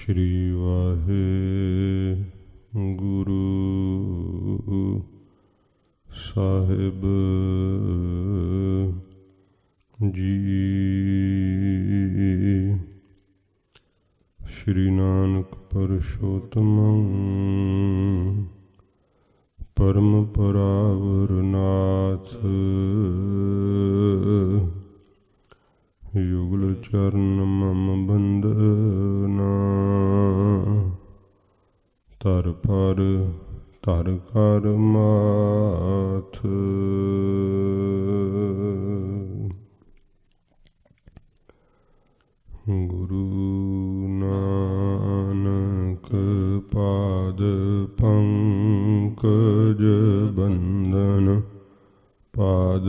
श्री वाहेगुरु साहिब जी। श्री नानक पुरुषोत्तमं परम परावरनाथ युगल चरण मम बंदना तर पर तर कर माथ। गुरु नानक पाद पंकज बंदन पाद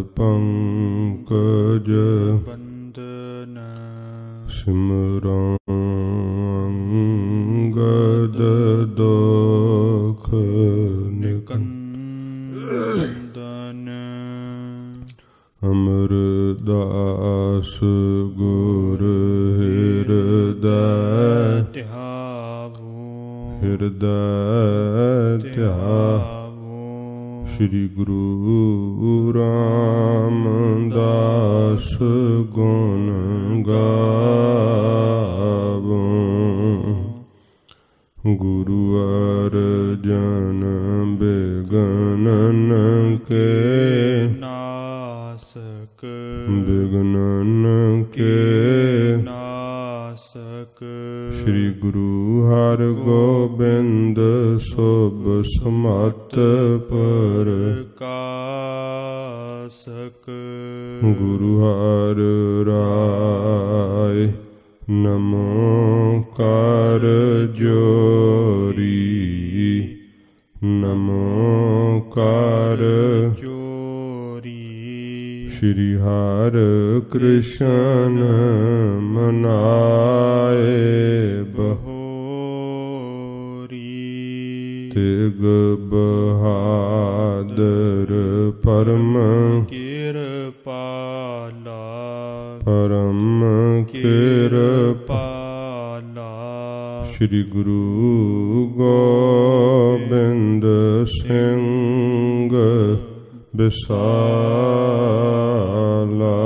पंकज बंदन सिमरन अंगद दुख निकंदन। अमरदास गुर हृदय ध्यावो हृदय ध्यावो। श्री गुरु रामदास गुण गावो। गुरु अर्जन बिगनन के नासक बिगनन के नासक। श्री गुरु हर गोबिंद शुभ समत प्रकाशक। गुरु हर राय नमो कर जोरी नमो कर जोरी। श्री हर कृष्ण मनाए बहोरी। तिग बहादुर परम कृपाला परम कृपाला। श्री गुरु गोबिंद सिंह विशाला।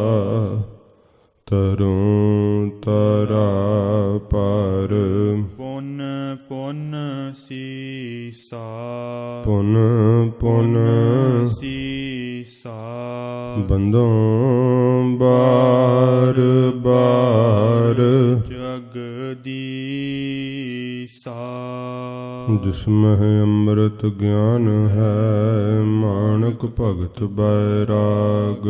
तरों तरा पर पुन पुन सीसा पुन पुन सीसा। बंदों बार बार जगदीसा। जिसमें अमृत ज्ञान है मानक भगत बैराग।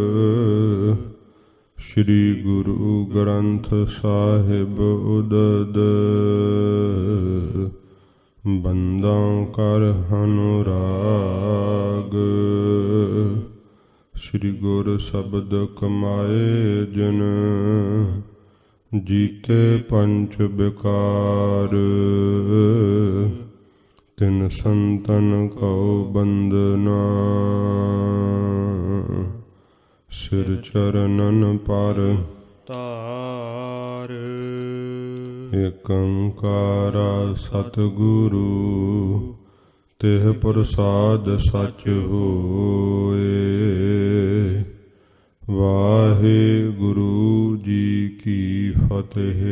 श्री गुरु ग्रंथ साहिब उदद बंदों कर अनुराग। श्री गुर शब्द कमाए जन जीते पंच विकार। तिन संतन को बंदना सिर चरणन पर तार। एक ओंकारा सतगुरु तेह प्रसाद सच होए। वाहेगुरु जी की फतेह।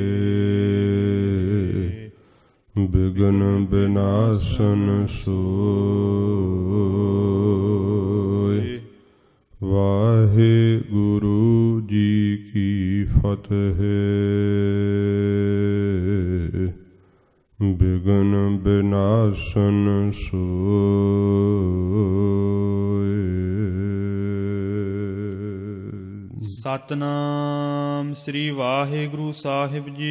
बिघ्न विनाशन सोय। वाहेगुरु जी की फतेह। बिघ्न विनाशन सोय। सतनाम श्री वाहेगुरु साहिब जी।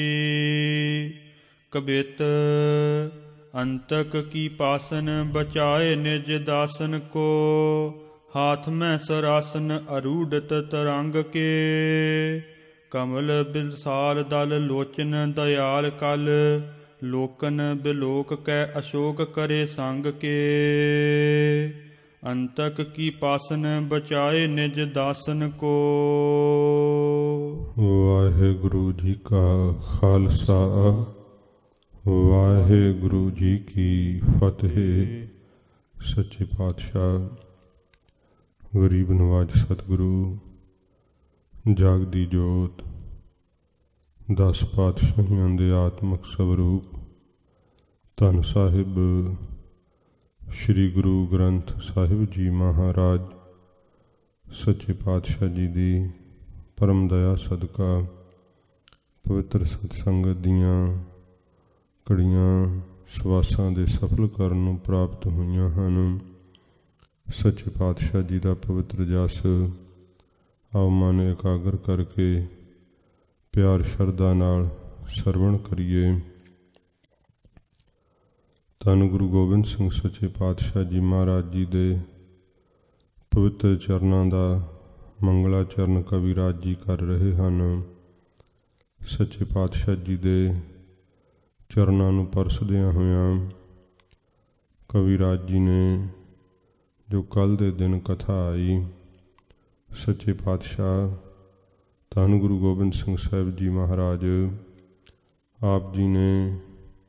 कबित अंतक की पासन बचाए निज दासन को। हाथ में सरासन अरूढ़त तरंग के। कमल बिलसाल दल लोचन दयाल कल। लोकन बिलोक कै अशोक करे संग के। अंतक की पासन बचाए निज दासन को। ਵਾਹਿਗੁਰੂ ਜੀ ਕਾ ਖਾਲਸਾ ਵਾਹਿਗੁਰੂ ਜੀ ਕੀ ਫਤਿਹ। ਸੱਚੇ ਪਾਤਸ਼ਾਹ ਗਰੀਬ ਨਵਾਜ ਸਤਿਗੁਰੂ ਜਾਗਦੀ ਜੋਤ 10 ਪਾਤਸ਼ਾਹੀਆਂ ਦੇ ਆਤਮਿਕ ਸਵਰੂਪ ਧੰਨ ਸਾਹਿਬ ਸ਼੍ਰੀ ਗੁਰੂ ਗ੍ਰੰਥ ਸਾਹਿਬ ਜੀ ਮਹਾਰਾਜ ਸੱਚੇ ਪਾਤਸ਼ਾਹ ਜੀ ਦੀ ਪਰਮ ਦਇਆ ਸਦਕਾ ਪਵਿੱਤਰ ਸਤਸੰਗਤ ਦੀਆਂ ਘੜੀਆਂ ਸਵਾਸਾਂ ਦੇ ਸਫਲ ਕਰਨ ਨੂੰ ਪ੍ਰਾਪਤ ਹੋਈਆਂ ਹਨ। ਸੱਚੇ ਪਾਤਸ਼ਾਹ ਜੀ ਦਾ ਪਵਿੱਤਰ ਜਸ ਆਓ ਮਨ ਇਕਾਗਰ ਕਰਕੇ ਪਿਆਰ ਸ਼ਰਧਾ ਨਾਲ ਸਰਵਣ ਕਰੀਏ। ਧੰਨ ਗੁਰੂ ਗੋਬਿੰਦ ਸਿੰਘ ਸੱਚੇ ਪਾਤਸ਼ਾਹ ਜੀ ਮਹਾਰਾਜ ਜੀ ਦੇ ਪਵਿੱਤਰ ਚਰਨਾਂ ਦਾ ਮੰਗਲਾਚਰਨ ਕਵੀਰਾਜ ਜੀ ਕਰ ਰਹੇ ਹਨ। ਸੱਚੇ ਪਾਤਸ਼ਾਹ ਜੀ ਦੇ ਚਰਨਾਂ ਨੂੰ ਪਰਸਦਿਆਂ ਹੋਇਆਂ ਕਵੀਰਾਜ ਜੀ ਨੇ ਜੋ ਕੱਲ੍ਹ ਦੇ ਦਿਨ ਕਥਾ ਆਈ, ਸੱਚੇ ਪਾਤਸ਼ਾਹ ਧੰਨ ਗੁਰੂ ਗੋਬਿੰਦ ਸਿੰਘ ਸਾਹਿਬ ਜੀ ਮਹਾਰਾਜ ਆਪ ਜੀ ਨੇ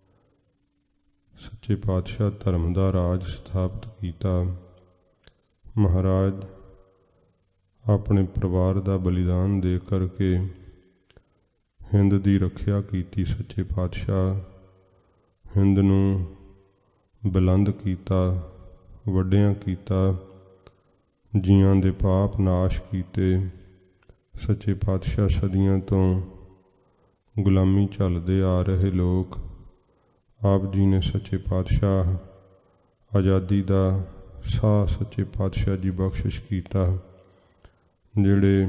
ਸੱਚੇ ਪਾਤਸ਼ਾਹ ਧਰਮ ਦਾ ਰਾਜ ਸਥਾਪਿਤ ਕੀਤਾ। ਮਹਾਰਾਜ ਆਪਣੇ ਪਰਿਵਾਰ ਦਾ ਬਲੀਦਾਨ ਦੇ ਕਰਕੇ ਹਿੰਦ ਦੀ ਰੱਖਿਆ ਕੀਤੀ। ਸੱਚੇ ਪਾਤਸ਼ਾਹ ਹਿੰਦ ਨੂੰ ਬੁਲੰਦ ਕੀਤਾ, ਵੱਡਿਆਂ ਕੀਤਾ, ਜੀਆਂ ਦੇ ਪਾਪ ਨਾਸ਼ ਕੀਤੇ। ਸੱਚੇ ਪਾਤਸ਼ਾਹ ਸਦੀਆਂ ਤੋਂ ਗੁਲਾਮੀ ਝੱਲਦੇ ਆ ਰਹੇ ਲੋਕ ਆਪ ਜੀ ਨੇ ਸੱਚੇ ਪਾਤਸ਼ਾਹ ਆਜ਼ਾਦੀ ਦਾ ਸਾਹ ਸੱਚੇ ਪਾਤਸ਼ਾਹ ਜੀ ਬਖਸ਼ਿਸ਼ ਕੀਤਾ। ਜਿਹੜੇ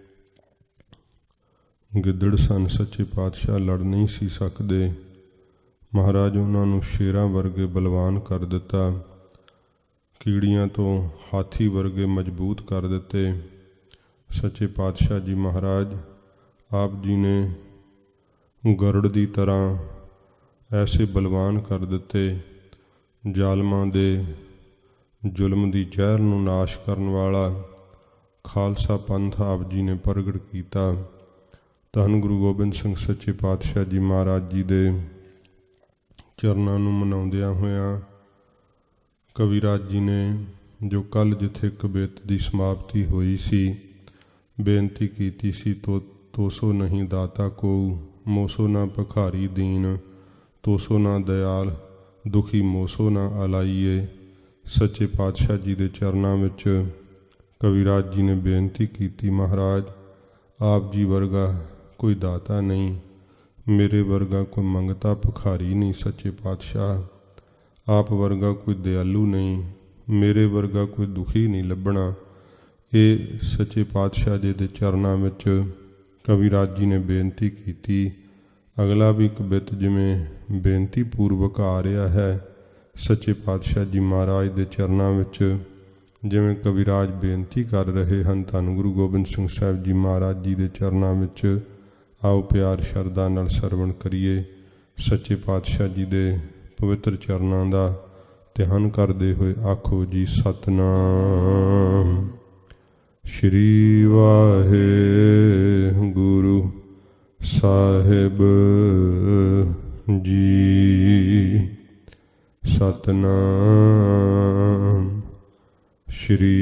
ਗਿੱਦੜ ਸਨ ਸੱਚੇ ਪਾਤਸ਼ਾਹ ਲੜ ਨਹੀਂ ਸੀ ਸਕਦੇ, ਮਹਾਰਾਜ ਉਹਨਾਂ ਨੂੰ ਸ਼ੇਰਾਂ ਵਰਗੇ ਬਲਵਾਨ ਕਰ ਦਿੱਤਾ, ਕੀੜੀਆਂ ਤੋਂ ਹਾਥੀ ਵਰਗੇ ਮਜ਼ਬੂਤ ਕਰ ਦਿੱਤੇ। ਸੱਚੇ ਪਾਤਸ਼ਾਹ ਜੀ ਮਹਾਰਾਜ ਆਪ ਜੀ ਨੇ ਗਰੁੜ ਦੀ ਤਰ੍ਹਾਂ ਐਸੇ ਬਲਵਾਨ ਕਰ ਦਿੱਤੇ, ਜ਼ਾਲਮਾਂ ਦੇ ਜ਼ੁਲਮ ਦੀ ਜ਼ਹਿਰ ਨੂੰ ਨਾਸ਼ ਕਰਨ ਵਾਲਾ ਖਾਲਸਾ ਪੰਥ ਆਪ ਜੀ ਨੇ ਪ੍ਰਗਟ ਕੀਤਾ। ਧੰਨ ਗੁਰੂ ਗੋਬਿੰਦ ਸਿੰਘ ਸੱਚੇ ਪਾਤਸ਼ਾਹ ਜੀ ਮਹਾਰਾਜ ਜੀ ਦੇ ਚਰਨਾਂ ਨੂੰ ਮਨਾਉਂਦਿਆਂ ਹੋਇਆਂ ਕਵੀਰਾਜ ਜੀ ਨੇ ਜੋ ਕੱਲ੍ਹ ਜਿੱਥੇ ਕਬੀਤ ਦੀ ਸਮਾਪਤੀ ਹੋਈ ਸੀ, ਬੇਨਤੀ ਕੀਤੀ ਸੀ ਤੋਸੋ ਨਹੀਂ ਦਾਤਾ ਕੋਊ, ਮੋਸੋ ਨਾ ਭਿਖਾਰੀ ਦੀਨ, ਤੋਸੋ ਨਾ ਦਇਆਲ ਦੁਖੀ ਮੋਸੋ ਨਾ ਅਲਾਈਏ। ਸੱਚੇ ਪਾਤਸ਼ਾਹ ਜੀ ਦੇ ਚਰਨਾਂ ਵਿੱਚ ਕਵੀਰਾਜ ਜੀ ਨੇ ਬੇਨਤੀ ਕੀਤੀ, ਮਹਾਰਾਜ ਆਪ ਜੀ ਵਰਗਾ ਕੋਈ ਦਾਤਾ ਨਹੀਂ, ਮੇਰੇ ਵਰਗਾ ਕੋਈ ਮੰਗਤਾ ਭਿਖਾਰੀ ਨਹੀਂ। ਸੱਚੇ ਪਾਤਸ਼ਾਹ ਆਪ ਵਰਗਾ ਕੋਈ ਦਿਆਲੂ ਨਹੀਂ, ਮੇਰੇ ਵਰਗਾ ਕੋਈ ਦੁਖੀ ਨਹੀਂ ਲੱਭਣਾ। ਇਹ ਸੱਚੇ ਪਾਤਸ਼ਾਹ ਜੀ ਦੇ ਚਰਨਾਂ ਵਿੱਚ ਕਵੀਰਾਜ ਜੀ ਨੇ ਬੇਨਤੀ ਕੀਤੀ। ਅਗਲਾ ਵੀ ਕਬਿਤ ਜਿਵੇਂ ਬੇਨਤੀ ਪੂਰਵਕ ਆ ਰਿਹਾ ਹੈ ਸੱਚੇ ਪਾਤਸ਼ਾਹ ਜੀ ਮਹਾਰਾਜ ਦੇ ਚਰਨਾਂ ਵਿੱਚ, ਜਿਵੇਂ ਕਵੀਰਾਜ ਬੇਨਤੀ ਕਰ ਰਹੇ ਹਨ ਧੰਨ ਗੁਰੂ ਗੋਬਿੰਦ ਸਿੰਘ ਸਾਹਿਬ ਜੀ ਮਹਾਰਾਜ ਜੀ ਦੇ ਚਰਨਾਂ ਵਿੱਚ ਆਓ ਪਿਆਰ ਸ਼ਰਧਾ ਨਾਲ ਸਰਵਣ ਕਰੀਏ। ਸੱਚੇ ਪਾਤਸ਼ਾਹ ਜੀ ਦੇ ਪਵਿੱਤਰ ਚਰਨਾਂ ਦਾ ਧਿਆਨ ਕਰਦੇ ਹੋਏ ਆਖੋ ਜੀ ਸਤਿਨਾਮ ਸ਼੍ਰੀ ਵਾਹਿਗੁਰੂ ਸਾਹਿਬ ਜੀ। ਸਤਿਨਾਮ ਸ਼੍ਰੀ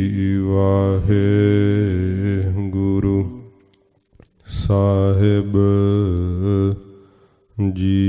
ਵਾਹਿਗੁਰੂ ਸਾਹਿਬ ਜੀ।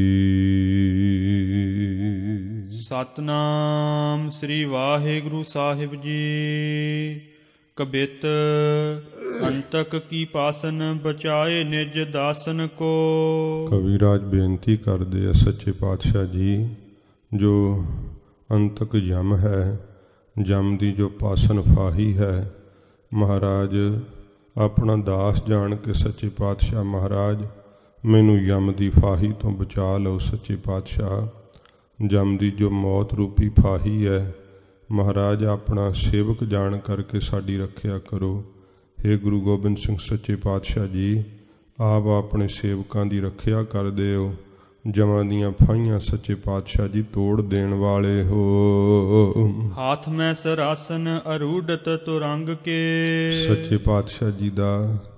ਸਤਿਨਾਮ ਸ੍ਰੀ ਵਾਹਿਗੁਰੂ ਸਾਹਿਬ ਜੀ। ਕਬਿਤ ਅੰਤਕ ਕੀ ਪਾਸਨ ਬਚਾਏ ਨਿਜ ਦਾਸਨ ਕੋ। ਕਵੀਰਾਜ ਬੇਨਤੀ ਕਰਦੇ ਆ ਸੱਚੇ ਪਾਤਸ਼ਾਹ ਜੀ, ਜੋ ਅੰਤਕ ਯਮ ਹੈ, ਯਮ ਦੀ ਜੋ ਪਾਸਨ ਫਾਹੀ ਹੈ, ਮਹਾਰਾਜ ਆਪਣਾ ਦਾਸ ਜਾਣ ਕੇ ਸੱਚੇ ਪਾਤਸ਼ਾਹ ਮਹਾਰਾਜ ਮੈਨੂੰ ਯਮ ਦੀ ਫਾਹੀ ਤੋਂ ਬਚਾ ਲਓ। ਸੱਚੇ ਪਾਤਸ਼ਾਹ ਯਮ ਦੀ ਜੋ ਮੌਤ ਰੂਪੀ ਫਾਹੀ ਹੈ, ਮਹਾਰਾਜ ਆਪਣਾ ਸੇਵਕ ਜਾਣ ਕਰਕੇ ਸਾਡੀ ਰੱਖਿਆ ਕਰੋ। ਹੇ ਗੁਰੂ ਗੋਬਿੰਦ ਸਿੰਘ ਸੱਚੇ ਪਾਤਸ਼ਾਹ ਜੀ, ਆਪ ਆਪਣੇ ਸੇਵਕਾਂ ਦੀ ਰੱਖਿਆ ਕਰਦੇ ਹੋ। ਜਮਾਂ ਦੀਆਂ ਫਾਹੀਆਂ ਸੱਚੇ ਪਾਤਸ਼ਾਹ ਜੀ ਤੋੜ ਦੇਣ ਵਾਲੇ ਹੋ। ਹਾਥ ਮੈਂ ਸਰਾਸਨ ਅਰੂਢਤ ਤੁਰੰਗ ਕੇ। ਸੱਚੇ ਪਾਤਸ਼ਾਹ ਜੀ ਦਾ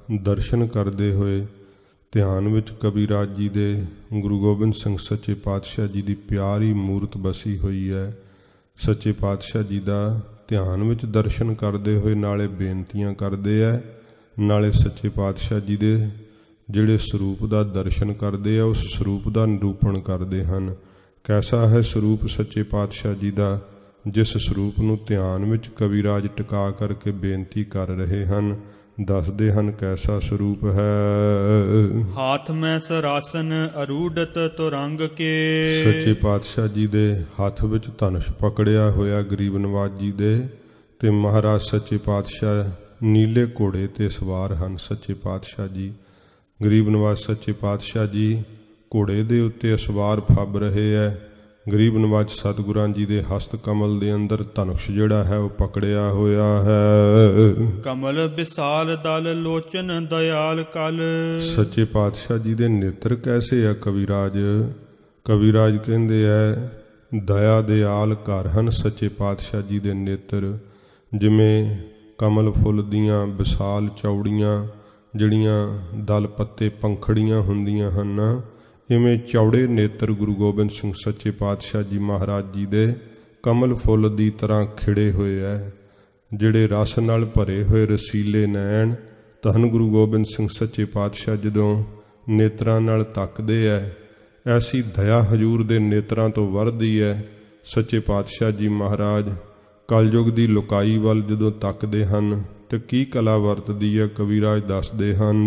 ਦਰਸ਼ਨ ਕਰਦੇ ਹੋਏ ਧਿਆਨ ਵਿੱਚ ਕਬੀਰਾਜ ਜੀ ਦੇ ਗੁਰੂ ਗੋਬਿੰਦ ਸਿੰਘ ਸੱਚੇ ਪਾਤਸ਼ਾਹ ਜੀ ਦੀ ਪਿਆਰੀ ਮੂਰਤ ਬਸੀ ਹੋਈ ਹੈ। ਸੱਚੇ ਪਾਤਸ਼ਾਹ ਜੀ ਦਾ ਧਿਆਨ ਵਿੱਚ ਦਰਸ਼ਨ ਕਰਦੇ ਹੋਏ ਨਾਲੇ ਬੇਨਤੀਆਂ ਕਰਦੇ ਹੈ, ਨਾਲੇ ਸੱਚੇ ਪਾਤਸ਼ਾਹ ਜੀ ਦੇ ਜਿਹੜੇ ਸਰੂਪ ਦਾ ਦਰਸ਼ਨ ਕਰਦੇ ਆ ਉਸ ਸਰੂਪ ਦਾ ਨਿਰੂਪਣ ਕਰਦੇ ਹਨ। ਕੈਸਾ ਹੈ ਸਰੂਪ ਸੱਚੇ ਪਾਤਸ਼ਾਹ ਜੀ ਦਾ, ਜਿਸ ਸਰੂਪ ਨੂੰ ਧਿਆਨ ਵਿੱਚ ਕਵੀਰਾਜ ਟਿਕਾ ਕਰਕੇ ਬੇਨਤੀ ਕਰ ਰਹੇ ਹਨ। ਦੱਸਦੇ ਹਨ ਕੈਸਾ ਸਰੂਪ ਹੈ। ਹਾਥ ਮੈਂ ਸਰਾਸਨ ਅਰੂਢਤ ਤੁਰੰਗ ਕੇ। ਸੱਚੇ ਪਾਤਸ਼ਾਹ ਜੀ ਦੇ ਹੱਥ ਵਿੱਚ ਧਨੁਸ਼ ਪਕੜਿਆ ਹੋਇਆ ਗਰੀਬ ਨਵਾਜ ਜੀ ਦੇ, ਤੇ ਮਹਾਰਾਜ ਸੱਚੇ ਪਾਤਸ਼ਾਹ ਨੀਲੇ ਘੋੜੇ ਤੇ ਸਵਾਰ ਹਨ। ਸੱਚੇ ਪਾਤਸ਼ਾਹ ਜੀ ਗਰੀਬ ਨਵਾਜ ਸੱਚੇ ਪਾਤਸ਼ਾਹ ਜੀ ਘੋੜੇ ਦੇ ਉੱਤੇ ਸਵਾਰ ਫੱਬ ਰਹੇ ਹੈ। ਗਰੀਬ ਨਵਾਜ ਸਤਿਗੁਰਾਂ ਜੀ ਦੇ ਹਸਤ ਕਮਲ ਦੇ ਅੰਦਰ ਧਨੁਸ਼ ਜਿਹੜਾ ਹੈ ਉਹ ਪਕੜਿਆ ਹੋਇਆ ਹੈ। ਕਮਲ ਵਿਸਾਲ ਦਲ ਲੋਚਨ ਦਇਆਲ ਕਲ। ਸੱਚੇ ਪਾਤਸ਼ਾਹ ਜੀ ਦੇ ਨੇਤਰ ਕੈਸੇ ਆ ਕਵੀਰਾਜ? ਕਵੀਰਾਜ ਕਹਿੰਦੇ ਹੈ ਦਇਆ ਦਿਆਲ ਘਰ ਹਨ ਸੱਚੇ ਪਾਤਸ਼ਾਹ ਜੀ ਦੇ ਨੇਤਰ। ਜਿਵੇਂ ਕਮਲ ਫੁੱਲ ਦੀਆਂ ਵਿਸਾਲ ਚੌੜੀਆਂ ਜਿਹੜੀਆਂ ਦਲ ਪੱਤੇ ਪੰਖੜੀਆਂ ਹੁੰਦੀਆਂ ਹਨ, ਇਵੇਂ ਚੌੜੇ ਨੇਤਰ ਗੁਰੂ ਗੋਬਿੰਦ ਸਿੰਘ ਸੱਚੇ ਪਾਤਸ਼ਾਹ ਜੀ ਮਹਾਰਾਜ ਜੀ ਦੇ ਕਮਲ ਫੁੱਲ ਦੀ ਤਰ੍ਹਾਂ ਖਿੜੇ ਹੋਏ ਹੈ। ਜਿਹੜੇ ਰਸ ਨਾਲ ਭਰੇ ਹੋਏ ਰਸੀਲੇ ਨੈਣ ਧੰਨ ਗੁਰੂ ਗੋਬਿੰਦ ਸਿੰਘ ਸੱਚੇ ਪਾਤਸ਼ਾਹ ਜਦੋਂ ਨੇਤਰਾਂ ਨਾਲ ਤੱਕਦੇ ਹੈ, ਐਸੀ ਦਇਆ ਹਜ਼ੂਰ ਦੇ ਨੇਤਰਾਂ ਤੋਂ ਵਰਦੀ ਹੈ। ਸੱਚੇ ਪਾਤਸ਼ਾਹ ਜੀ ਮਹਾਰਾਜ ਕਲਯੁਗ ਦੀ ਲੁਕਾਈ ਵੱਲ ਜਦੋਂ ਤੱਕਦੇ ਹਨ ਤੇ ਕੀ ਕਲਾ ਵਰਤਦੀ ਹੈ ਕਵੀਰਾਜ ਦੱਸਦੇ ਹਨ।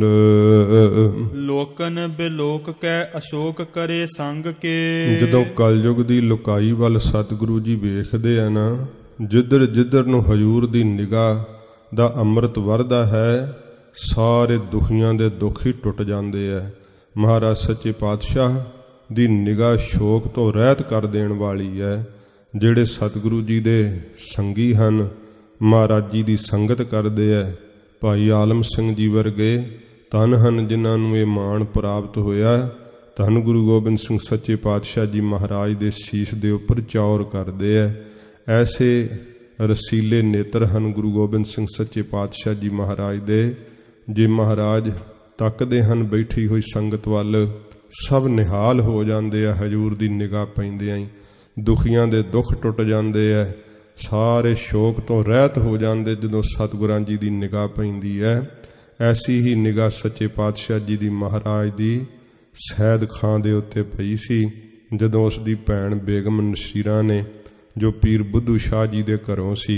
ਲੋਕਨ ਬਿਲੋਕ ਕੈ ਅਸ਼ੋਕ ਕਰੇ ਸੰਗ ਕੇ। ਜਦੋਂ ਕਲਯੁਗ ਦੀ ਲੁਕਾਈ ਵੱਲ ਸਤਿਗੁਰੂ ਜੀ ਵੇਖਦੇ ਆ ਨਾ, ਜਿੱਧਰ ਜਿੱਧਰ ਨੂੰ ਹਜ਼ੂਰ ਦੀ ਨਿਗਾਹ ਦਾ ਅੰਮ੍ਰਿਤ ਵਰਦਾ ਹੈ, ਸਾਰੇ ਦੁਖੀਆਂ ਦੇ ਦੁੱਖ ਹੀ ਟੁੱਟ ਜਾਂਦੇ ਹੈ। ਮਹਾਰਾਜ ਸੱਚੇ ਪਾਤਸ਼ਾਹ ਦੀ ਨਿਗਾਹ ਸ਼ੋਕ ਤੋਂ ਰਹਿਤ ਕਰ ਦੇਣ ਵਾਲੀ ਹੈ। ਜਿਹੜੇ ਸਤਿਗੁਰੂ ਜੀ ਦੇ ਸੰਗੀ ਹਨ, ਮਹਾਰਾਜ ਜੀ ਦੀ ਸੰਗਤ ਕਰਦੇ ਹੈ, ਭਾਈ ਆਲਮ ਸਿੰਘ ਜੀ ਵਰਗੇ ਧੰਨ ਹਨ ਜਿਨ੍ਹਾਂ ਨੂੰ ਇਹ ਮਾਣ ਪ੍ਰਾਪਤ ਹੋਇਆ। ਧੰਨ ਗੁਰੂ ਗੋਬਿੰਦ ਸਿੰਘ ਸੱਚੇ ਪਾਤਸ਼ਾਹ ਜੀ ਮਹਾਰਾਜ ਦੇ ਸੀਸ ਦੇ ਉੱਪਰ ਚੌਰ ਕਰਦੇ ਹੈ। ਐਸੇ ਰਸੀਲੇ ਨੇਤਰ ਹਨ ਗੁਰੂ ਗੋਬਿੰਦ ਸਿੰਘ ਸੱਚੇ ਪਾਤਸ਼ਾਹ ਜੀ ਮਹਾਰਾਜ ਦੇ। ਜੇ ਮਹਾਰਾਜ ਤੱਕਦੇ ਹਨ ਬੈਠੀ ਹੋਈ ਸੰਗਤ ਵੱਲ, ਸਭ ਨਿਹਾਲ ਹੋ ਜਾਂਦੇ ਆ ਹਜ਼ੂਰ ਦੀ ਨਿਗਾਹ ਪੈਂਦਿਆਂ ਹੀ। ਦੁਖੀਆਂ ਦੇ ਦੁੱਖ ਟੁੱਟ ਜਾਂਦੇ ਹੈ, ਸਾਰੇ ਸ਼ੋਕ ਤੋਂ ਰਹਿਤ ਹੋ ਜਾਂਦੇ ਜਦੋਂ ਸਤਿਗੁਰਾਂ ਜੀ ਦੀ ਨਿਗਾਹ ਪੈਂਦੀ ਹੈ। ਐਸੀ ਹੀ ਨਿਗਾਹ ਸੱਚੇ ਪਾਤਸ਼ਾਹ ਜੀ ਦੀ ਮਹਾਰਾਜ ਦੀ ਸੈਦ ਖਾਂ ਦੇ ਉੱਤੇ ਪਈ ਸੀ, ਜਦੋਂ ਉਸ ਦੀ ਭੈਣ ਬੇਗਮ ਨਸੀਰਾਂ ਨੇ, ਜੋ ਪੀਰ ਬੁੱਧੂ ਸ਼ਾਹ ਜੀ ਦੇ ਘਰੋਂ ਸੀ,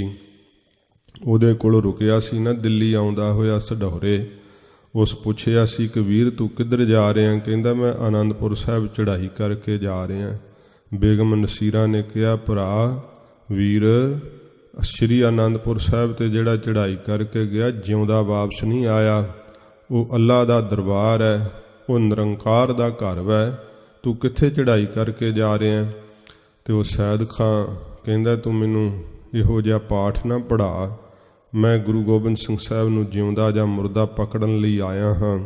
ਉਹਦੇ ਕੋਲ ਰੁਕਿਆ ਸੀ ਨਾ ਦਿੱਲੀ ਆਉਂਦਾ ਹੋਇਆ ਸਢੌਰੇ। ਉਸ ਪੁੱਛਿਆ ਸੀ ਕਿ ਵੀਰ ਤੂੰ ਕਿੱਧਰ ਜਾ ਰਿਹਾ? ਕਹਿੰਦਾ ਮੈਂ ਆਨੰਦਪੁਰ ਸਾਹਿਬ ਚੜ੍ਹਾਈ ਕਰਕੇ ਜਾ ਰਿਹਾ। ਬੇਗਮ ਨਸੀਰਾਂ ਨੇ ਕਿਹਾ ਭਰਾ ਵੀਰ, ਸ਼੍ਰੀ ਆਨੰਦਪੁਰ ਸਾਹਿਬ ਤੇ ਜਿਹੜਾ ਚੜ੍ਹਾਈ ਕਰਕੇ ਗਿਆ ਜਿਉਂਦਾ ਵਾਪਸ ਨਹੀਂ ਆਇਆ। ਉਹ ਅੱਲਾ ਦਾ ਦਰਬਾਰ ਹੈ, ਉਹ ਨਿਰੰਕਾਰ ਦਾ ਘਰ ਹੈ, ਤੂੰ ਕਿੱਥੇ ਚੜ੍ਹਾਈ ਕਰਕੇ ਜਾ ਰਿਹਾ? ਤੇ ਉਹ ਸੈਦ ਖਾਂ ਕਹਿੰਦਾ ਤੂੰ ਮੈਨੂੰ ਇਹੋ ਜਿਹਾ ਪਾਠ ਨਾ ਪੜ੍ਹਾ, ਮੈਂ ਗੁਰੂ ਗੋਬਿੰਦ ਸਿੰਘ ਸਾਹਿਬ ਨੂੰ ਜਿਉਂਦਾ ਜਾਂ ਮੁਰਦਾ ਪਕੜਨ ਲਈ ਆਇਆ ਹਾਂ।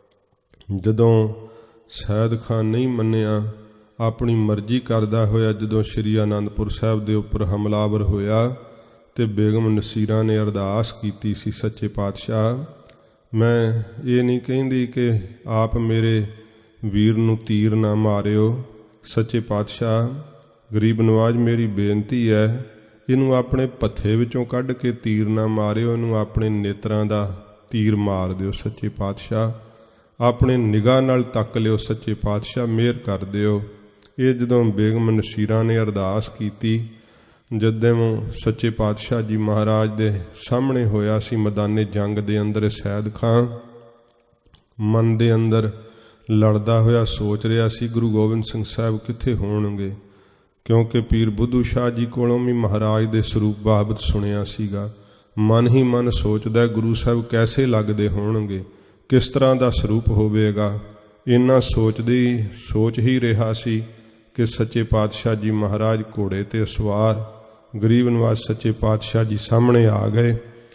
ਜਦੋਂ ਸੈਦ ਖਾਂ ਨਹੀਂ ਮੰਨਿਆ, ਆਪਣੀ ਮਰਜ਼ੀ ਕਰਦਾ ਹੋਇਆ ਜਦੋਂ ਸ਼੍ਰੀ ਆਨੰਦਪੁਰ ਸਾਹਿਬ ਦੇ ਉੱਪਰ ਹਮਲਾਵਰ ਹੋਇਆ, ਤੇ ਬੇਗਮ ਨਸੀਰਾਂ ਨੇ ਅਰਦਾਸ ਕੀਤੀ ਸੀ ਸੱਚੇ ਪਾਤਸ਼ਾਹ, ਮੈਂ ਇਹ ਨਹੀਂ ਕਹਿੰਦੀ ਕਿ ਆਪ ਮੇਰੇ ਵੀਰ ਨੂੰ ਤੀਰ ਨਾ ਮਾਰਿਓ। ਸੱਚੇ ਪਾਤਸ਼ਾਹ ਗਰੀਬ ਨਵਾਜ ਮੇਰੀ ਬੇਨਤੀ ਹੈ, ਇਹਨੂੰ ਆਪਣੇ ਪੱਥੇ ਵਿੱਚੋਂ ਕੱਢ ਕੇ ਤੀਰ ਨਾ ਮਾਰਿਓ, ਇਹਨੂੰ ਆਪਣੇ ਨੇਤਰਾਂ ਦਾ ਤੀਰ ਮਾਰ ਦਿਓ। ਸੱਚੇ ਪਾਤਸ਼ਾਹ ਆਪਣੇ ਨਿਗਾਹ ਨਾਲ ਤੱਕ ਲਿਓ, ਸੱਚੇ ਪਾਤਸ਼ਾਹ ਮਿਹਰ ਕਰ ਦਿਓ। ਇਹ ਜਦੋਂ ਬੇਗਮ ਨਸੀਰਾਂ ਨੇ ਅਰਦਾਸ ਕੀਤੀ, ਜਦੋਂ ਸੱਚੇ ਪਾਤਸ਼ਾਹ ਜੀ ਮਹਾਰਾਜ ਦੇ ਸਾਹਮਣੇ ਹੋਇਆ ਸੀ ਮੈਦਾਨੇ ਜੰਗ ਦੇ ਅੰਦਰ, ਸੈਦ ਖਾਂ ਮਨ ਦੇ ਅੰਦਰ ਲੜਦਾ ਹੋਇਆ ਸੋਚ ਰਿਹਾ ਸੀ ਗੁਰੂ ਗੋਬਿੰਦ ਸਿੰਘ ਸਾਹਿਬ ਕਿੱਥੇ ਹੋਣਗੇ, ਕਿਉਂਕਿ ਪੀਰ ਬੁੱਧੂ ਸ਼ਾਹ ਜੀ ਕੋਲੋਂ ਵੀ ਮਹਾਰਾਜ ਦੇ ਸਰੂਪ ਬਾਬਤ ਸੁਣਿਆ ਸੀਗਾ। ਮਨ ਹੀ ਮਨ ਸੋਚਦਾ ਗੁਰੂ ਸਾਹਿਬ ਕੈਸੇ ਲੱਗਦੇ ਹੋਣਗੇ, ਕਿਸ ਤਰ੍ਹਾਂ ਦਾ ਸਰੂਪ ਹੋਵੇਗਾ। ਇੰਨਾ ਸੋਚ ਹੀ ਰਿਹਾ ਸੀ ਕਿ ਸੱਚੇ ਪਾਤਸ਼ਾਹ ਜੀ ਮਹਾਰਾਜ ਘੋੜੇ ਤੇ ਸਵਾਰ ਗਰੀਬ ਨਵਾਜ ਸੱਚੇ ਪਾਤਸ਼ਾਹ ਜੀ ਸਾਹਮਣੇ ਆ ਗਏ।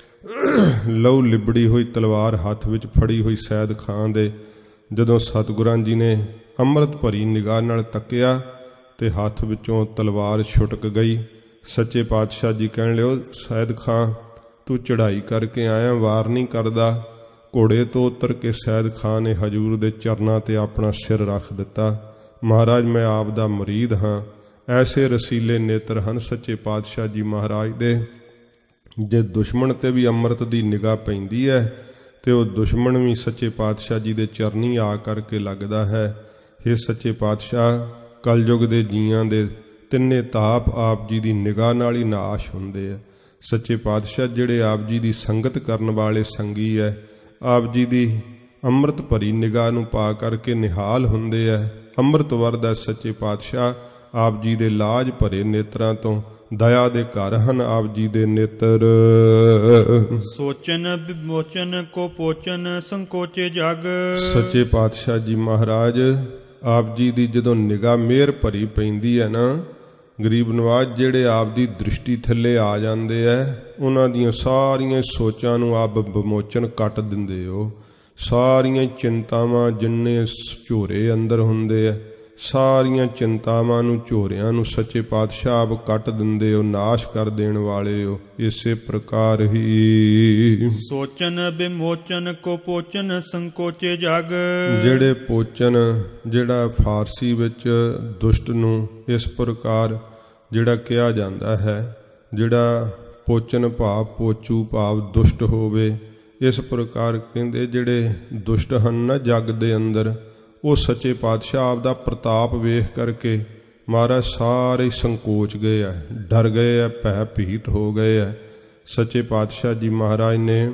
ਲਹੂ ਲਿਬੜੀ ਹੋਈ ਤਲਵਾਰ ਹੱਥ ਵਿੱਚ ਫੜੀ ਹੋਈ ਸੈਦ ਖਾਂ ਦੇ। ਜਦੋਂ ਸਤਿਗੁਰਾਂ ਜੀ ਨੇ ਅੰਮ੍ਰਿਤ ਭਰੀ ਨਿਗਾਹ ਨਾਲ ਤੱਕਿਆ ਤੇ ਹੱਥ ਵਿੱਚੋਂ ਤਲਵਾਰ ਛੁਟਕ ਗਈ। ਸੱਚੇ ਪਾਤਸ਼ਾਹ ਜੀ ਕਹਿਣ ਲਿਓ, ਸੈਦ ਖਾਂ ਤੂੰ ਚੜ੍ਹਾਈ ਕਰਕੇ ਆਇਆ, ਵਾਰ ਨਹੀਂ ਕਰਦਾ, ਘੋੜੇ ਤੋਂ ਉਤਰ ਕੇ ਸੈਦ ਖਾਂ ਨੇ ਹਜੂਰ ਦੇ ਚਰਨਾਂ ਤੇ ਆਪਣਾ ਸਿਰ ਰੱਖ ਦਿੱਤਾ। ਮਹਾਰਾਜ ਮੈਂ ਆਪ ਦਾ ਮੁਰੀਦ ਹਾਂ। ਐਸੇ ਰਸੀਲੇ ਨੇਤਰ ਹਨ ਸੱਚੇ ਪਾਤਸ਼ਾਹ ਜੀ ਮਹਾਰਾਜ ਦੇ। ਜੇ ਦੁਸ਼ਮਣ ਤੇ ਵੀ ਅੰਮ੍ਰਿਤ ਦੀ ਨਿਗਾਹ ਪੈਂਦੀ ਹੈ ਤੇ ਉਹ ਦੁਸ਼ਮਣ ਵੀ ਸੱਚੇ ਪਾਤਸ਼ਾਹ ਜੀ ਦੇ ਚਰਨੀ ਆ ਕਰਕੇ ਲੱਗਦਾ ਹੈ। हे ਸੱਚੇ ਪਾਤਸ਼ਾਹ, ਕਲਯੁਗ ਦੇ ਜੀਆਂ ਦੇ ਤਿੰਨੇ ਤਾਪ ਆਪ ਜੀ ਦੀ ਨਿਗਾਹ ਨਾਲ ਹੀ ਨਾਸ਼ ਹੁੰਦੇ ਆ। ਸੱਚੇ ਪਾਤਸ਼ਾਹ ਜਿਹੜੇ ਆਪ ਜੀ ਦੀ ਸੰਗਤ ਕਰਨ ਵਾਲੇ ਸੰਗੀ ਹੈ, ਆਪ ਜੀ ਦੀ ਅੰਮ੍ਰਿਤ ਭਰੀ ਨਿਗਾਹ ਨੂੰ ਪਾ ਕਰਕੇ ਨਿਹਾਲ ਹੁੰਦੇ ਆ। ਅੰਮ੍ਰਿਤ ਵਰਦਾ ਸੱਚੇ ਪਾਤਸ਼ਾਹ ਆਪ ਜੀ ਦੇ ਲਾਜ ਭਰੇ ਨੇਤਰਾਂ ਤੋਂ ਦਇਆ ਦੇ ਘਰ ਹਨ ਆਪ ਜੀ ਦੇ ਨੇਤਰ। ਸੋਚਨ ਵਿਮੋਚਨ ਕੋ ਪੋਚਨ ਸੰਕੋਚੇ ਜਗ। ਸੱਚੇ ਪਾਤਸ਼ਾਹ ਜੀ ਮਹਾਰਾਜ ਆਪ ਜੀ ਦੀ ਜਦੋਂ ਨਿਗਾਹ ਮਿਹਰ ਭਰੀ ਪੈਂਦੀ ਹੈ ਨਾ, ਗਰੀਬ ਨਵਾਜ਼ ਜਿਹੜੇ ਆਪ ਦੀ ਦ੍ਰਿਸ਼ਟੀ ਥੱਲੇ ਆ ਜਾਂਦੇ ਐ, ਉਹਨਾਂ ਦੀਆਂ ਸਾਰੀਆਂ ਸੋਚਾਂ ਨੂੰ ਆਪ ਵਿਮੋਚਨ ਕੱਟ ਦਿੰਦੇ ਹੋ। ਸਾਰੀਆਂ ਚਿੰਤਾਵਾਂ ਜਿੰਨੇ ਝੋਰੇ ਅੰਦਰ ਹੁੰਦੇ ਐ, ਸਾਰੀਆਂ ਚਿੰਤਾਵਾਂ ਨੂੰ ਝੋਰਿਆਂ ਨੂੰ ਸੱਚੇ ਪਾਤਸ਼ਾਹ ਆਪ ਕੱਟ ਦਿੰਦੇ ਹੋ, ਨਾਸ਼ ਕਰ ਦੇਣ ਵਾਲੇ ਹੋ। ਇਸੇ ਪ੍ਰਕਾਰ ਹੀ ਸੋਚਨ ਵਿਮੋਚਨ ਕੋ ਪੋਚਨ ਸੰਕੋਚੇ ਜਗ। ਜਿਹੜੇ ਪੋਚਨ, ਜਿਹੜਾ ਫਾਰਸੀ ਵਿੱਚ ਦੁਸ਼ਟ ਨੂੰ ਇਸ ਪ੍ਰਕਾਰ ਜਿਹੜਾ ਕਿਹਾ ਜਾਂਦਾ ਹੈ, ਜਿਹੜਾ ਪੋਚਨ ਭਾਵ ਪੋਚੂ ਭਾਵ ਦੁਸ਼ਟ ਹੋਵੇ, ਇਸ ਪ੍ਰਕਾਰ ਕਹਿੰਦੇ ਜਿਹੜੇ ਦੁਸ਼ਟ ਹਨ ਨਾ ਜਗ ਦੇ ਅੰਦਰ, ਉਹ ਸੱਚੇ ਪਾਤਸ਼ਾਹ ਆਪ ਦਾ ਪ੍ਰਤਾਪ ਵੇਖ ਕਰਕੇ ਮਹਾਰਾਜ ਸਾਰੇ ਸੰਕੋਚ ਗਏ ਹੈ, ਡਰ ਗਏ ਹੈ, ਭੈ ਭੀਤ ਹੋ ਗਏ ਹੈ। ਸੱਚੇ ਪਾਤਸ਼ਾਹ ਜੀ ਮਹਾਰਾਜ ਨੇ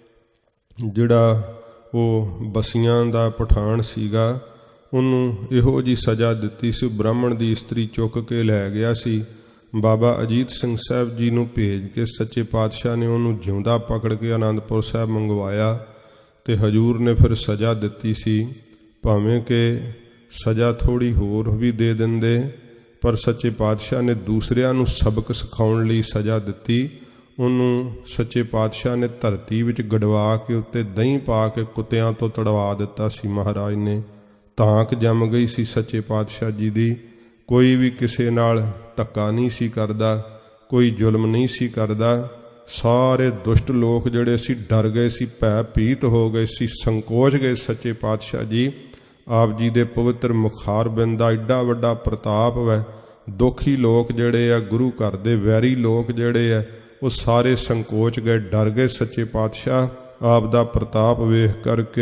ਜਿਹੜਾ ਉਹ ਬਸੀਆਂ ਦਾ ਪਠਾਨ ਸੀਗਾ, ਉਹਨੂੰ ਇਹੋ ਜਿਹੀ ਸਜ਼ਾ ਦਿੱਤੀ ਸੀ। ਬ੍ਰਾਹਮਣ ਦੀ ਇਸਤਰੀ ਚੁੱਕ ਕੇ ਲੈ ਗਿਆ ਸੀ। ਬਾਬਾ ਅਜੀਤ ਸਿੰਘ ਸਾਹਿਬ ਜੀ ਨੂੰ ਭੇਜ ਕੇ ਸੱਚੇ ਪਾਤਸ਼ਾਹ ਨੇ ਉਹਨੂੰ ਜਿਉਂਦਾ ਪਕੜ ਕੇ ਆਨੰਦਪੁਰ ਸਾਹਿਬ ਮੰਗਵਾਇਆ ਤੇ ਹਜੂਰ ਨੇ ਫਿਰ ਸਜ਼ਾ ਦਿੱਤੀ ਸੀ। ਭਾਵੇਂ ਕਿ ਸਜ਼ਾ ਥੋੜ੍ਹੀ ਹੋਰ ਵੀ ਦੇ ਦਿੰਦੇ, ਪਰ ਸੱਚੇ ਪਾਤਸ਼ਾਹ ਨੇ ਦੂਸਰਿਆਂ ਨੂੰ ਸਬਕ ਸਿਖਾਉਣ ਲਈ ਸਜ਼ਾ ਦਿੱਤੀ। ਉਹਨੂੰ ਸੱਚੇ ਪਾਤਸ਼ਾਹ ਨੇ ਧਰਤੀ ਵਿੱਚ ਗੜਵਾ ਕੇ ਉੱਤੇ ਦਹੀਂ ਪਾ ਕੇ ਕੁੱਤਿਆਂ ਤੋਂ ਤੜਵਾ ਦਿੱਤਾ ਸੀ। ਮਹਾਰਾਜ ਨੇ ਧਾਕ ਜੰਮ ਗਈ ਸੀ ਸੱਚੇ ਪਾਤਸ਼ਾਹ ਜੀ ਦੀ। ਕੋਈ ਵੀ ਕਿਸੇ ਨਾਲ ਧੱਕਾ ਨਹੀਂ ਸੀ ਕਰਦਾ, ਕੋਈ ਜ਼ੁਲਮ ਨਹੀਂ ਸੀ ਕਰਦਾ। ਸਾਰੇ ਦੁਸ਼ਟ ਲੋਕ ਜਿਹੜੇ ਸੀ ਡਰ ਗਏ ਸੀ, ਭੈ ਭੀਤ ਹੋ ਗਏ ਸੀ, ਸੰਕੋਚ ਗਏ। ਸੱਚੇ ਪਾਤਸ਼ਾਹ ਜੀ ਆਪ ਜੀ ਦੇ ਪਵਿੱਤਰ ਮੁਖਾਰ ਬਿੰਦ ਦਾ ਏਡਾ ਵੱਡਾ ਪ੍ਰਤਾਪ ਹੈ। ਦੁਖੀ ਲੋਕ ਜਿਹੜੇ ਆ, ਗੁਰੂ ਘਰ ਦੇ ਵੈਰੀ ਲੋਕ ਜਿਹੜੇ ਆ, ਉਹ ਸਾਰੇ ਸੰਕੋਚ ਗਏ, ਡਰ ਗਏ ਸੱਚੇ ਪਾਤਸ਼ਾਹ ਆਪ ਦਾ ਪ੍ਰਤਾਪ ਵੇਖ ਕਰਕੇ।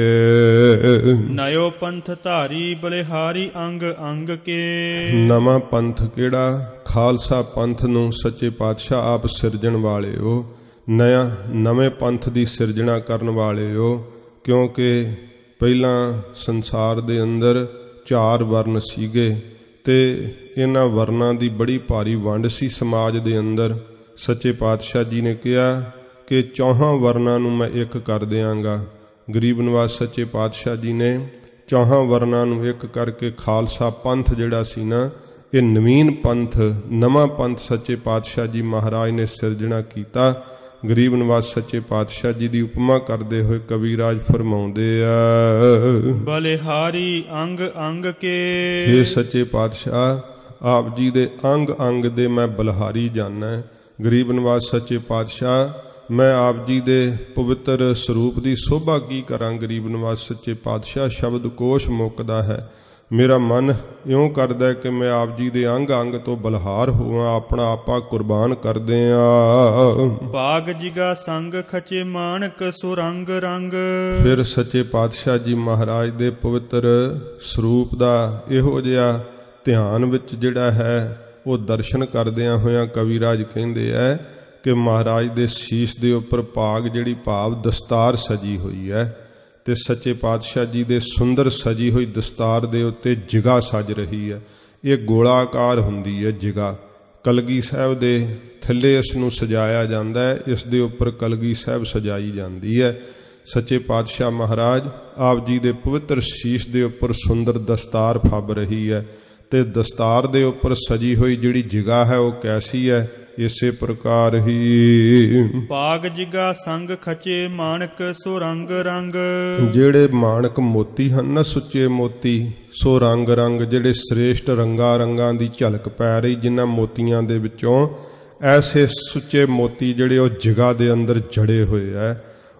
ਨਯੋ ਪੰਥ ਧਾਰੀ ਬਲਿਹਾਰੀ ਅੰਗ ਅੰਗ ਕੇ। ਨਵਾਂ ਪੰਥ ਕਿਹੜਾ? ਖਾਲਸਾ ਪੰਥ ਨੂੰ ਸੱਚੇ ਪਾਤਸ਼ਾਹ ਆਪ ਸਿਰਜਣ ਵਾਲੇ ਹੋ। ਨਵੇਂ ਪੰਥ ਦੀ ਸਿਰਜਣਾ ਕਰਨ ਵਾਲੇ ਹੋ। ਕਿਉਂਕਿ ਪਹਿਲਾਂ ਸੰਸਾਰ ਦੇ ਅੰਦਰ 4 ਵਰਨ ਸੀਗੇ ਤੇ ਇਹਨਾਂ ਵਰਨਾਂ ਦੀ ਬੜੀ ਭਾਰੀ ਵੰਡ ਸੀ ਸਮਾਜ ਦੇ ਅੰਦਰ। ਸੱਚੇ ਪਾਤਸ਼ਾਹ ਜੀ ਨੇ ਕਿਹਾ ਕਿ 4 ਵਰਨਾਂ ਨੂੰ ਮੈਂ ਇੱਕ ਕਰ ਦਿਆਂਗਾ। ਗਰੀਬ ਨਵਾਜ਼ ਸੱਚੇ ਪਾਤਸ਼ਾਹ ਜੀ ਨੇ 4 ਵਰਨਾਂ ਨੂੰ ਇੱਕ ਕਰਕੇ ਖਾਲਸਾ ਪੰਥ ਜਿਹੜਾ ਸੀ ਨਾ, ਇਹ ਨਵੀਨ ਪੰਥ, ਨਵਾਂ ਪੰਥ ਸੱਚੇ ਪਾਤਸ਼ਾਹ ਜੀ ਮਹਾਰਾਜ ਨੇ ਸਿਰਜਣਾ ਕੀਤਾ। ਗਰੀਬ ਨਵਾਜ਼ ਸੱਚੇ ਪਾਤਸ਼ਾਹ ਜੀ ਦੀ ਉਪਮਾ ਕਰਦੇ ਹੋਏ ਕਵੀਰਾਜ ਫਰਮਾਉਂਦੇ ਆ, ਬਲਿਹਾਰੀ ਅੰਗ ਅੰਗ ਕੇ। ਇਹ ਸੱਚੇ ਪਾਤਸ਼ਾਹ ਆਪ ਜੀ ਦੇ ਅੰਗ ਅੰਗ ਦੇ ਮੈਂ ਬਲਿਹਾਰੀ ਜਾਣਾ। ਗਰੀਬ ਨਵਾਜ਼ ਸੱਚੇ ਪਾਤਸ਼ਾਹ ਮੈਂ ਆਪ ਜੀ ਦੇ ਪਵਿੱਤਰ ਸਰੂਪ ਦੀ ਸੋਭਾ ਕੀ ਕਰਾਂ। ਗਰੀਬ ਨਵਾਜ਼ ਸੱਚੇ ਪਾਤਸ਼ਾਹ ਸ਼ਬਦ ਕੋਸ਼ ਮੁੱਕਦਾ ਹੈ। ਮੇਰਾ ਮਨ ਇਉਂ ਕਰਦਾ ਕਿ ਮੈਂ ਆਪ ਜੀ ਦੇ ਅੰਗ ਅੰਗ ਤੋਂ ਬਲਿਹਾਰ ਹੋਵਾਂ, ਆਪਣਾ ਆਪਾ ਕੁਰਬਾਨ ਕਰਦੇ ਆ। ਬਾਗ ਜਿਗਾ ਸੰਗ ਖਚੇ ਮਾਣਕ ਸੁਰੰਗ ਰੰਗ। ਫਿਰ ਸੱਚੇ ਪਾਤਸ਼ਾਹ ਜੀ ਮਹਾਰਾਜ ਦੇ ਪਵਿੱਤਰ ਸਰੂਪ ਦਾ ਇਹੋ ਜਿਹਾ ਧਿਆਨ ਵਿੱਚ ਜਿਹੜਾ ਹੈ ਉਹ ਦਰਸ਼ਨ ਕਰਦਿਆਂ ਹੋਇਆਂ ਕਵੀਰਾਜ ਕਹਿੰਦੇ ਐ ਕਿ ਮਹਾਰਾਜ ਦੇ ਸੀਸ ਦੇ ਉੱਪਰ ਪਾਗ ਜਿਹੜੀ ਭਾਵ ਦਸਤਾਰ ਸਜੀ ਹੋਈ ਹੈ ਤੇ ਸੱਚੇ ਪਾਤਸ਼ਾਹ ਜੀ ਦੇ ਸੁੰਦਰ ਸਜੀ ਹੋਈ ਦਸਤਾਰ ਦੇ ਉੱਤੇ ਜਿਗਾ ਸਜ ਰਹੀ ਹੈ। ਇਹ ਗੋਲਾਕਾਰ ਹੁੰਦੀ ਹੈ ਜਿਗਾ। ਕਲਗੀ ਸਾਹਿਬ ਦੇ ਥੱਲੇ ਇਸ ਨੂੰ ਸਜਾਇਆ ਜਾਂਦਾ ਹੈ, ਇਸ ਦੇ ਉੱਪਰ ਕਲਗੀ ਸਾਹਿਬ ਸਜਾਈ ਜਾਂਦੀ ਹੈ। ਸੱਚੇ ਪਾਤਸ਼ਾਹ ਮਹਾਰਾਜ ਆਪ ਜੀ ਦੇ ਪਵਿੱਤਰ ਸੀਸ ਦੇ ਉੱਪਰ ਸੁੰਦਰ ਦਸਤਾਰ ਫੱਬ ਰਹੀ ਹੈ ਤੇ ਦਸਤਾਰ ਦੇ ਉੱਪਰ ਸਜੀ ਹੋਈ ਜਿਹੜੀ ਜਿਗਾ ਹੈ ਉਹ ਕੈਸੀ ਹੈ? ਇਸੇ ਪ੍ਰਕਾਰ ਹੀ ਬਾਗ ਜਿਗਾ ਸੰਗ ਖਚੇ ਮਾਣਕ ਸੋ ਰੰਗ ਰੰਗ। ਜਿਹੜੇ ਮਾਣਕ ਮੋਤੀ ਹਨ ਨਾ, ਸੁੱਚੇ ਮੋਤੀ, ਸੋ ਰੰਗ ਰੰਗ, ਜਿਹੜੇ ਸ੍ਰੇਸ਼ਟ ਰੰਗਾਂ ਦੀ ਝਲਕ ਪੈ ਰਹੀ ਜਿਨ੍ਹਾਂ ਮੋਤੀਆਂ ਦੇ ਵਿੱਚੋਂ, ਐਸੇ ਸੁੱਚੇ ਮੋਤੀ ਜਿਹੜੇ ਉਹ ਜਿਗਾ ਦੇ ਅੰਦਰ ਜੜੇ ਹੋਏ ਹੈ।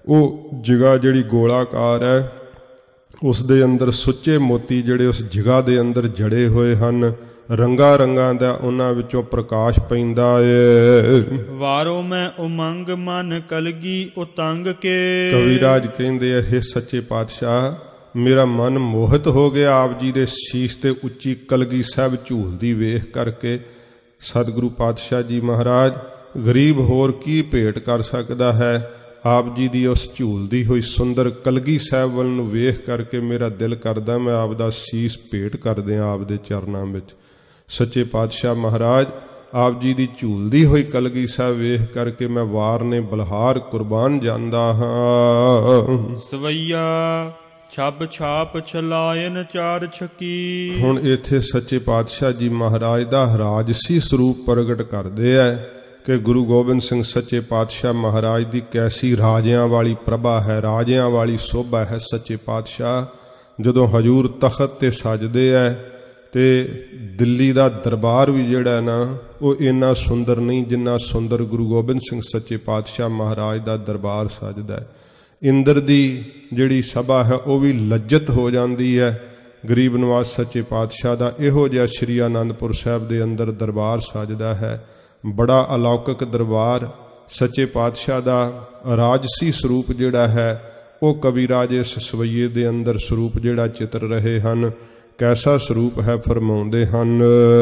ਉਹ ਜਿਗਾ ਜਿਹੜੀ ਗੋਲਾਕਾਰ ਹੈ, ਉਸ ਦੇ ਅੰਦਰ ਸੁੱਚੇ ਮੋਤੀ ਜਿਹੜੇ ਉਸ ਜਿਗਾ ਦੇ ਅੰਦਰ ਜੜੇ ਹੋਏ ਹਨ, ਰੰਗਾਂ ਰੰਗਾਂ ਦਾ ਉਹਨਾਂ ਵਿੱਚੋਂ ਪ੍ਰਕਾਸ਼ ਪੈਂਦਾ ਏ। ਵਾਰੋ ਮੈਂ ਉਮੰਗ ਮਨ ਕਲਗੀ ਉਤੰਗ ਕੇ। ਕਵੀਰਾਜ ਕਹਿੰਦੇ ਆ, ਹੇ ਸੱਚੇ ਪਾਤਸ਼ਾਹ, ਮੇਰਾ ਮਨ ਮੋਹਿਤ ਹੋ ਗਿਆ ਆਪ ਜੀ ਦੇ ਸੀਸ ਤੇ ਉੱਚੀ ਕਲਗੀ ਸਾਹਿਬ ਝੂਲਦੀ ਵੇਖ ਕਰਕੇ। ਸਤਿਗੁਰੂ ਪਾਤਸ਼ਾਹ ਜੀ ਮਹਾਰਾਜ, ਗਰੀਬ ਹੋਰ ਕੀ ਭੇਟ ਕਰ ਸਕਦਾ ਹੈ? ਆਪ ਜੀ ਦੀ ਉਸ ਝੂਲਦੀ ਹੋਈ ਸੁੰਦਰ ਕਲਗੀ ਸਾਹਿਬ ਵੱਲ ਨੂੰ ਵੇਖ ਕਰਕੇ ਮੇਰਾ ਦਿਲ ਕਰਦਾ ਮੈਂ ਆਪ ਦਾ ਸੀਸ ਭੇਟ ਕਰ ਦਿਆਂ ਆਪ ਦੇ ਚਰਨਾਂ ਵਿੱਚ। ਸੱਚੇ ਪਾਤਸ਼ਾਹ ਮਹਾਰਾਜ, ਆਪ ਜੀ ਦੀ ਝੂਲਦੀ ਹੋਈ ਕਲਗੀ ਸਾਹਿਬ ਵੇਖ ਕਰਕੇ ਮੈਂ ਵਾਰ ਨੇ ਬਲਹਾਰ ਕੁਰਬਾਨ ਜਾਂਦਾ ਹਾਂ। ਸਵਈਆ ਛੱਬ ਛਾਪ ਛਲਾਇਨ ਚਾਰ ਛਕੀ। ਹੁਣ ਇੱਥੇ ਸੱਚੇ ਪਾਤਸ਼ਾਹ ਜੀ ਮਹਾਰਾਜ ਦਾ ਰਾਜਸੀ ਸਰੂਪ ਪ੍ਰਗਟ ਕਰਦੇ ਐ ਕਿ ਗੁਰੂ ਗੋਬਿੰਦ ਸਿੰਘ ਸੱਚੇ ਪਾਤਸ਼ਾਹ ਮਹਾਰਾਜ ਦੀ ਕੈਸੀ ਰਾਜਿਆਂ ਵਾਲੀ ਪ੍ਰਭਾ ਹੈ, ਰਾਜਿਆਂ ਵਾਲੀ ਸੋਭਾ ਹੈ। ਸੱਚੇ ਪਾਤਸ਼ਾਹ ਜਦੋਂ ਹਜੂਰ ਤਖਤ ਤੇ ਸਜਦੇ ਐ ਤੇ ਦਿੱਲੀ ਦਾ ਦਰਬਾਰ ਵੀ ਜਿਹੜਾ ਨਾ ਉਹ ਇੰਨਾ ਸੁੰਦਰ ਨਹੀਂ ਜਿੰਨਾ ਸੁੰਦਰ ਗੁਰੂ ਗੋਬਿੰਦ ਸਿੰਘ ਸੱਚੇ ਪਾਤਸ਼ਾਹ ਮਹਾਰਾਜ ਦਾ ਦਰਬਾਰ ਸਜਦਾ। ਇੰਦਰ ਦੀ ਜਿਹੜੀ ਸਭਾ ਹੈ ਉਹ ਵੀ ਲੱਜਤ ਹੋ ਜਾਂਦੀ ਹੈ। ਗਰੀਬ ਨਿਵਾਸ ਸੱਚੇ ਪਾਤਸ਼ਾਹ ਦਾ ਇਹੋ ਜਿਹਾ ਸ਼੍ਰੀ ਆਨੰਦਪੁਰ ਸਾਹਿਬ ਦੇ ਅੰਦਰ ਦਰਬਾਰ ਸਜਦਾ ਹੈ। ਬੜਾ ਅਲੌਕਿਕ ਦਰਬਾਰ। ਸੱਚੇ ਪਾਤਸ਼ਾਹ ਦਾ ਰਾਜਸੀ ਸਰੂਪ ਜਿਹੜਾ ਹੈ ਉਹ ਕਵੀਰਾਜ ਇਸ ਸਵਈਏ ਦੇ ਅੰਦਰ ਸਰੂਪ ਜਿਹੜਾ ਚਿੱਤਰ ਰਹੇ ਹਨ। ਕੈਸਾ ਸਰੂਪ ਹੈ ਫਰਮਾਉਂਦੇ ਹਨ,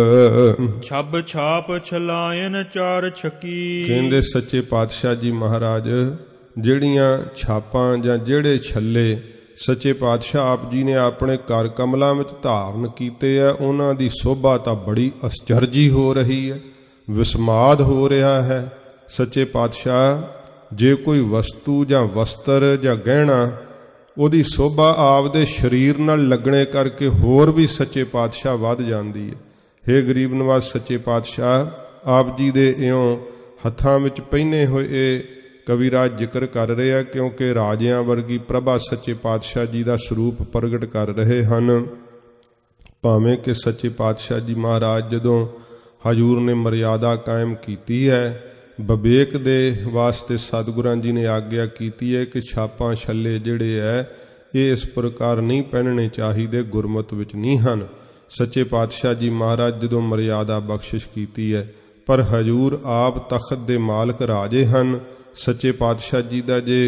ਛੱਬ ਛਾਪ ਛਲਾਇਨ ਚਾਰ ਛਕੀ। ਕਹਿੰਦੇ ਸੱਚੇ ਪਾਤਸ਼ਾਹ ਜੀ ਮਹਾਰਾਜ, ਜਿਹੜੀਆਂ ਛਾਪਾਂ ਜਾਂ ਜਿਹੜੇ ਛੱਲੇ ਸੱਚੇ ਪਾਤਸ਼ਾਹ ਆਪ ਜੀ ਨੇ ਆਪਣੇ ਘਰ ਕਮਲਾਂ ਵਿੱਚ ਧਾਰਨ ਕੀਤੇ ਆ, ਉਹਨਾਂ ਦੀ ਸੋਭਾ ਤਾਂ ਬੜੀ ਅਸਚਰਜੀ ਹੋ ਰਹੀ ਹੈ, ਵਿਸਮਾਦ ਹੋ ਰਿਹਾ ਹੈ। ਸੱਚੇ ਪਾਤਸ਼ਾਹ ਜੇ ਕੋਈ ਵਸਤੂ ਜਾਂ ਵਸਤਰ ਜਾਂ ਗਹਿਣਾ ਉਹਦੀ ਸੋਭਾ ਆਪਦੇ ਸਰੀਰ ਨਾਲ ਲੱਗਣੇ ਕਰਕੇ ਹੋਰ ਵੀ ਸੱਚੇ ਪਾਤਸ਼ਾਹ ਵੱਧ ਜਾਂਦੀ ਹੈ। ਹੇ ਗਰੀਬ ਨਿਵਾਸ ਸੱਚੇ ਪਾਤਸ਼ਾਹ, ਆਪ ਜੀ ਦੇ ਇਉਂ ਹੱਥਾਂ ਵਿੱਚ ਪਹਿਨੇ ਹੋਏ ਇਹ ਕਵੀਰਾਜ ਜ਼ਿਕਰ ਕਰ ਰਹੇ ਆ ਕਿਉਂਕਿ ਰਾਜਿਆਂ ਵਰਗੀ ਪ੍ਰਭਾ ਸੱਚੇ ਪਾਤਸ਼ਾਹ ਜੀ ਦਾ ਸਰੂਪ ਪ੍ਰਗਟ ਕਰ ਰਹੇ ਹਨ। ਭਾਵੇਂ ਕਿ ਸੱਚੇ ਪਾਤਸ਼ਾਹ ਜੀ ਮਹਾਰਾਜ ਜਦੋਂ ਹਜੂਰ ਨੇ ਮਰਿਆਦਾ ਕਾਇਮ ਕੀਤੀ ਹੈ, ਵਿਵੇਕ ਦੇ ਵਾਸਤੇ ਸਤਿਗੁਰਾਂ ਜੀ ਨੇ ਆਗਿਆ ਕੀਤੀ ਹੈ ਕਿ ਛਾਪਾਂ ਛੱਲੇ ਜਿਹੜੇ ਹੈ ਇਹ ਇਸ ਪ੍ਰਕਾਰ ਨਹੀਂ ਪਹਿਨਣੇ ਚਾਹੀਦੇ, ਗੁਰਮਤ ਵਿੱਚ ਨਹੀਂ ਹਨ। ਸੱਚੇ ਪਾਤਸ਼ਾਹ ਜੀ ਮਹਾਰਾਜ ਜਦੋਂ ਮਰਿਆਦਾ ਬਖਸ਼ਿਸ਼ ਕੀਤੀ ਹੈ, ਪਰ ਹਜੂਰ ਆਪ ਤਖਤ ਦੇ ਮਾਲਕ ਰਾਜੇ ਹਨ। ਸੱਚੇ ਪਾਤਸ਼ਾਹ ਜੀ ਦਾ ਜੇ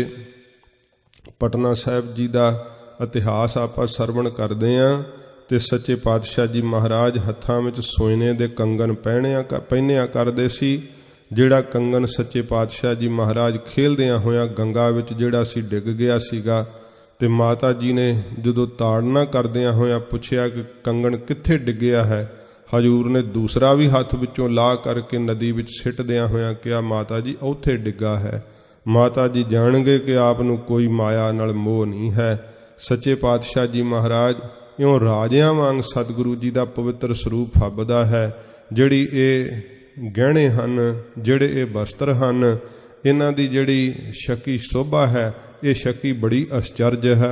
ਪਟਨਾ ਸਾਹਿਬ ਜੀ ਦਾ ਇਤਿਹਾਸ ਆਪਾਂ ਸਰਵਣ ਕਰਦੇ ਹਾਂ ਤੇ ਸੱਚੇ ਪਾਤਸ਼ਾਹ ਜੀ ਮਹਾਰਾਜ ਹੱਥਾਂ ਵਿੱਚ ਸੋਨੇ ਦੇ ਕੰਗਣ ਪਹਿਨਿਆ ਕਰਦੇ ਸੀ। ਜਿਹੜਾ ਕੰਗਣ ਸੱਚੇ ਪਾਤਸ਼ਾਹ ਜੀ ਮਹਾਰਾਜ ਖੇਲਦਿਆਂ ਹੋਇਆਂ ਗੰਗਾ ਵਿੱਚ ਜਿਹੜਾ ਸੀ ਡਿੱਗ ਗਿਆ ਸੀਗਾ ਤੇ ਮਾਤਾ ਜੀ ਨੇ ਜਦੋਂ ਤਾੜਨਾ ਕਰਦਿਆਂ ਹੋਇਆਂ ਪੁੱਛਿਆ ਕਿ ਕੰਗਣ ਕਿੱਥੇ ਡਿੱਗਿਆ ਹੈ, ਹਜੂਰ ਨੇ ਦੂਸਰਾ ਵੀ ਹੱਥ ਵਿੱਚੋਂ ਲਾਹ ਕਰਕੇ ਨਦੀ ਵਿੱਚ ਸਿੱਟਦਿਆਂ ਹੋਇਆਂ ਕਿਹਾ, ਮਾਤਾ ਜੀ ਉੱਥੇ ਡਿੱਗਾ ਹੈ। ਮਾਤਾ ਜੀ ਜਾਣਗੇ ਕਿ ਆਪ ਨੂੰ ਕੋਈ ਮਾਇਆ ਨਾਲ ਮੋਹ ਨਹੀਂ ਹੈ। ਸੱਚੇ ਪਾਤਸ਼ਾਹ ਜੀ ਮਹਾਰਾਜ ਇਉਂ ਰਾਜਿਆਂ ਵਾਂਗ ਸਤਿਗੁਰੂ ਜੀ ਦਾ ਪਵਿੱਤਰ ਸਰੂਪ ਫੱਬਦਾ ਹੈ। ਜਿਹੜੀ ਇਹ ਗਹਿਣੇ ਹਨ, ਜਿਹੜੇ ਇਹ ਵਸਤਰ ਹਨ, ਇਹਨਾਂ ਦੀ ਜਿਹੜੀ ਸ਼ਕੀ ਸੋਭਾ ਹੈ, ਇਹ ਸ਼ਕੀ ਬੜੀ ਅਸਚਰਜ ਹੈ।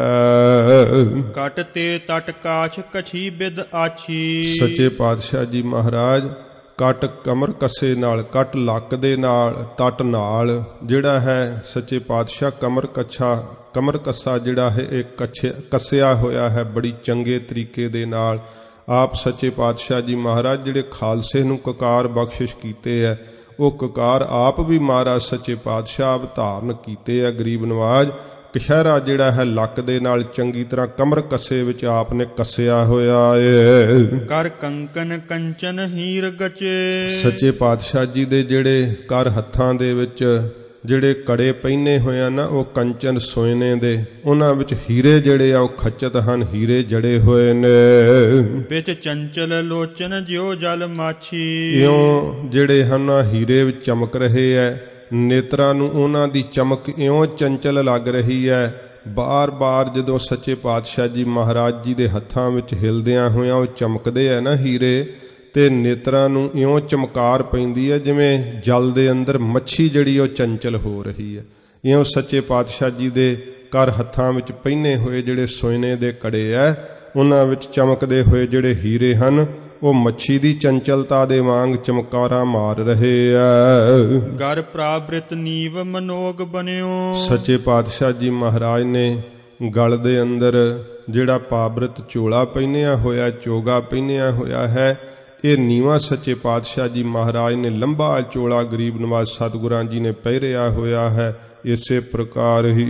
ਕਟ ਤੇ ਤਟ ਕਾਛ ਕਛੀ ਬਿਦ ਆਛੀ। ਸੱਚੇ ਪਾਤਸ਼ਾਹ ਜੀ ਮਹਾਰਾਜ ਕਟ ਕਮਰ ਕੱਸੇ ਨਾਲ, ਕਟ ਲੱਕ ਦੇ ਨਾਲ, ਤਟ ਨਾਲ ਜਿਹੜਾ ਹੈ ਸੱਚੇ ਪਾਤਸ਼ਾਹ ਕਮਰ ਕੱਸਾ ਜਿਹੜਾ ਹੈ ਇਹ ਕੱਸਿਆ ਹੋਇਆ ਹੈ ਬੜੀ ਚੰਗੇ ਤਰੀਕੇ ਦੇ ਨਾਲ। ਆਪ ਸੱਚੇ ਪਾਤਸ਼ਾਹ ਜੀ ਮਹਾਰਾਜ ਜਿਹੜੇ ਖਾਲਸੇ ਨੂੰ ਕਕਾਰ ਬਖਸ਼ਿਸ਼ ਕੀਤੇ ਹੈ, ਉਹ ਕਕਾਰ ਆਪ ਵੀ ਮਹਾਰਾਜ ਸੱਚੇ ਪਾਤਸ਼ਾਹ ਆਪ ਧਾਰਨ ਕੀਤੇ ਹੈ। ਗਰੀਬ ਨਵਾਜ ਕਸ਼ਹਿਰਾ ਜਿਹੜਾ ਹੈ ਲੱਕ ਦੇ ਨਾਲ ਚੰਗੀ ਤਰ੍ਹਾਂ ਕਮਰ ਕੱਸੇ ਵਿੱਚ ਆਪ ਨੇ ਕੱਸਿਆ ਹੋਇਆ ਏ। ਕਰ ਕੰਕਨ ਕੰਚਨ ਹੀਰ ਗਚੇ। ਸੱਚੇ ਪਾਤਸ਼ਾਹ ਜੀ ਦੇ ਜਿਹੜੇ ਕਰ ਹੱਥਾਂ ਦੇ ਵਿੱਚ ਜਿਹੜੇ ਕੜੇ ਪਹਿਨੇ ਹੋਏ ਆ ਨਾ, ਉਹ ਕੰਚਨ ਸੋਨੇ ਦੇ, ਉਹਨਾਂ ਵਿੱਚ ਹੀਰੇ ਜਿਹੜੇ ਆ ਉਹ ਖੱਚਤ ਹਨ, ਹੀਰੇ ਜੜੇ ਹੋਏ ਨੇ। ਵਿੱਚ ਚੰਚਲ ਲੋਚਨ ਜਿਉ ਜਲ ਮਾਛੀ। ਇਉਂ ਜਿਹੜੇ ਹਨ ਹੀਰੇ ਵਿੱਚ ਚਮਕ ਰਹੇ ਐ, ਨੇਤਰਾਂ ਨੂੰ ਉਹਨਾਂ ਦੀ ਚਮਕ ਇਉਂ ਚੰਚਲ ਲੱਗ ਰਹੀ ਹੈ। ਬਾਰ-ਬਾਰ ਜਦੋਂ ਸੱਚੇ ਪਾਤਸ਼ਾਹ ਜੀ ਮਹਾਰਾਜ ਜੀ ਦੇ ਹੱਥਾਂ ਵਿੱਚ ਹਿਲਦਿਆਂ ਹੋਇਆਂ ਉਹ ਚਮਕਦੇ ਆ ਨਾ ਹੀਰੇ, ਤੇ ਨੇਤਰਾਂ ਨੂੰ ਇਉਂ ਚਮਕਾਰ ਪੈਂਦੀ ਹੈ ਜਿਵੇਂ ਜਲ ਦੇ ਅੰਦਰ ਮੱਛੀ ਜਿਹੜੀ ਉਹ ਚੰਚਲ ਹੋ ਰਹੀ ਹੈ। ਇਉਂ ਸੱਚੇ ਪਾਤਸ਼ਾਹ ਜੀ ਦੇ ਕਰ ਹੱਥਾਂ ਵਿੱਚ ਪਹਿਨੇ ਹੋਏ ਜਿਹੜੇ ਸੋਨੇ ਦੇ ਕੜੇ ਐ, ਉਹਨਾਂ ਵਿੱਚ ਚਮਕਦੇ ਹੋਏ ਜਿਹੜੇ ਹੀਰੇ ਹਨ, ਉਹ ਮੱਛੀ ਦੀ ਚੰਚਲਤਾ ਦੇ ਵਾਂਗ ਚਮਕਾਰਾਂ ਮਾਰ ਰਹੇ ਐ। ਗਰ ਪ੍ਰਾਬ੍ਰਿਤ ਨੀਵ ਮਨੋਗ ਬਨਿਓ। ਸੱਚੇ ਪਾਤਸ਼ਾਹ ਜੀ ਮਹਾਰਾਜ ਨੇ ਗਲ ਦੇ ਅੰਦਰ ਜਿਹੜਾ ਪਾਬ੍ਰਿਤ ਚੋਲਾ ਪਹਿਨਿਆ ਹੋਇਆ, ਚੋਗਾ ਪਹਿਨਿਆ ਹੋਇਆ ਹੈ, ਇਹ ਨੀਵਾਂ ਸੱਚੇ ਪਾਤਸ਼ਾਹ ਜੀ ਮਹਾਰਾਜ ਨੇ ਲੰਬਾ ਚੋਲਾ ਗਰੀਬ ਨਵਾਜ਼ ਸਤਿਗੁਰਾਂ ਜੀ ਨੇ ਪਹਿਰਿਆ ਹੋਇਆ ਹੈ। ਇਸੇ ਪ੍ਰਕਾਰ ਹੀ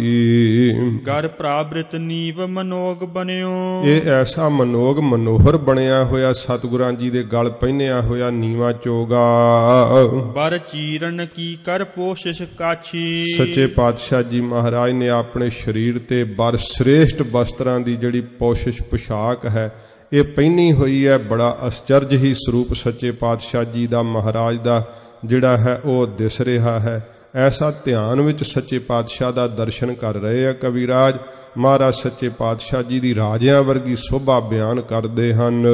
ਗਰ ਪ੍ਰਾਬ੍ਰਿਤ ਨੀਵ ਮਨੋਗ ਬਨਿਓ। ਇਹ ਐਸਾ ਮਨੋਗ ਮਨੋਹਰ ਬਣਿਆ ਹੋਇਆ ਸਤਿਗੁਰਾਂ ਜੀ ਦੇ ਗਲ ਪਹਿਨਿਆ ਹੋਇਆ ਨੀਵਾਂ ਚੋਗਾ। ਬਰ ਚੀਰਨ ਕੀ ਕਰ ਪੋਸ਼ਿਸ਼ ਕਾਛੀ। ਸੱਚੇ ਪਾਤਸ਼ਾਹ ਜੀ ਮਹਾਰਾਜ ਨੇ ਆਪਣੇ ਸਰੀਰ ਤੇ ਬਰ ਸ੍ਰੇਸ਼ਟ ਵਸਤਰਾਂ ਦੀ ਜਿਹੜੀ ਪੋਸ਼ਿਸ਼ ਪੁਸ਼ਾਕ ਹੈ ਇਹ ਪਹਿਨੀ ਹੋਈ ਹੈ। ਬੜਾ ਅਸਚਰਜ ਹੀ ਸਰੂਪ ਸੱਚੇ ਪਾਤਸ਼ਾਹ ਜੀ ਦਾ ਮਹਾਰਾਜ ਦਾ ਜਿਹੜਾ ਹੈ ਉਹ ਦਿਸ ਰਿਹਾ ਹੈ। ਐਸਾ ਧਿਆਨ ਵਿੱਚ ਸੱਚੇ ਪਾਤਸ਼ਾਹ ਦਾ ਦਰਸ਼ਨ ਕਰ ਰਹੇ ਆ ਕਵਿਰਾਜ। ਮਹਾਰਾਜ ਸੱਚੇ ਪਾਤਸ਼ਾਹ ਜੀ ਦੀ ਰਾਜਿਆਂ ਵਰਗੀ ਸੋਭਾ ਬਿਆਨ ਕਰਦੇ ਹਨ।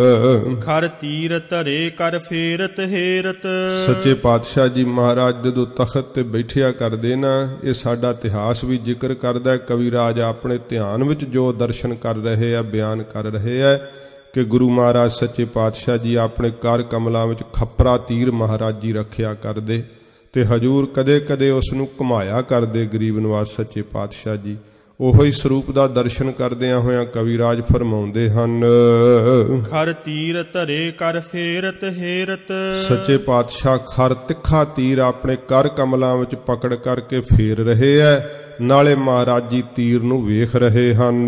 ਖਰ ਤੀਰ ਧਰੇ ਕਰ ਫੇਰਤ ਹੇਰਤ। ਸੱਚੇ ਪਾਤਸ਼ਾਹ ਜੀ ਮਹਾਰਾਜ ਜਦੋਂ ਤਖਤ ਤੇ ਬੈਠਿਆ ਕਰਦੇ ਨਾ, ਇਹ ਸਾਡਾ ਇਤਿਹਾਸ ਵੀ ਜ਼ਿਕਰ ਕਰਦਾ। ਕਵਿਰਾਜ ਆਪਣੇ ਧਿਆਨ ਵਿੱਚ ਜੋ ਦਰਸ਼ਨ ਕਰ ਰਹੇ ਆ ਬਿਆਨ ਕਰ ਰਹੇ ਆ ਕਿ ਗੁਰੂ ਮਹਾਰਾਜ ਸੱਚੇ ਪਾਤਸ਼ਾਹ ਜੀ ਆਪਣੇ ਕਰ ਕਮਲਾਂ ਵਿੱਚ ਖੱਪਰਾ ਤੀਰ ਮਹਾਰਾਜ ਜੀ ਰੱਖਿਆ ਕਰਦੇ ਤੇ ਹਜੂਰ ਕਦੇ ਕਦੇ ਉਸ ਨੂੰ ਘੁਮਾਇਆ ਕਰਦੇ ਗਰੀਬ ਨਵਾਜ਼ ਸੱਚੇ ਪਾਤਸ਼ਾਹ ਜੀ। ਉਹੋ ਹੀ ਸਰੂਪ ਦਾ ਦਰਸ਼ਨ ਕਰਦਿਆਂ ਹੋਇਆਂ ਕਵਿਰਾਜ ਫਰਮਾਉਂਦੇ ਹਨ। ਖਰ ਤੀਰ ਧਰੇ ਕਰ ਫੇਰਤ ਹੇਰਤ। ਸੱਚੇ ਪਾਤਸ਼ਾਹ ਖਰ ਤਿੱਖਾ ਤੀਰ ਆਪਣੇ ਕਰ ਕਮਲਾਂ ਵਿੱਚ ਪਕੜ ਕਰਕੇ ਫੇਰ ਰਹੇ ਐ, ਨਾਲੇ ਮਹਾਰਾਜ ਜੀ ਤੀਰ ਨੂੰ ਵੇਖ ਰਹੇ ਹਨ।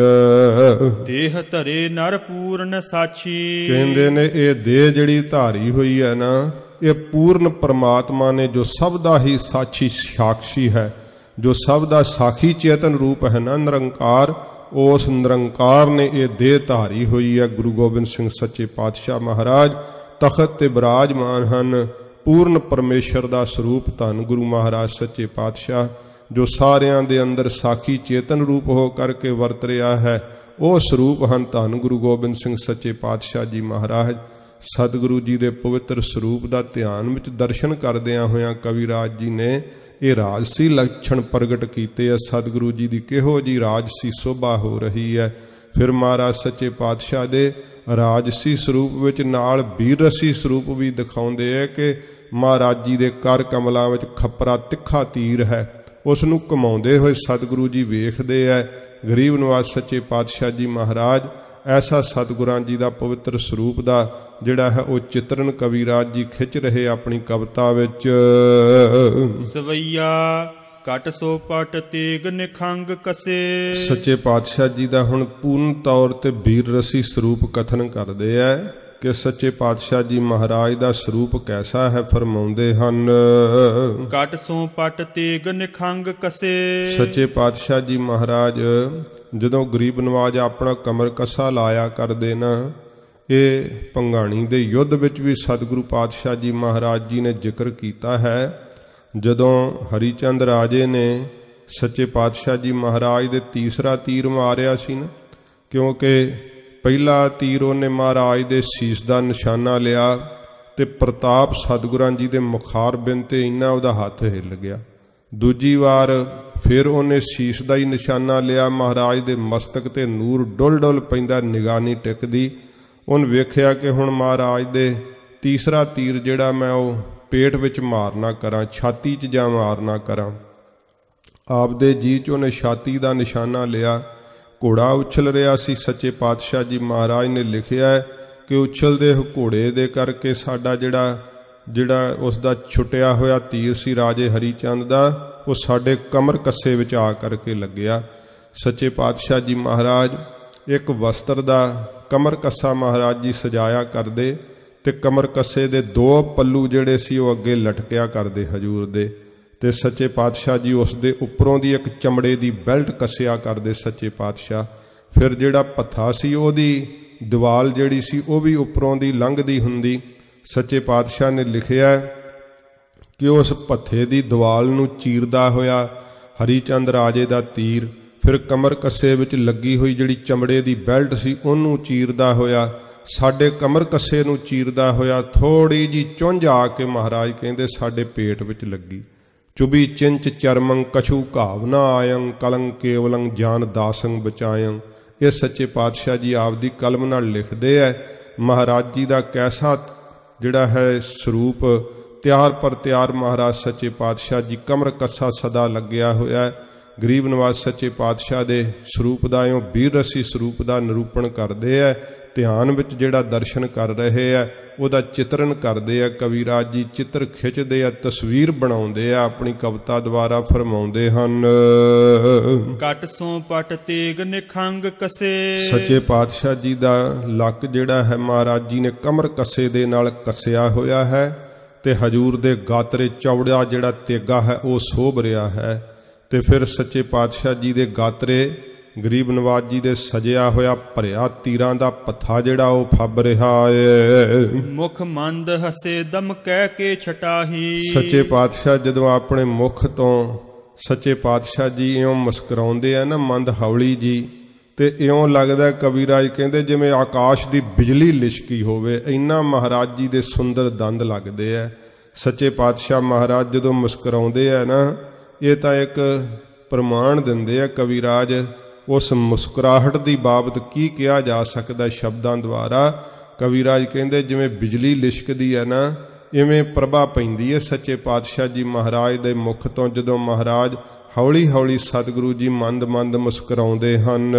ਦੇਹ ਧਰੇ ਨਰ ਪੂਰਨ ਸਾਛੀ। ਕਹਿੰਦੇ ਨੇ ਇਹ ਦੇਹ ਜਿਹੜੀ ਧਾਰੀ ਹੋਈ ਹੈ ਨਾ, ਇਹ ਪੂਰਨ ਪਰਮਾਤਮਾ ਨੇ ਜੋ ਸਭ ਦਾ ਹੀ ਸਾਖੀ ਸਾਖੀ ਹੈ, ਜੋ ਸਭ ਦਾ ਸਾਖੀ ਚੇਤਨ ਰੂਪ ਹੈ ਨਾ ਨਿਰੰਕਾਰ, ਉਸ ਨਿਰੰਕਾਰ ਨੇ ਇਹ ਦੇਹ ਧਾਰੀ ਹੋਈ ਹੈ। ਗੁਰੂ ਗੋਬਿੰਦ ਸਿੰਘ ਸੱਚੇ ਪਾਤਸ਼ਾਹ ਮਹਾਰਾਜ ਤਖਤ ਤੇ ਬਿਰਾਜਮਾਨ ਹਨ। ਪੂਰਨ ਪਰਮੇਸ਼ਰ ਦਾ ਸਰੂਪ ਧੰਨ ਗੁਰੂ ਮਹਾਰਾਜ ਸੱਚੇ ਪਾਤਸ਼ਾਹ ਜੋ ਸਾਰਿਆਂ ਦੇ ਅੰਦਰ ਸਾਖੀ ਚੇਤਨ ਰੂਪ ਹੋ ਕਰਕੇ ਵਰਤ ਰਿਹਾ ਹੈ, ਉਹ ਸਰੂਪ ਹਨ ਧੰਨ ਗੁਰੂ ਗੋਬਿੰਦ ਸਿੰਘ ਸੱਚੇ ਪਾਤਸ਼ਾਹ ਜੀ ਮਹਾਰਾਜ। ਸਤਿਗੁਰੂ ਜੀ ਦੇ ਪਵਿੱਤਰ ਸਰੂਪ ਦਾ ਧਿਆਨ ਵਿੱਚ ਦਰਸ਼ਨ ਕਰਦਿਆਂ ਹੋਇਆਂ ਕਵਿਰਾਜ ਜੀ ਨੇ ਇਹ ਰਾਜਸੀ ਲੱਛਣ ਪ੍ਰਗਟ ਕੀਤੇ ਆ। ਸਤਿਗੁਰੂ ਜੀ ਦੀ ਕਿਹੋ ਜੀ ਰਾਜਸੀ ਸੋਭਾ ਹੋ ਰਹੀ ਹੈ। ਫਿਰ ਮਹਾਰਾਜ ਸੱਚੇ ਪਾਤਸ਼ਾਹ ਦੇ ਰਾਜਸੀ ਸਰੂਪ ਵਿੱਚ ਨਾਲ ਬੀਰਰਸੀ ਸਰੂਪ ਵੀ ਦਿਖਾਉਂਦੇ ਹੈ ਕਿ ਮਹਾਰਾਜ ਜੀ ਦੇ ਕਰ ਕਮਲਾਂ ਵਿੱਚ ਖੱਪਰਾ ਤਿੱਖਾ ਤੀਰ ਹੈ, ਉਸ ਨੂੰ ਘੁਮਾਉਂਦੇ ਹੋਏ ਸਤਿਗੁਰੂ ਜੀ ਵੇਖਦੇ ਹੈ। ਗਰੀਬ ਨਵਾਜ਼ ਸੱਚੇ ਪਾਤਸ਼ਾਹ ਜੀ ਮਹਾਰਾਜ ਐਸਾ ਸਤਿਗੁਰਾਂ ਜੀ ਦਾ ਪਵਿੱਤਰ ਸਰੂਪ ਦਾ ਜਿਹੜਾ ਹੈ ਉਹ ਚਿਤਰਨ ਕਵਿਰਾਜ ਜੀ ਖਿੱਚ ਰਹੇ ਆਪਣੀ ਕਵਿਤਾ ਵਿੱਚ। ਸਵਈਆ ਘਟ ਸੋ ਪਟ ਤੇਗ ਨਿਖੰਗ ਕਸੇ। ਸੱਚੇ ਪਾਤਸ਼ਾਹ ਜੀ ਦਾ ਹੁਣ ਪੂਰਨ ਤੌਰ ਤੇ ਬੀਰ ਰਸੀ ਸਰੂਪ ਕਥਨ ਕਰਦੇ ਹੈ ਕਿ ਸੱਚੇ ਪਾਤਸ਼ਾਹ ਜੀ ਮਹਾਰਾਜ ਦਾ ਸਰੂਪ ਕੈਸਾ ਹੈ। ਫਰਮਾਉਂਦੇ ਹਨ ਘਟ ਸੋ ਪਟ ਤੇਗ ਨਿਖੰਗ ਕਸੇ। ਸੱਚੇ ਪਾਤਸ਼ਾਹ ਜੀ ਮਹਾਰਾਜ ਜਦੋਂ ਗਰੀਬ ਨਵਾਜ਼ ਆਪਣਾ ਕਮਰ ਕੱਸਾ ਲਾਇਆ ਕਰਦੇ ਨਾ, ਇਹ ਭੰਗਾਣੀ ਦੇ ਯੁੱਧ ਵਿੱਚ ਵੀ ਸਤਿਗੁਰੂ ਪਾਤਸ਼ਾਹ ਜੀ ਮਹਾਰਾਜ ਜੀ ਨੇ ਜ਼ਿਕਰ ਕੀਤਾ ਹੈ। ਜਦੋਂ ਹਰੀਚੰਦ ਰਾਜੇ ਨੇ ਸੱਚੇ ਪਾਤਸ਼ਾਹ ਜੀ ਮਹਾਰਾਜ ਦੇ ਤੀਸਰਾ ਤੀਰ ਮਾਰਿਆ ਸੀ ਨਾ, ਕਿਉਂਕਿ ਪਹਿਲਾ ਤੀਰ ਉਹਨੇ ਮਹਾਰਾਜ ਦੇ ਸੀਸ ਦਾ ਨਿਸ਼ਾਨਾ ਲਿਆ ਤੇ ਪ੍ਰਤਾਪ ਸਤਿਗੁਰਾਂ ਜੀ ਦੇ ਮੁਖਾਰ ਬਿੰਦ ਤੇ ਇੰਨਾ ਉਹਦਾ ਹੱਥ ਹਿੱਲ ਗਿਆ। ਦੂਜੀ ਵਾਰ ਫਿਰ ਉਹਨੇ ਸੀਸ ਦਾ ਹੀ ਨਿਸ਼ਾਨਾ ਲਿਆ, ਮਹਾਰਾਜ ਦੇ ਮਸਤਕ ਤੇ ਨੂਰ ਡੁੱਲ ਡੁੱਲ ਪੈਂਦਾ, ਨਿਗਾਹ ਨਹੀਂ ਟਿਕਦੀ। ਉਹਨੇ ਵੇਖਿਆ ਕਿ ਹੁਣ ਮਹਾਰਾਜ ਦੇ ਤੀਸਰਾ ਤੀਰ ਜਿਹੜਾ ਮੈਂ ਉਹ ਪੇਟ ਵਿੱਚ ਮਾਰਨਾ ਕਰਾਂ, ਛਾਤੀ 'ਚ ਜਾਂ ਮਾਰਨਾ ਕਰਾਂ। ਆਪਦੇ ਜੀ 'ਚ ਉਹਨੇ ਛਾਤੀ ਦਾ ਨਿਸ਼ਾਨਾ ਲਿਆ। ਘੋੜਾ ਉਛਲ ਰਿਹਾ ਸੀ। ਸੱਚੇ ਪਾਤਸ਼ਾਹ ਜੀ ਮਹਾਰਾਜ ਨੇ ਲਿਖਿਆ ਕਿ ਉਛਲਦੇ ਘੋੜੇ ਦੇ ਕਰਕੇ ਸਾਡਾ ਜਿਹੜਾ ਉਸ ਦਾ ਛੁੱਟਿਆ ਹੋਇਆ ਤੀਰ ਸੀ ਰਾਜੇ ਹਰੀਚੰਦ ਦਾ, ਉਹ ਸਾਡੇ ਕਮਰ ਕੱਸੇ ਵਿੱਚ ਆ ਕਰਕੇ ਲੱਗਿਆ। ਸੱਚੇ ਪਾਤਸ਼ਾਹ ਜੀ ਮਹਾਰਾਜ ਇੱਕ ਵਸਤਰ ਦਾ ਕਮਰ ਕੱਸਾ ਮਹਾਰਾਜ ਜੀ ਸਜਾਇਆ ਕਰਦੇ ਤੇ ਕਮਰ ਕੱਸੇ ਦੇ ਦੋ ਪੱਲੂ ਜਿਹੜੇ ਸੀ ਉਹ ਅੱਗੇ ਲਟਕਿਆ ਕਰਦੇ ਹਜੂਰ ਦੇ, ਤੇ ਸੱਚੇ ਪਾਤਸ਼ਾਹ ਜੀ ਉਸ ਦੇ ਉੱਪਰੋਂ ਦੀ ਇੱਕ ਚਮੜੇ ਦੀ ਬੈਲਟ ਕੱਸਿਆ ਕਰਦੇ ਸੱਚੇ ਪਾਤਸ਼ਾਹ। ਫਿਰ ਜਿਹੜਾ ਪੱਥਾ ਸੀ ਉਹਦੀ ਦੀਵਾਲ ਜਿਹੜੀ ਸੀ ਉਹ ਵੀ ਉੱਪਰੋਂ ਦੀ ਲੰਘਦੀ ਹੁੰਦੀ। ਸੱਚੇ ਪਾਤਸ਼ਾਹ ਨੇ ਲਿਖਿਆ ਕਿ ਉਸ ਪੱਥੇ ਦੀ ਦੀਵਾਲ ਨੂੰ ਚੀਰਦਾ ਹੋਇਆ ਹਰੀਚੰਦ ਰਾਜੇ ਦਾ ਤੀਰ ਫਿਰ ਕਮਰ ਕੱਸੇ ਵਿੱਚ ਲੱਗੀ ਹੋਈ ਜਿਹੜੀ ਚਮੜੇ ਦੀ ਬੈਲਟ ਸੀ ਉਹਨੂੰ ਚੀਰਦਾ ਹੋਇਆ, ਸਾਡੇ ਕਮਰ ਕੱਸੇ ਨੂੰ ਚੀਰਦਾ ਹੋਇਆ ਥੋੜੀ ਜੀ ਚੁੰਝ ਆ ਕੇ ਮਹਾਰਾਜ ਕਹਿੰਦੇ ਸਾਡੇ ਪੇਟ ਵਿੱਚ ਲੱਗੀ। ਚੁਬੀ ਚਿੰਚ ਚਰਮੰ ਕਛੂ ਘਾਵਨਾ ਆਇੰ ਕਲੰ ਕੇਵਲੰ ਜਾਨ ਦਾਸੰ ਬਚਾਇੰ। ਇਹ ਸੱਚੇ ਪਾਤਸ਼ਾਹ ਜੀ ਆਪਦੀ ਕਲਮ ਨਾਲ ਲਿਖਦੇ ਹੈ ਮਹਾਰਾਜ ਜੀ ਦਾ ਕੈਸਾ ਜਿਹੜਾ ਹੈ ਸਰੂਪ ਤਿਆਰ ਪਰ ਤਿਆਰ ਮਹਾਰਾਜ ਸੱਚੇ ਪਾਤਸ਼ਾਹ ਜੀ ਕਮਰ ਕੱਸਾ ਸਦਾ ਲੱਗਿਆ ਹੋਇਆ ਹੈ। ਗਰੀਬ ਨਵਾਜ਼ ਸੱਚੇ ਪਾਤਸ਼ਾਹ ਦੇ ਸਰੂਪ ਦਾ ਇਉਂ ਵੀਰ ਰਸੀ ਸਰੂਪ ਦਾ ਨਿਰੂਪਣ ਕਰਦੇ ਹੈ। ਧਿਆਨ ਵਿੱਚ ਜਿਹੜਾ ਦਰਸ਼ਨ ਕਰ ਰਹੇ ਹੈ ਉਹਦਾ ਚਿਤਰਨ ਕਰਦੇ ਆ। ਕਵੀਰਾਜ ਜੀ ਚਿੱਤਰ ਖਿੱਚਦੇ ਆ, ਤਸਵੀਰ ਬਣਾਉਂਦੇ ਆ, ਆਪਣੀ ਕਵਿਤਾ ਦੁਆਰਾ ਫਰਮਾਉਂਦੇ ਹਨ। ਕਟ ਸੋਂ ਪਟ ਤੇਗ ਨਿਖੰਗ ਕਸੇ। ਸੱਚੇ ਪਾਤਸ਼ਾਹ ਜੀ ਦਾ ਲੱਕ ਜਿਹੜਾ ਹੈ ਮਹਾਰਾਜ ਜੀ ਨੇ ਕਮਰ ਕੱਸੇ ਦੇ ਨਾਲ ਕੱਸਿਆ ਹੋਇਆ ਹੈ ਤੇ ਹਜੂਰ ਦੇ ਗਾਤਰੇ ਚੌੜਾ ਜਿਹੜਾ ਤੇਗਾ ਹੈ ਉਹ ਸੋਭ ਰਿਹਾ ਹੈ। ਤੇ ਫਿਰ ਸੱਚੇ ਪਾਤਸ਼ਾਹ ਜੀ ਦੇ ਗਾਤਰੇ ਗਰੀਬ ਨਵਾਜ਼ ਜੀ ਦੇ ਸਜਿਆ ਹੋਇਆ ਭਰਿਆ ਤੀਰਾਂ ਦਾ ਪੱਥਾ ਜਿਹੜਾ ਉਹ ਫੱਬ ਰਿਹਾ ਏ। ਮੁਖ ਮੰਦ ਹਸੇ ਦਮ ਕਹਿ ਕੇ ਛਟਾਹੀ। ਸੱਚੇ ਪਾਤਸ਼ਾਹ ਜਦੋਂ ਆਪਣੇ ਮੁਖ ਤੋਂ ਸੱਚੇ ਪਾਤਸ਼ਾਹ ਜੀ ਇਉਂ ਮੁਸਕਰਾਉਂਦੇ ਆ ਨਾ ਮੰਦ ਹੌਲੀ ਜੀ, ਤੇ ਇਉਂ ਲੱਗਦਾ ਕਵੀਰਾਜ ਕਹਿੰਦੇ ਜਿਵੇਂ ਆਕਾਸ਼ ਦੀ ਬਿਜਲੀ ਲਿਸ਼ਕੀ ਹੋਵੇ, ਇੰਨਾ ਮਹਾਰਾਜ ਜੀ ਦੇ ਸੁੰਦਰ ਦੰਦ ਲੱਗਦੇ ਆ। ਸੱਚੇ ਪਾਤਸ਼ਾਹ ਮਹਾਰਾਜ ਜਦੋਂ ਮੁਸਕਰਾਉਂਦੇ ਆ ਨਾ, ਇਹ ਤਾਂ ਇੱਕ ਪ੍ਰਮਾਣ ਦਿੰਦੇ ਆ ਕਵੀਰਾਜ। ਉਸ ਮੁਸਕਰਾਹਟ ਦੀ ਬਾਬਤ ਕੀ ਕਿਹਾ ਜਾ ਸਕਦਾ ਸ਼ਬਦਾਂ ਦੁਆਰਾ। ਕਵੀਰਾਜ ਕਹਿੰਦੇ ਜਿਵੇਂ ਬਿਜਲੀ ਲਿਸ਼ਕਦੀ ਹੈ ਨਾ, ਇਵੇਂ ਪ੍ਰਭਾ ਪੈਂਦੀ ਹੈ ਸੱਚੇ ਪਾਤਸ਼ਾਹ ਜੀ ਮਹਾਰਾਜ ਦੇ ਮੁਖ ਤੋਂ ਜਦੋਂ ਮਹਾਰਾਜ ਹੌਲੀ ਹੌਲੀ ਸਤਿਗੁਰੂ ਜੀ ਮੰਦ ਮੰਦ ਮੁਸਕਰਾਉਂਦੇ ਹਨ।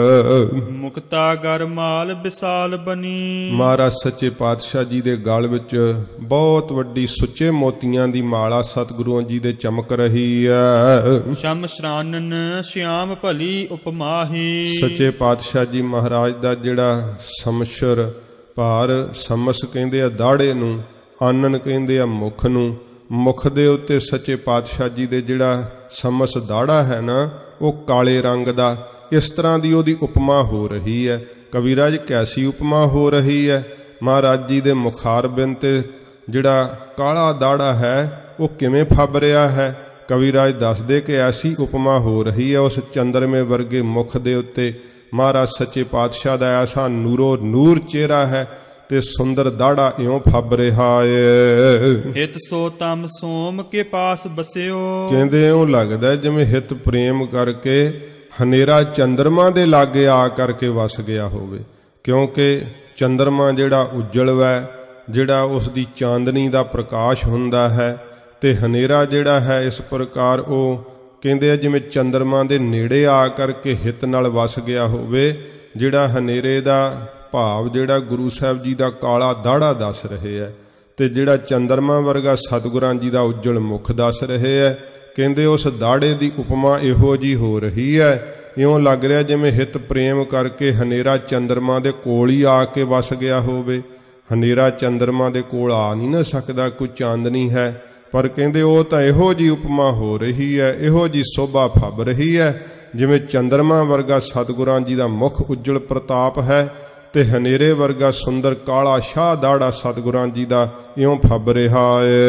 ਮੁਕਤਾ ਗਰਮਾਲ ਵਿਸਾਲ ਬਣੀ। ਮਹਾਰਾਜ ਸੱਚੇ ਪਾਤਸ਼ਾਹ ਜੀ ਦੇ ਗਲ ਵਿੱਚ ਬਹੁਤ ਵੱਡੀ ਸੁੱਚੇ ਮੋਤੀਆਂ ਦੀ ਮਾਲਾ ਸਤਿਗੁਰੂ ਜੀ ਦੇ ਚਮਕ ਰਹੀ ਹੈ। ਸ਼ਮ ਸ਼ਰਾਨਨ ਸ਼ਿਆਮ ਭਲੀ ਉਪਮਾਹੀ। ਸੱਚੇ ਪਾਤਸ਼ਾਹ ਜੀ ਮਹਾਰਾਜ ਦਾ ਜਿਹੜਾ ਸਮਸ਼ਰ ਭਾਰ, ਸਮਸ ਕਹਿੰਦੇ ਆ ਦਾੜੇ ਨੂੰ, ਆਨਨ ਕਹਿੰਦੇ ਆ ਮੁਖ ਨੂੰ। ਮੁਖ ਦੇ ਉੱਤੇ ਸੱਚੇ ਪਾਤਸ਼ਾਹ ਜੀ ਦੇ ਜਿਹੜਾ ਸਮਸ ਦਾੜਾ ਹੈ ਨਾ, ਉਹ ਕਾਲੇ ਰੰਗ ਦਾ, ਇਸ ਤਰ੍ਹਾਂ ਦੀ ਉਹਦੀ ਉਪਮਾ ਹੋ ਰਹੀ ਹੈ। ਕਵੀਰਾਜ ਕੈਸੀ ਉਪਮਾ ਹੋ ਰਹੀ ਹੈ? ਮਹਾਰਾਜ ਜੀ ਦੇ ਮੁਖਾਰਬਿੰਦ ਤੇ ਜਿਹੜਾ ਕਾਲਾ ਦਾੜਾ ਹੈ ਉਹ ਕਿਵੇਂ ਫੱਬ ਰਿਹਾ ਹੈ? ਕਵੀਰਾਜ ਦੱਸਦੇ ਕਿ ਐਸੀ ਉਪਮਾ ਹੋ ਰਹੀ ਹੈ ਉਸ ਚੰਦਰਮੇ ਵਰਗੇ ਮੁਖ ਦੇ ਉੱਤੇ ਮਹਾਰਾਜ ਸੱਚੇ ਪਾਤਸ਼ਾਹ ਦਾ ਐਸਾ ਨੂਰੋ ਨੂਰ ਚਿਹਰਾ ਹੈ ਤੇ ਸੁੰਦਰ ਦਾੜਾ ਇਉਂ ਫੱਬ ਰਿਹਾ ਏ। ਹਿਤ ਸੋ ਤਮ ਸੋਮ ਕੇ ਪਾਸ ਬਸਿਓ। ਕਹਿੰਦੇ ਇਉਂ ਲੱਗਦਾ ਜਿਵੇਂ ਹਿਤ ਪ੍ਰੇਮ ਕਰਕੇ ਹਨੇਰਾ ਚੰਦਰਮਾ ਦੇ ਲਾਗੇ ਆ ਕਰਕੇ ਵਸ ਗਿਆ ਹੋਵੇ, ਕਿਉਂਕਿ ਚੰਦਰਮਾ ਜਿਹੜਾ ਉਜਲ ਵੈ, ਜਿਹੜਾ ਉਸ ਦੀ ਚਾਂਦਨੀ ਦਾ ਪ੍ਰਕਾਸ਼ ਹੁੰਦਾ ਹੈ, ਤੇ ਹਨੇਰਾ ਜਿਹੜਾ ਹੈ ਇਸ ਪ੍ਰਕਾਰ ਉਹ ਕਹਿੰਦੇ ਆ ਜਿਵੇਂ ਚੰਦਰਮਾ ਦੇ ਨੇੜੇ ਆ ਕਰਕੇ ਹਿਤ ਨਾਲ ਵਸ ਗਿਆ ਹੋਵੇ। ਜਿਹੜਾ ਹਨੇਰੇ ਦਾ ਭਾਵ ਜਿਹੜਾ ਗੁਰੂ ਸਾਹਿਬ ਜੀ ਦਾ ਕਾਲਾ ਦਾੜਾ ਦੱਸ ਰਹੇ ਹੈ, ਤੇ ਜਿਹੜਾ ਚੰਦਰਮਾ ਵਰਗਾ ਸਤਿਗੁਰਾਂ ਜੀ ਦਾ ਉਜਲ ਮੁਖ ਦੱਸ ਰਹੇ ਹੈ। ਕਹਿੰਦੇ ਉਸ ਦਾੜੇ ਦੀ ਉਪਮਾ ਇਹੋ ਜੀ ਹੋ ਰਹੀ ਹੈ, ਇਉਂ ਲੱਗ ਰਿਹਾ ਜਿਵੇਂ ਹਿਤ ਪ੍ਰੇਮ ਕਰਕੇ ਹਨੇਰਾ ਚੰਦਰਮਾ ਦੇ ਕੋਲ ਹੀ ਆ ਕੇ ਵਸ ਗਿਆ ਹੋਵੇ। ਹਨੇਰਾ ਚੰਦਰਮਾ ਦੇ ਕੋਲ ਆ ਨਹੀਂ ਨਾ ਸਕਦਾ, ਕੋਈ ਚਾਂਦਨੀ ਹੈ, ਪਰ ਕਹਿੰਦੇ ਉਹ ਤਾਂ ਇਹੋ ਜੀ ਉਪਮਾ ਹੋ ਰਹੀ ਹੈ, ਇਹੋ ਜੀ ਸੋਭਾ ਫੱਬ ਰਹੀ ਹੈ ਜਿਵੇਂ ਚੰਦਰਮਾ ਵਰਗਾ ਸਤਿਗੁਰਾਂ ਜੀ ਦਾ ਮੁਖ ਉਜਲ ਪ੍ਰਤਾਪ ਹੈ, ਤੇ ਹਨੇਰੇ ਵਰਗਾ ਸੁੰਦਰ ਕਾਲਾ ਸ਼ਾਹ ਦਾੜਾ ਸਤਿਗੁਰਾਂ ਜੀ ਦਾ ਇਉਂ ਫੱਬ ਰਿਹਾ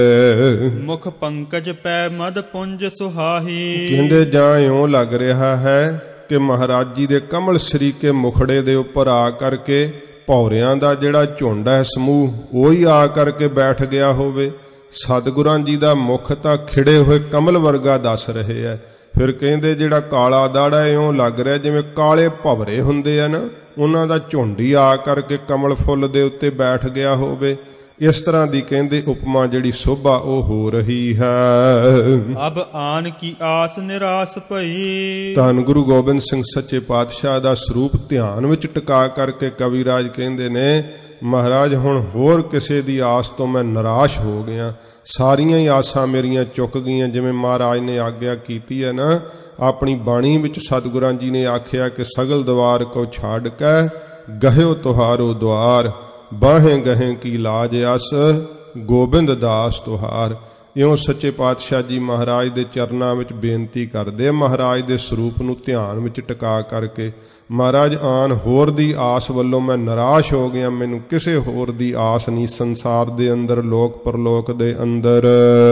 ਏ। ਮੁਖ ਪੰਕਜ ਪੈ ਮਦ ਪੁੰਜ ਸੁਹਾਹੀ। ਕਹਿੰਦੇ ਜਾਂ ਇਉਂ ਲੱਗ ਰਿਹਾ ਹੈ ਕਿ ਮਹਾਰਾਜ ਜੀ ਦੇ ਕਮਲ ਸਰੀਕੇ ਮੁਖੜੇ ਦੇ ਉੱਪਰ ਆ ਕਰਕੇ ਭੌਰਿਆਂ ਦਾ ਜਿਹੜਾ ਝੁੰਡ ਹੈ ਸਮੂਹ, ਉਹ ਹੀ ਆ ਕਰਕੇ ਬੈਠ ਗਿਆ ਹੋਵੇ। ਸਤਿਗੁਰਾਂ ਜੀ ਦਾ ਮੁਖ ਤਾਂ ਖਿੜੇ ਹੋਏ ਕਮਲ ਵਰਗਾ ਦੱਸ ਰਹੇ ਹੈ। ਫਿਰ ਕਹਿੰਦੇ ਜਿਹੜਾ ਕਾਲਾ ਦਾੜਾ ਇਉਂ ਲੱਗ ਰਿਹਾ ਜਿਵੇਂ ਕਾਲੇ ਭਵਰੇ ਹੁੰਦੇ ਆ ਨਾ, ਉਹਨਾਂ ਦਾ ਝੁੰਡ ਹੀ ਆ ਕਰਕੇ ਕਮਲ ਫੁੱਲ ਦੇ ਉੱਤੇ ਬੈਠ ਗਿਆ ਹੋਵੇ। ਇਸ ਤਰ੍ਹਾਂ ਦੀ ਕਹਿੰਦੇ ਉਪਮਾ ਜਿਹੜੀ ਸੋਭਾ ਉਹ ਹੋ ਰਹੀ ਹੈ। ਅਬ ਆਨ ਕੀ ਆਸ ਨਿਰਾਸ ਭਈ। ਧੰਨ ਗੁਰੂ ਗੋਬਿੰਦ ਸਿੰਘ ਸੱਚੇ ਪਾਤਸ਼ਾਹ ਦਾ ਸਰੂਪ ਧਿਆਨ ਵਿੱਚ ਟਿਕਾ ਕਰਕੇ ਕਵੀਰਾਜ ਕਹਿੰਦੇ ਨੇ, ਮਹਾਰਾਜ ਹੁਣ ਹੋਰ ਕਿਸੇ ਦੀ ਆਸ ਤੋਂ ਮੈਂ ਨਿਰਾਸ਼ ਹੋ ਗਿਆ, ਸਾਰੀਆਂ ਹੀ ਆਸਾਂ ਮੇਰੀਆਂ ਚੁੱਕ ਗਈਆਂ। ਜਿਵੇਂ ਮਹਾਰਾਜ ਨੇ ਆਗਿਆ ਕੀਤੀ ਹੈ ਨਾ, ਆਪਣੀ ਬਾਣੀ ਵਿੱਚ ਸਤਿਗੁਰਾਂ ਜੀ ਨੇ ਆਖਿਆ ਕਿ ਸਗਲ ਦਵਾਰ ਕੋ ਛਾੜ ਕੇ ਗਹਿਓ ਤੁਹਾਰੋ ਦੁਆਰ, ਬਾਹੇ ਗਹੇ ਕੀ ਲਾਜ ਅਸ ਗੋਬਿੰਦ ਦਾਸ ਤੁਹਾਰ। ਇਉਂ ਸੱਚੇ ਪਾਤਸ਼ਾਹ ਜੀ ਮਹਾਰਾਜ ਦੇ ਚਰਨਾਂ ਵਿੱਚ ਬੇਨਤੀ ਕਰਦੇ, ਮਹਾਰਾਜ ਦੇ ਸਰੂਪ ਨੂੰ ਧਿਆਨ ਵਿੱਚ ਟਿਕਾ ਕਰਕੇ, ਮਹਾਰਾਜ ਆਨ ਹੋਰ ਦੀ ਆਸ ਵੱਲੋਂ ਮੈਂ ਨਿਰਾਸ਼ ਹੋ ਗਿਆ, ਮੈਨੂੰ ਕਿਸੇ ਹੋਰ ਦੀ ਆਸ ਨਹੀਂ ਸੰਸਾਰ ਦੇ ਅੰਦਰ, ਲੋਕ ਪਰਲੋਕ ਦੇ ਅੰਦਰ।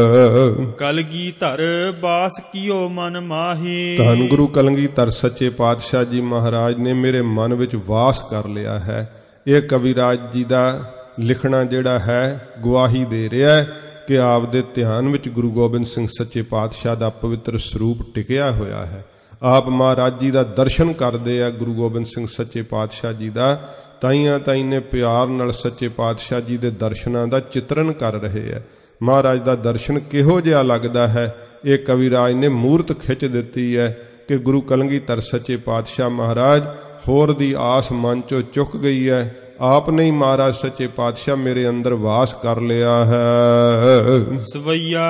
ਕਲਗੀ ਧਰ ਬਾਸ ਕੀਓ ਮਨ ਮਾਹੀ। ਧੰਨ ਗੁਰੂ ਕਲਗੀ ਧਰ ਸੱਚੇ ਪਾਤਸ਼ਾਹ ਜੀ ਮਹਾਰਾਜ ਨੇ ਮੇਰੇ ਮਨ ਵਿੱਚ ਵਾਸ ਕਰ ਲਿਆ ਹੈ। ਇਹ ਕਵੀਰਾਜ ਜੀ ਦਾ ਲਿਖਣਾ ਜਿਹੜਾ ਹੈ ਗਵਾਹੀ ਦੇ ਰਿਹਾ ਹੈ ਕਿ ਆਪਦੇ ਧਿਆਨ ਵਿੱਚ ਗੁਰੂ ਗੋਬਿੰਦ ਸਿੰਘ ਸੱਚੇ ਪਾਤਸ਼ਾਹ ਦਾ ਪਵਿੱਤਰ ਸਰੂਪ ਟਿਕਿਆ ਹੋਇਆ ਹੈ। ਆਪ ਮਹਾਰਾਜ ਜੀ ਦਾ ਦਰਸ਼ਨ ਕਰਦੇ ਆ ਗੁਰੂ ਗੋਬਿੰਦ ਸਿੰਘ ਸੱਚੇ ਪਾਤਸ਼ਾਹ ਜੀ ਦਾ, ਤਾਈਆਂ ਤਾਈ ਨੇ ਪਿਆਰ ਨਾਲ ਸੱਚੇ ਪਾਤਸ਼ਾਹ ਜੀ ਦੇ ਦਰਸ਼ਨਾਂ ਦਾ ਚਿਤਰਨ ਕਰ ਰਹੇ ਹੈ। ਮਹਾਰਾਜ ਦਾ ਦਰਸ਼ਨ ਕਿਹੋ ਜਿਹਾ ਲੱਗਦਾ ਹੈ, ਇਹ ਕਵਿਰਾਜ ਨੇ ਮੂਰਤ ਖਿੱਚ ਦਿੱਤੀ ਹੈ ਕਿ ਗੁਰੂ ਕਲਗੀਧਰ ਸੱਚੇ ਪਾਤਸ਼ਾਹ ਮਹਾਰਾਜ ਹੋਰ ਦੀ ਆਸ ਮਨ ਚੋਂ ਚੁੱਕ ਗਈ ਹੈ। ਆਪ ਨੇ ਹੀ ਮਹਾਰਾਜ ਸੱਚੇ ਪਾਤਸ਼ਾਹ ਮੇਰੇ ਅੰਦਰ ਵਾਸ ਕਰ ਲਿਆ ਹੈ। ਸਵਈਆ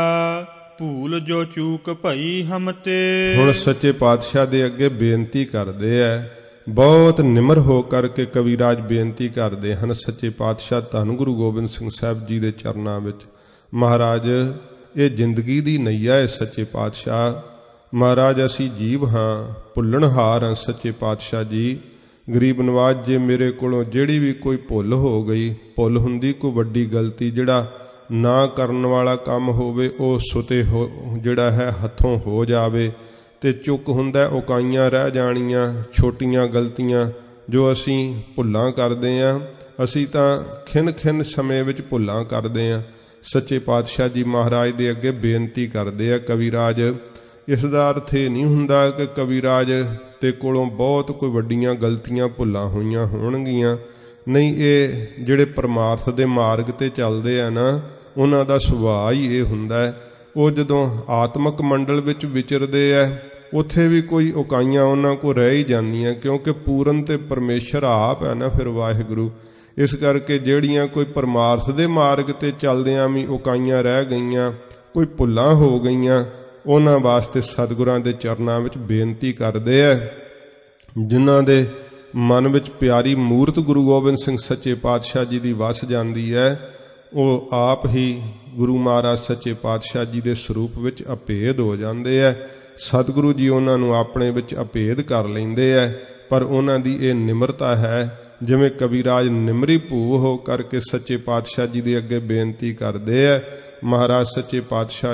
ਭੂਲ ਜੋ ਚੂਕ ਭਈ ਹਮ ਤੇ। ਹੁਣ ਸੱਚੇ ਪਾਤਸ਼ਾਹ ਦੇ ਅੱਗੇ ਬੇਨਤੀ ਕਰਦੇ ਐ, ਬਹੁਤ ਨਿਮਰ ਹੋ ਕਰਕੇ ਕਵਿਰਾਜ ਬੇਨਤੀ ਕਰਦੇ ਹਨ ਸੱਚੇ ਪਾਤਸ਼ਾਹ ਧੰਨ ਗੁਰੂ ਗੋਬਿੰਦ ਸਿੰਘ ਸਾਹਿਬ ਜੀ ਦੇ ਚਰਨਾਂ ਵਿੱਚ। ਮਹਾਰਾਜ ਇਹ ਜ਼ਿੰਦਗੀ ਦੀ ਨਈਆ ਹੈ ਸੱਚੇ ਪਾਤਸ਼ਾਹ। ਮਹਾਰਾਜ ਅਸੀਂ ਜੀਵ ਹਾਂ, ਭੁੱਲਣਹਾਰ ਹਾਂ ਸੱਚੇ ਪਾਤਸ਼ਾਹ ਜੀ। ਗਰੀਬ ਨਵਾਜ਼ ਜੇ ਮੇਰੇ ਕੋਲੋਂ ਜਿਹੜੀ ਵੀ ਕੋਈ ਭੁੱਲ ਹੋ ਗਈ, ਭੁੱਲ ਹੁੰਦੀ ਕੋਈ ਵੱਡੀ ਗਲਤੀ, ਜਿਹੜਾ ਨਾ ਕਰਨ ਵਾਲਾ ਕੰਮ ਹੋਵੇ ਉਹ ਸੁਤੇ ਹੋ ਜਿਹੜਾ ਹੈ ਹੱਥੋਂ ਹੋ ਜਾਵੇ, ਤੇ ਚੁੱਕ ਹੁੰਦਾ ਉਕਾਈਆਂ ਰਹਿ ਜਾਣੀਆਂ ਛੋਟੀਆਂ ਗਲਤੀਆਂ ਜੋ ਅਸੀਂ ਭੁੱਲਾਂ ਕਰਦੇ ਹਾਂ। ਅਸੀਂ ਤਾਂ ਖਿੰਨ ਖਿੰਨ ਸਮੇਂ ਵਿੱਚ ਭੁੱਲਾਂ ਕਰਦੇ ਹਾਂ। ਸੱਚੇ ਪਾਤਸ਼ਾਹ ਜੀ ਮਹਾਰਾਜ ਦੇ ਅੱਗੇ ਬੇਨਤੀ ਕਰਦੇ ਆ ਕਵਿਰਾਜ। ਇਸ ਦਾ ਅਰਥ ਇਹ ਨਹੀਂ ਹੁੰਦਾ ਕਿ ਕਵਿਰਾਜ ਤੇ ਕੋਲੋਂ ਬਹੁਤ ਕੋਈ ਵੱਡੀਆਂ ਗਲਤੀਆਂ ਭੁੱਲਾਂ ਹੋਈਆਂ ਹੋਣਗੀਆਂ, ਨਹੀਂ, ਇਹ ਜਿਹੜੇ ਪਰਮਾਰਥ ਦੇ ਮਾਰਗ ਤੇ ਚੱਲਦੇ ਆ ਨਾ, ਉਹਨਾਂ ਦਾ ਸੁਭਾਅ ਹੀ ਇਹ ਹੁੰਦਾ ਹੈ। ਉਹ ਜਦੋਂ ਆਤਮਿਕ ਮੰਡਲ ਵਿੱਚ ਵਿਚਰਦੇ ਆ ਉੱਥੇ ਵੀ ਕੋਈ ਉਕਾਈਆਂ ਉਹਨਾਂ ਕੋਲ ਰਹਿ ਹੀ ਜਾਂਦੀਆਂ, ਕਿਉਂਕਿ ਪੂਰਨ ਤੇ ਪਰਮੇਸ਼ਰ ਆਪ ਹੈ ਨਾ ਫਿਰ ਵਾਹਿਗੁਰੂ। ਇਸ ਕਰਕੇ ਜਿਹੜੀਆਂ ਕੋਈ ਪਰਮਾਰਥ ਦੇ ਮਾਰਗ ਤੇ ਚੱਲਦਿਆਂ ਵੀ ਉਕਾਈਆਂ ਰਹਿ ਗਈਆਂ, ਕੋਈ ਭੁੱਲਾਂ ਹੋ ਗਈਆਂ, ਉਹਨਾਂ ਵਾਸਤੇ ਸਤਿਗੁਰਾਂ ਦੇ ਚਰਨਾਂ ਵਿੱਚ ਬੇਨਤੀ ਕਰਦੇ ਆ। ਜਿਨ੍ਹਾਂ ਦੇ ਮਨ ਵਿੱਚ ਪਿਆਰੀ ਮੂਰਤ ਗੁਰੂ ਗੋਬਿੰਦ ਸਿੰਘ ਸੱਚੇ ਪਾਤਸ਼ਾਹ ਜੀ ਦੀ ਵਸ ਜਾਂਦੀ ਹੈ, ਉਹ ਆਪ ਹੀ ਗੁਰੂ ਮਹਾਰਾਜ ਸੱਚੇ ਪਾਤਸ਼ਾਹ ਜੀ ਦੇ ਸਰੂਪ ਵਿੱਚ ਅਭੇਦ ਹੋ ਜਾਂਦੇ ਹੈ। ਸਤਿਗੁਰੂ ਜੀ ਉਹਨਾਂ ਨੂੰ ਆਪਣੇ ਵਿੱਚ ਅਭੇਦ ਕਰ ਲੈਂਦੇ ਹੈ। ਪਰ ਉਹਨਾਂ ਦੀ ਇਹ ਨਿਮਰਤਾ ਹੈ, ਜਿਵੇਂ ਕਵਿਰਾਜ ਨਿਮਰੀ ਭੂ ਹੋ ਕਰਕੇ ਸੱਚੇ ਪਾਤਸ਼ਾਹ ਜੀ ਦੇ ਅੱਗੇ ਬੇਨਤੀ ਕਰਦੇ ਹੈ। ਮਹਾਰਾਜ ਸੱਚੇ ਪਾਤਸ਼ਾਹ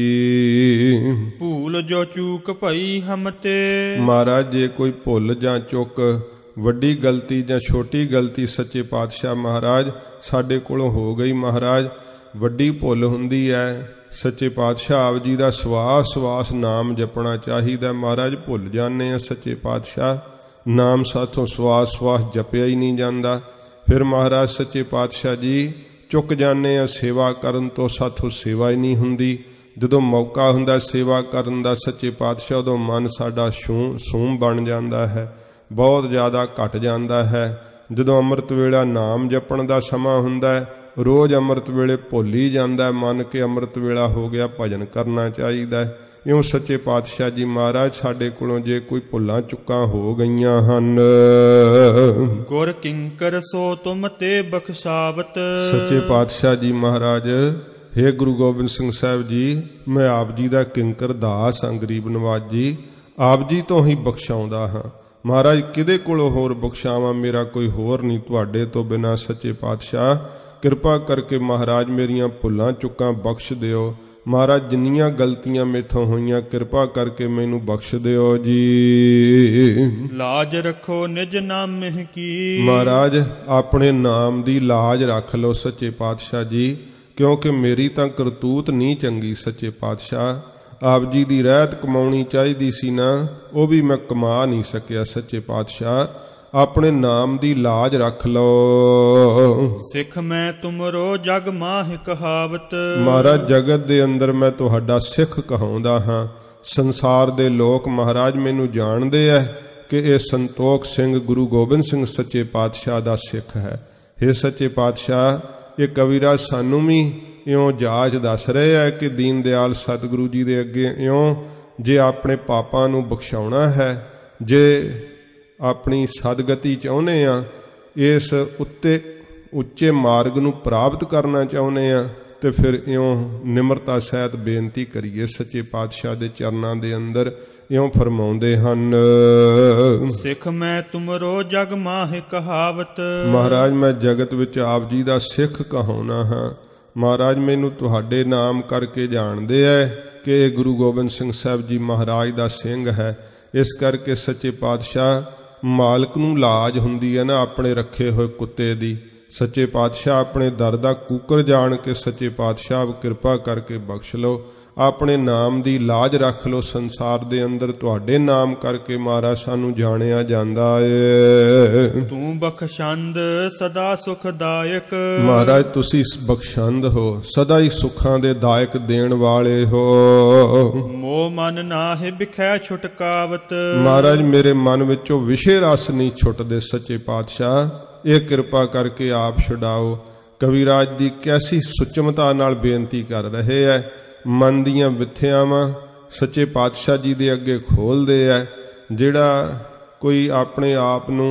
ਜੀ ਭੂਲ ਜੋ ਚੂਕ ਭਈ ਹਮ ਤੇ। ਮਹਾਰਾਜ ਜੇ ਕੋਈ ਭੁੱਲ ਜਾਂ ਚੁੱਕ, ਵੱਡੀ ਗਲਤੀ ਜਾਂ ਛੋਟੀ ਗਲਤੀ ਸੱਚੇ ਪਾਤਸ਼ਾਹ ਮਹਾਰਾਜ ਸਾਡੇ ਕੋਲੋਂ ਹੋ ਗਈ, ਮਹਾਰਾਜ ਵੱਡੀ ਭੁੱਲ ਹੁੰਦੀ ਹੈ। ਸੱਚੇ ਪਾਤਸ਼ਾਹ ਆਪ ਜੀ ਦਾ ਸਵਾਸ ਸਵਾਸ ਨਾਮ ਜਪਣਾ ਚਾਹੀਦਾ। ਮਹਾਰਾਜ ਭੁੱਲ ਜਾਂਦੇ ਆ ਸੱਚੇ ਪਾਤਸ਼ਾਹ, ਨਾਮ ਸਾਥੋਂ ਸਵਾਸ ਸਵਾਸ ਜਪਿਆ ਹੀ ਨਹੀਂ ਜਾਂਦਾ। ਫਿਰ ਮਹਾਰਾਜ ਸੱਚੇ ਪਾਤਸ਼ਾਹ ਜੀ ਚੁੱਕ ਜਾਂਦੇ ਆ ਸੇਵਾ ਕਰਨ ਤੋਂ, ਸਾਥੋਂ ਸੇਵਾ ਹੀ ਨਹੀਂ ਹੁੰਦੀ। ਜਦੋਂ ਮੌਕਾ ਹੁੰਦਾ ਸੇਵਾ ਕਰਨ ਦਾ ਸੱਚੇ ਪਾਤਸ਼ਾਹ, ਉਦੋਂ ਮਨ ਸਾਡਾ ਸੂਮ ਬਣ ਜਾਂਦਾ ਹੈ, ਬਹੁਤ ਜ਼ਿਆਦਾ ਘਟ ਜਾਂਦਾ ਹੈ। ਜਦੋਂ ਅੰਮ੍ਰਿਤ ਵੇਲਾ ਨਾਮ ਜਪਣ ਦਾ ਸਮਾਂ ਹੁੰਦਾ ਹੈ, ਰੋਜ਼ ਅੰਮ੍ਰਿਤ ਵੇਲੇ ਭੁੱਲ ਹੀ ਜਾਂਦਾ, ਮੰਨ ਕੇ ਅੰਮ੍ਰਿਤ ਵੇਲਾ ਹੋ ਗਿਆ, ਭਜਨ ਕਰਨਾ ਚਾਹੀਦਾ। ਇਉਂ ਸੱਚੇ ਪਾਤਸ਼ਾਹ ਜੀ ਮਹਾਰਾਜ ਸਾਡੇ ਕੋਲੋਂ ਜੇ ਕੋਈ ਭੁੱਲਾਂ ਚੁੱਕਾਂ ਹੋ ਗਈਆਂ ਹਨ, ਗੁਰ ਕਿੰਕਰ ਸੋ ਤੁਮ ਤੇ ਬਖਸ਼ਾਵਤ। ਸੱਚੇ ਪਾਤਸ਼ਾਹ ਜੀ ਮਹਾਰਾਜ, ਹੇ ਗੁਰੂ ਗੋਬਿੰਦ ਸਿੰਘ ਸਾਹਿਬ ਜੀ, ਮੈਂ ਆਪ ਜੀ ਦਾ ਕਿੰਕਰ ਦਾਸ ਹਾਂ, ਗਰੀਬ ਨਵਾਜ਼ ਜੀ, ਆਪ ਜੀ ਤੋਂ ਹੀ ਬਖਸ਼ਾਉਂਦਾ ਹਾਂ। ਮਹਾਰਾਜ ਕਿਹਦੇ ਕੋਲੋਂ ਹੋਰ ਬਖਸ਼ਾਵਾਂ, ਮੇਰਾ ਕੋਈ ਹੋਰ ਨਹੀਂ ਤੁਹਾਡੇ ਤੋਂ ਬਿਨਾਂ। ਸੱਚੇ ਪਾਤਸ਼ਾਹ ਕਿਰਪਾ ਕਰਕੇ ਮਹਾਰਾਜ ਮੇਰੀਆਂ ਭੁੱਲਾਂ ਚੁੱਕਾਂ ਬਖਸ਼ ਦਿਓ। ਮਹਾਰਾਜ ਜਿੰਨੀਆਂ ਗਲਤੀਆਂ ਮੇਥੋਂ ਹੋਈਆਂ, ਕਿਰਪਾ ਕਰਕੇ ਮੈਨੂੰ ਬਖਸ਼ ਦਿਓ ਜੀ। ਲਾਜ ਰੱਖੋ ਨਿਜ ਨਾਮਹਿ ਕੀ। ਮਹਾਰਾਜ ਆਪਣੇ ਨਾਮ ਦੀ ਲਾਜ ਰੱਖ ਲਓ ਸੱਚੇ ਪਾਤਸ਼ਾਹ ਜੀ, ਕਿਉਂਕਿ ਮੇਰੀ ਤਾਂ ਕਰਤੂਤ ਨਹੀਂ ਚੰਗੀ। ਸੱਚੇ ਪਾਤਸ਼ਾਹ ਆਪ ਜੀ ਦੀ ਰਹਿਤ ਕਮਾਉਣੀ ਚਾਹੀਦੀ ਸੀ ਨਾ, ਉਹ ਵੀ ਮੈਂ ਕਮਾ ਨਹੀਂ ਸਕਿਆ। ਸੱਚੇ ਪਾਤਸ਼ਾਹ ਆਪਣੇ ਨਾਮ ਦੀ ਲਾਜ ਰੱਖ ਲਓ। ਸਿੱਖ ਮੈਂ ਤੁਮਰੋ ਜਗ ਮਾਹਿ ਕਹਾਵਤ। ਮਹਾਰਾਜ ਜਗਤ ਦੇ ਅੰਦਰ ਮੈਂ ਤੁਹਾਡਾ ਸਿੱਖ ਕਹਾਉਂਦਾ ਹਾਂ। ਸੰਸਾਰ ਦੇ ਲੋਕ ਮਹਾਰਾਜ ਮੈਨੂੰ ਜਾਣਦੇ ਐ ਕਿ ਇਹ ਸੰਤੋਖ ਸਿੰਘ ਗੁਰੂ ਗੋਬਿੰਦ ਸਿੰਘ ਸੱਚੇ ਪਾਤਸ਼ਾਹ ਦਾ ਸਿੱਖ ਹੈ। ਇਹ ਸੱਚੇ ਪਾਤਸ਼ਾਹ ਇਹ ਕਵਿਰਾਜ ਸਾਨੂੰ ਵੀ ਇਉਂ ਜਾਚ ਦੱਸ ਰਹੇ ਹੈ ਕਿ ਦੀਨ ਦਿਆਲ ਸਤਿਗੁਰੂ ਜੀ ਦੇ ਅੱਗੇ ਇਉਂ ਜੇ ਆਪਣੇ ਪਾਪਾਂ ਨੂੰ ਬਖਸ਼ਾਉਣਾ ਹੈ, ਜੇ ਆਪਣੀ ਸਦਗਤੀ ਚਾਹੁੰਦੇ ਆ, ਇਸ ਉੱਚੇ ਮਾਰਗ ਨੂੰ ਪ੍ਰਾਪਤ ਕਰਨਾ ਚਾਹੁੰਦੇ ਆ, ਤੇ ਫਿਰ ਇਉਂ ਨਿਮਰਤਾ ਸਹਿਤ ਬੇਨਤੀ ਕਰੀਏ। ਸੱਚੇ ਪਾਤਸ਼ਾਹ ਦੇ ਚਰਨਾਂ ਦੇ ਅੰਦਰ ਇਉਂ ਫਰਮਾਉਂਦੇ ਹਨ, ਸਿੱਖ ਮੈਂ ਤੁਮਰੋ ਜਗ ਮਾਹਿ ਕਹਾਵਤ। ਮਹਾਰਾਜ ਮੈਂ ਜਗਤ ਵਿੱਚ ਆਪ ਜੀ ਦਾ ਸਿੱਖ ਕਹਾਉਣਾ ਹਾਂ। ਮਹਾਰਾਜ ਮੈਨੂੰ ਤੁਹਾਡੇ ਨਾਮ ਕਰਕੇ ਜਾਣਦੇ ਐ ਕਿ ਇਹ ਗੁਰੂ ਗੋਬਿੰਦ ਸਿੰਘ ਸਾਹਿਬ ਜੀ ਮਹਾਰਾਜ ਦਾ ਸਿੰਘ ਹੈ। ਇਸ ਕਰਕੇ ਸੱਚੇ ਪਾਤਸ਼ਾਹ ਮਾਲਕ ਨੂੰ ਲਾਜ ਹੁੰਦੀ ਹੈ ਨਾ ਆਪਣੇ ਰੱਖੇ ਹੋਏ ਕੁੱਤੇ ਦੀ। ਸੱਚੇ ਪਾਤਸ਼ਾਹ ਆਪਣੇ ਦਰ ਦਾ ਕੂਕਰ ਜਾਣ ਕੇ ਸੱਚੇ ਪਾਤਸ਼ਾਹ ਕਿਰਪਾ ਕਰਕੇ ਬਖਸ਼ ਲਓ। ਆਪਣੇ ਨਾਮ ਦੀ ਲਾਜ ਰੱਖ ਲਓ ਸੰਸਾਰ ਦੇ ਅੰਦਰ। ਤੁਹਾਡੇ ਨਾਮ ਕਰਕੇ ਮਹਾਰਾਜ ਸਾਨੂੰ ਜਾਣਿਆ ਜਾਂਦਾ ਏ। ਤੂੰ ਬਖਸ਼ੰਦ ਸਦਾ ਸੁਖਦਾਇਕ। ਮਹਾਰਾਜ ਤੁਸੀਂ ਬਖਸ਼ੰਦ ਹੋ, ਸਦਾ ਹੀ ਸੁੱਖਾਂ ਦੇ ਦਾਇਕ ਦੇਣ ਵਾਲੇ ਹੋ। ਮੋਹ ਮਨ ਨਾਹਿ ਬਿਖੈ ਛੁਟਕਾਵਤ। ਮਹਾਰਾਜ ਮੇਰੇ ਮਨ ਵਿੱਚੋਂ ਵਿਸ਼ੇ ਰਸ ਨਹੀਂ ਛੁੱਟਦੇ ਸੱਚੇ ਪਾਤਸ਼ਾਹ, ਇਹ ਕਿਰਪਾ ਕਰਕੇ ਆਪ ਛੁਡਾਓ। ਕਵਿਰਾਜ ਦੀ ਕੈਸੀ ਸੁਚਮਤਾ ਨਾਲ ਬੇਨਤੀ ਕਰ ਰਹੇ ਹੈ। ਮਨ ਦੀਆਂ ਵਿਥਿਆਵਾਂ ਸੱਚੇ ਪਾਤਸ਼ਾਹ ਜੀ ਦੇ ਅੱਗੇ ਖੋਲ੍ਹਦੇ ਹੈ। ਜਿਹੜਾ ਕੋਈ ਆਪਣੇ ਆਪ ਨੂੰ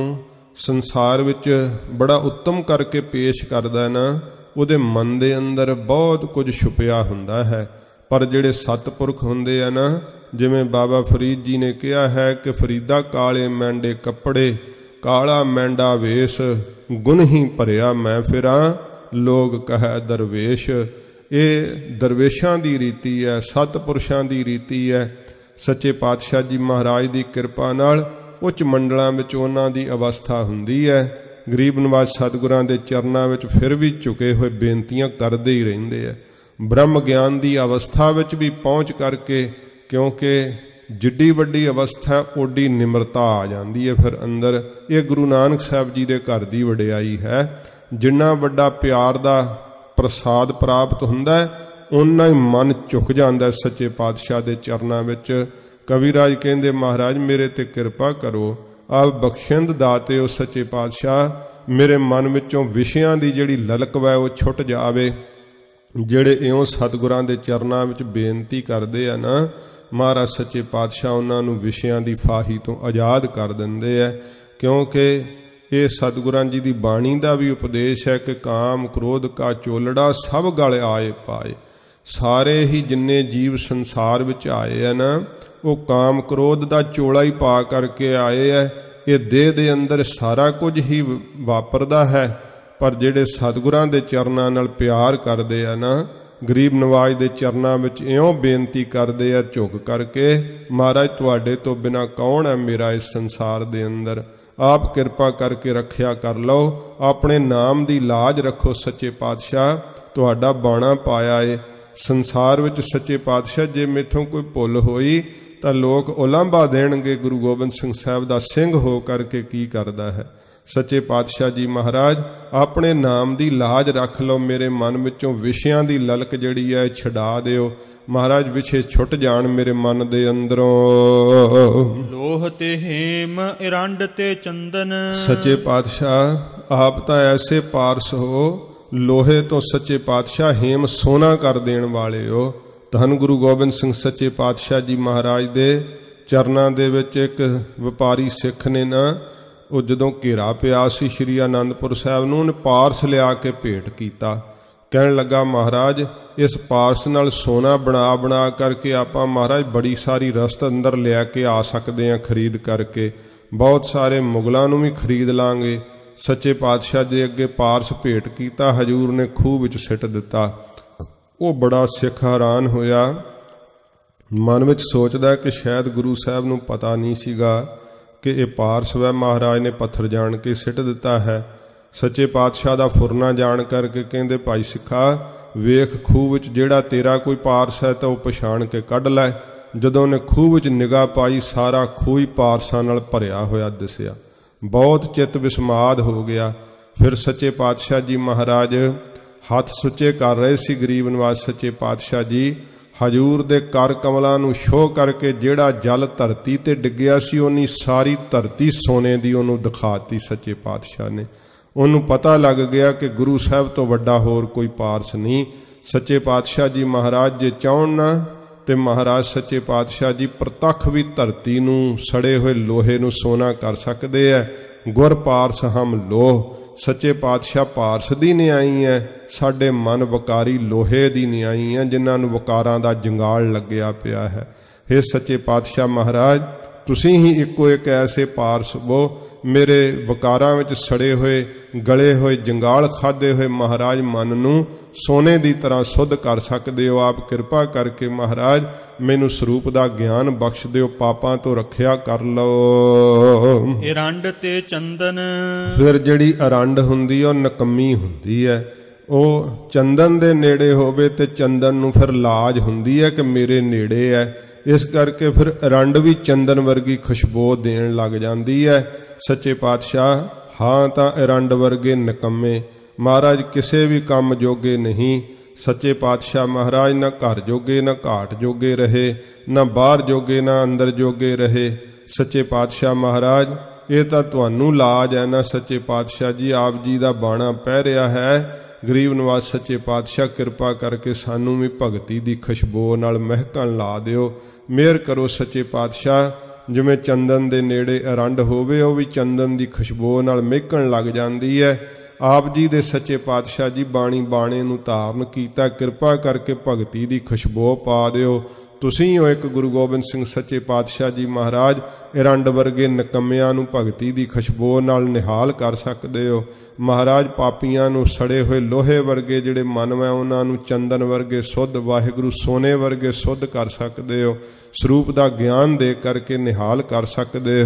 ਸੰਸਾਰ ਵਿੱਚ ਬੜਾ ਉੱਤਮ ਕਰਕੇ ਪੇਸ਼ ਕਰਦਾ ਨਾ, ਉਹਦੇ ਮਨ ਦੇ ਅੰਦਰ ਬਹੁਤ ਕੁਝ ਛੁਪਿਆ ਹੁੰਦਾ ਹੈ। ਪਰ ਜਿਹੜੇ ਸਤਿਪੁਰਖ ਹੁੰਦੇ ਆ ਨਾ, ਜਿਵੇਂ ਬਾਬਾ ਫਰੀਦ ਜੀ ਨੇ ਕਿਹਾ ਹੈ ਕਿ ਫਰੀਦਾ ਕਾਲੇ ਮੈਂਡੇ ਕੱਪੜੇ, ਕਾਲਾ ਮੈਂਡਾ ਵੇਸ਼, ਗੁਣ ਹੀ ਭਰਿਆ ਮੈਂ ਫਿਰਾਂ, ਲੋਕ ਕਹੈ ਦਰਵੇਸ਼। ਇਹ ਦਰਵੇਸ਼ਾਂ ਦੀ ਰੀਤੀ ਹੈ, ਸਤਿਪੁਰਸ਼ਾਂ ਦੀ ਰੀਤੀ ਹੈ। ਸੱਚੇ ਪਾਤਸ਼ਾਹ ਜੀ ਮਹਾਰਾਜ ਦੀ ਕਿਰਪਾ ਨਾਲ ਉੱਚ ਮੰਡਲਾਂ ਵਿੱਚ ਉਹਨਾਂ ਦੀ ਅਵਸਥਾ ਹੁੰਦੀ ਹੈ। ਗਰੀਬ ਨਿਵਾਜ ਸਤਿਗੁਰਾਂ ਦੇ ਚਰਨਾਂ ਵਿੱਚ ਫਿਰ ਵੀ ਝੁਕੇ ਹੋਏ ਬੇਨਤੀਆਂ ਕਰਦੇ ਹੀ ਰਹਿੰਦੇ ਆ। ਬ੍ਰਹਮ ਗਿਆਨ ਦੀ ਅਵਸਥਾ ਵਿੱਚ ਵੀ ਪਹੁੰਚ ਕਰਕੇ, ਕਿਉਂਕਿ ਜਿੱਡੀ ਵੱਡੀ ਅਵਸਥਾ ਓਡੀ ਨਿਮਰਤਾ ਆ ਜਾਂਦੀ ਹੈ ਫਿਰ ਅੰਦਰ। ਇਹ ਗੁਰੂ ਨਾਨਕ ਸਾਹਿਬ ਜੀ ਦੇ ਘਰ ਦੀ ਵਡਿਆਈ ਹੈ। ਜਿੰਨਾ ਵੱਡਾ ਪਿਆਰ ਦਾ ਪ੍ਰਸਾਦ ਪ੍ਰਾਪਤ ਹੁੰਦਾ ਹੈ, ਓਨਾ ਹੀ ਮਨ ਝੁਕ ਜਾਂਦਾ ਸੱਚੇ ਪਾਤਸ਼ਾਹ ਦੇ ਚਰਨਾਂ ਵਿੱਚ। ਕਵਿਰਾਜ ਕਹਿੰਦੇ ਮਹਾਰਾਜ ਮੇਰੇ ਤੇ ਕਿਰਪਾ ਕਰੋ, ਆਪ ਬਖਸ਼ਿੰਦ ਦਾਤੇ ਹੋ ਸੱਚੇ ਪਾਤਸ਼ਾਹ। ਮੇਰੇ ਮਨ ਵਿੱਚੋਂ ਵਿਸ਼ਿਆਂ ਦੀ ਜਿਹੜੀ ਲਲਕ ਵੈ ਉਹ ਛੁੱਟ ਜਾਵੇ। ਜਿਹੜੇ ਇਉਂ ਸਤਿਗੁਰਾਂ ਦੇ ਚਰਨਾਂ ਵਿੱਚ ਬੇਨਤੀ ਕਰਦੇ ਆ ਨਾ, ਮਹਾਰਾਜ ਸੱਚੇ ਪਾਤਸ਼ਾਹ ਉਹਨਾਂ ਨੂੰ ਵਿਸ਼ਿਆਂ ਦੀ ਫਾਹੀ ਤੋਂ ਆਜ਼ਾਦ ਕਰ ਦਿੰਦੇ ਆ। ਕਿਉਂਕਿ ਇਹ ਸਤਿਗੁਰਾਂ ਜੀ ਦੀ ਬਾਣੀ ਦਾ ਵੀ ਉਪਦੇਸ਼ ਹੈ ਕਿ ਕਾਮ ਕ੍ਰੋਧ ਕਾ ਚੋਲੜਾ ਸਭ ਗਲ ਆਏ ਪਾਏ। ਸਾਰੇ ਹੀ ਜਿੰਨੇ ਜੀਵ ਸੰਸਾਰ ਵਿੱਚ ਆਏ ਆ ਨਾ, ਉਹ ਕਾਮ ਕ੍ਰੋਧ ਦਾ ਚੋਲਾ ਹੀ ਪਾ ਕਰਕੇ ਆਏ ਹੈ। ਇਹ ਦੇਹ ਦੇ ਅੰਦਰ ਸਾਰਾ ਕੁਝ ਹੀ ਵਾਪਰਦਾ ਹੈ। ਪਰ ਜਿਹੜੇ ਸਤਿਗੁਰਾਂ ਦੇ ਚਰਨਾਂ ਨਾਲ ਪਿਆਰ ਕਰਦੇ ਆ ਨਾ, ਗਰੀਬ ਨਵਾਜ ਦੇ ਚਰਨਾਂ ਵਿੱਚ ਇਉਂ ਬੇਨਤੀ ਕਰਦੇ ਆ ਝੁਕ ਕਰਕੇ, ਮਹਾਰਾਜ ਤੁਹਾਡੇ ਤੋਂ ਬਿਨਾਂ ਕੌਣ ਹੈ ਮੇਰਾ ਇਸ ਸੰਸਾਰ ਦੇ ਅੰਦਰ। ਆਪ ਕਿਰਪਾ ਕਰਕੇ ਰੱਖਿਆ ਕਰ ਲਓ, ਆਪਣੇ ਨਾਮ ਦੀ ਲਾਜ ਰੱਖੋ ਸੱਚੇ ਪਾਤਸ਼ਾਹ। ਤੁਹਾਡਾ ਬਾਣਾ ਪਾਇਆ ਏ ਸੰਸਾਰ ਵਿੱਚ ਸੱਚੇ ਪਾਤਸ਼ਾਹ। ਜੇ ਮੈਥੋਂ ਕੋਈ ਭੁੱਲ ਹੋਈ ਤਾਂ ਲੋਕ ਉਲਾਂਭਾ ਦੇਣਗੇ ਗੁਰੂ ਗੋਬਿੰਦ ਸਿੰਘ ਸਾਹਿਬ ਦਾ ਸਿੰਘ ਹੋ ਕਰਕੇ ਕੀ ਕਰਦਾ ਹੈ। ਸੱਚੇ ਪਾਤਸ਼ਾਹ ਜੀ ਮਹਾਰਾਜ ਆਪਣੇ ਨਾਮ ਦੀ ਲਾਜ ਰੱਖ ਲਓ। ਮੇਰੇ ਮਨ ਵਿੱਚੋਂ ਵਿਸ਼ਿਆਂ ਦੀ ਲਲਕ ਜਿਹੜੀ ਹੈ ਛਡਾ ਦਿਓ। ਮਹਾਰਾਜ ਵਿਛੇ ਛੁੱਟ ਜਾਣ ਮੇਰੇ ਮਨ ਦੇ ਅੰਦਰੋਂ। ਲੋਹ ਤੇ ਹੇਮ ਇਰੰਡ ਤੇ ਚੰਦਨ। ਸੱਚੇ ਪਾਤਸ਼ਾਹ ਆਪ ਤਾਂ ਐਸੇ ਪਾਰਸ ਹੋ, ਲੋਹੇ ਤੋਂ ਸੱਚੇ ਪਾਤਸ਼ਾਹ ਹੇਮ ਸੋਨਾ ਕਰ ਦੇਣ ਵਾਲੇ ਹੋ। ਧੰਨ ਗੁਰੂ ਗੋਬਿੰਦ ਸਿੰਘ ਸੱਚੇ ਪਾਤਸ਼ਾਹ ਜੀ ਮਹਾਰਾਜ ਦੇ ਚਰਨਾਂ ਦੇ ਵਿੱਚ ਇੱਕ ਵਪਾਰੀ ਸਿੱਖ ਨੇ ਨਾ, ਉਹ ਜਦੋਂ ਘੇਰਾ ਪਿਆ ਸੀ ਸ਼੍ਰੀ ਆਨੰਦਪੁਰ ਸਾਹਿਬ ਨੂੰ, ਉਹਨੇ ਪਾਰਸ ਲਿਆ ਕੇ ਭੇਟ ਕੀਤਾ। ਕਹਿਣ ਲੱਗਾ ਮਹਾਰਾਜ ਇਸ ਪਾਰਸ ਨਾਲ ਸੋਨਾ ਬਣਾ ਬਣਾ ਕਰਕੇ ਆਪਾਂ ਮਹਾਰਾਜ ਬੜੀ ਸਾਰੀ ਰਸਤ ਅੰਦਰ ਲਿਆ ਕੇ ਆ ਸਕਦੇ ਹਾਂ ਖਰੀਦ ਕਰਕੇ। ਬਹੁਤ ਸਾਰੇ ਮੁਗਲਾਂ ਨੂੰ ਵੀ ਖਰੀਦ ਲਾਂਗੇ। ਸੱਚੇ ਪਾਤਸ਼ਾਹ ਦੇ ਅੱਗੇ ਪਾਰਸ ਭੇਟ ਕੀਤਾ, ਹਜੂਰ ਨੇ ਖੂਹ ਵਿੱਚ ਸਿੱਟ ਦਿੱਤਾ। ਉਹ ਬੜਾ ਸਿੱਖ ਹੈਰਾਨ ਹੋਇਆ, ਮਨ ਵਿੱਚ ਸੋਚਦਾ ਕਿ ਸ਼ਾਇਦ ਗੁਰੂ ਸਾਹਿਬ ਨੂੰ ਪਤਾ ਨਹੀਂ ਸੀਗਾ ਕਿ ਇਹ ਪਾਰਸ ਵੈ, ਮਹਾਰਾਜ ਨੇ ਪੱਥਰ ਜਾਣ ਕੇ ਸਿੱਟ ਦਿੱਤਾ ਹੈ। ਸੱਚੇ ਪਾਤਸ਼ਾਹ ਦਾ ਫੁਰਨਾ ਜਾਣ ਕਰਕੇ ਕਹਿੰਦੇ ਭਾਈ ਸਿੱਖਾ ਵੇਖ ਖੂਹ ਵਿੱਚ ਜਿਹੜਾ ਤੇਰਾ ਕੋਈ ਪਾਰਸ ਹੈ ਤਾਂ ਉਹ ਪਛਾਣ ਕੇ ਕੱਢ ਲੈ। ਜਦੋਂ ਉਹਨੇ ਖੂਹ ਵਿੱਚ ਨਿਗਾਹ ਪਾਈ, ਸਾਰਾ ਖੂਹ ਹੀ ਪਾਰਸਾਂ ਨਾਲ ਭਰਿਆ ਹੋਇਆ ਦਿਸਿਆ। ਬਹੁਤ ਚਿੱਤ ਵਿਸਮਾਦ ਹੋ ਗਿਆ। ਫਿਰ ਸੱਚੇ ਪਾਤਸ਼ਾਹ ਜੀ ਮਹਾਰਾਜ ਹੱਥ ਸੁੱਚੇ ਕਰ ਰਹੇ ਸੀ। ਗਰੀਬ ਨਿਵਾਜ ਸੱਚੇ ਪਾਤਸ਼ਾਹ ਜੀ ਹਜੂਰ ਦੇ ਕਰ ਕਮਲਾਂ ਨੂੰ ਛੋਹ ਕਰਕੇ ਜਿਹੜਾ ਜਲ ਧਰਤੀ ਤੇ ਡਿੱਗਿਆ ਸੀ, ਉਹਨੀ ਸਾਰੀ ਧਰਤੀ ਸੋਨੇ ਦੀ ਉਹਨੂੰ ਦਿਖਾਤੀ ਸੱਚੇ ਪਾਤਸ਼ਾਹ ਨੇ। ਉਹਨੂੰ ਪਤਾ ਲੱਗ ਗਿਆ ਕਿ ਗੁਰੂ ਸਾਹਿਬ ਤੋਂ ਵੱਡਾ ਹੋਰ ਕੋਈ ਪਾਰਸ ਨਹੀਂ। ਸੱਚੇ ਪਾਤਸ਼ਾਹ ਜੀ ਮਹਾਰਾਜ ਜੇ ਚਾਹੁਣ ਨਾ ਤੇ ਮਹਾਰਾਜ ਸੱਚੇ ਪਾਤਸ਼ਾਹ ਜੀ ਪ੍ਰਤੱਖ ਵੀ ਧਰਤੀ ਨੂੰ ਸੜੇ ਹੋਏ ਲੋਹੇ ਨੂੰ ਸੋਨਾ ਕਰ ਸਕਦੇ ਹੈ। ਗੁਰ ਪਾਰਸ ਹਮ ਲੋਹ। ਸੱਚੇ ਪਾਤਸ਼ਾਹ ਪਾਰਸ ਦੀ ਨਿਆਈ ਹੈ, ਸਾਡੇ ਮਨ ਵਕਾਰੀ ਲੋਹੇ ਦੀ ਨਿਆਈ ਹੈ, ਜਿਨ੍ਹਾਂ ਨੂੰ ਵਕਾਰਾਂ ਦਾ ਜੰਗਾਲ ਲੱਗਿਆ ਪਿਆ ਹੈ। ਹੇ ਸੱਚੇ ਪਾਤਸ਼ਾਹ ਮਹਾਰਾਜ ਤੁਸੀਂ ਹੀ ਇੱਕੋ ਇੱਕ ਐਸੇ ਪਾਰਸ ਹੋ, ਮੇਰੇ ਵਕਾਰਾਂ ਵਿੱਚ ਸੜੇ ਹੋਏ ਗਲੇ ਹੋਏ ਜੰਗਾਲ ਖਾਧੇ ਹੋਏ ਮਹਾਰਾਜ ਮਨ ਨੂੰ ਸੋਨੇ ਦੀ ਤਰ੍ਹਾਂ ਸੁੱਧ ਕਰ ਸਕਦੇ ਹੋ। ਆਪ ਕਿਰਪਾ ਕਰਕੇ ਮਹਾਰਾਜ ਮੈਨੂੰ ਸਰੂਪ ਦਾ ਗਿਆਨ ਬਖਸ਼ ਦਿਓ, ਪਾਪਾਂ ਤੋਂ ਰੱਖਿਆ ਕਰ ਲਓ। ਇਰੰਡ ਤੇ ਚੰਦਨ। ਫਿਰ ਜਿਹੜੀ ਅਰੰਡ ਹੁੰਦੀ ਹੈ ਉਹ ਨਕੰਮੀ ਹੁੰਦੀ ਹੈ, ਉਹ ਚੰਦਨ ਦੇ ਨੇੜੇ ਹੋਵੇ ਤੇ ਚੰਦਨ ਨੂੰ ਫਿਰ ਲਾਜ ਹੁੰਦੀ ਹੈ ਕਿ ਮੇਰੇ ਨੇੜੇ ਹੈ। ਇਸ ਕਰਕੇ ਫਿਰ ਰੰਡ ਵੀ ਚੰਦਨ ਵਰਗੀ ਖੁਸ਼ਬੂ ਦੇਣ ਲੱਗ ਜਾਂਦੀ ਹੈ। ਸੱਚੇ ਪਾਤਸ਼ਾਹ ਹਾਂ ਤਾਂ ਰੰਡ ਵਰਗੇ ਨਿਕੰਮੇ ਮਹਾਰਾਜ ਕਿਸੇ ਵੀ ਕੰਮ ਜੋਗੇ ਨਹੀਂ। ਸੱਚੇ ਪਾਤਸ਼ਾਹ ਮਹਾਰਾਜ ਨਾ ਘਰ ਜੋਗੇ ਨਾ ਘਾਟ ਜੋਗੇ ਰਹੇ, ਨਾ ਬਾਹਰ ਜੋਗੇ ਨਾ ਅੰਦਰ ਜੋਗੇ ਰਹੇ। ਸੱਚੇ ਪਾਤਸ਼ਾਹ ਮਹਾਰਾਜ ਇਹ ਤਾਂ ਤੁਹਾਨੂੰ ਲਾਜ ਹੈ ਨਾ। ਸੱਚੇ ਪਾਤਸ਼ਾਹ ਜੀ ਆਪ ਜੀ ਦਾ ਬਾਣਾ ਪੈ ਰਿਹਾ ਹੈ। ਗਰੀਬ ਨਿਵਾਜ ਸੱਚੇ ਪਾਤਸ਼ਾਹ ਕਿਰਪਾ ਕਰਕੇ ਸਾਨੂੰ ਵੀ ਭਗਤੀ ਦੀ ਖੁਸ਼ਬੂ ਨਾਲ ਮਹਿਕਣ ਲਾ ਦਿਓ। ਮਿਹਰ ਕਰੋ ਸੱਚੇ ਪਾਤਸ਼ਾਹ। ਜਿਵੇਂ ਚੰਦਨ ਦੇ ਨੇੜੇ ਅਰੰਡ ਹੋਵੇ ਉਹ ਵੀ ਚੰਦਨ ਦੀ ਖੁਸ਼ਬੂ ਨਾਲ ਮਹਿਕਣ ਲੱਗ ਜਾਂਦੀ ਹੈ। ਆਪ ਜੀ ਦੇ ਸੱਚੇ ਪਾਤਸ਼ਾਹ ਜੀ ਬਾਣੀ ਬਾਣੇ ਨੂੰ ਧਾਰਨ ਕੀਤਾ, ਕਿਰਪਾ ਕਰਕੇ ਭਗਤੀ ਦੀ ਖੁਸ਼ਬੂ ਪਾ ਦਿਓ। ਤੁਸੀਂ ਹੋ ਇੱਕ ਗੁਰੂ ਗੋਬਿੰਦ ਸਿੰਘ ਸੱਚੇ ਪਾਤਸ਼ਾਹ ਜੀ ਮਹਾਰਾਜ ਅਰੰਡ ਵਰਗੇ ਨਿਕੰਮਿਆਂ ਨੂੰ ਭਗਤੀ ਦੀ ਖੁਸ਼ਬੂ ਨਾਲ ਨਿਹਾਲ ਕਰ ਸਕਦੇ ਹੋ। ਮਹਾਰਾਜ ਪਾਪੀਆਂ ਨੂੰ ਸੜੇ ਹੋਏ ਲੋਹੇ ਵਰਗੇ ਜਿਹੜੇ ਮਨ ਹੈ ਉਹਨਾਂ ਨੂੰ ਚੰਦਨ ਵਰਗੇ ਸੁੱਧ, ਵਾਹਿਗੁਰੂ ਸੋਨੇ ਵਰਗੇ ਸੁੱਧ ਕਰ ਸਕਦੇ ਹੋ। ਸਰੂਪ ਦਾ ਗਿਆਨ ਦੇ ਕਰਕੇ ਨਿਹਾਲ ਕਰ ਸਕਦੇ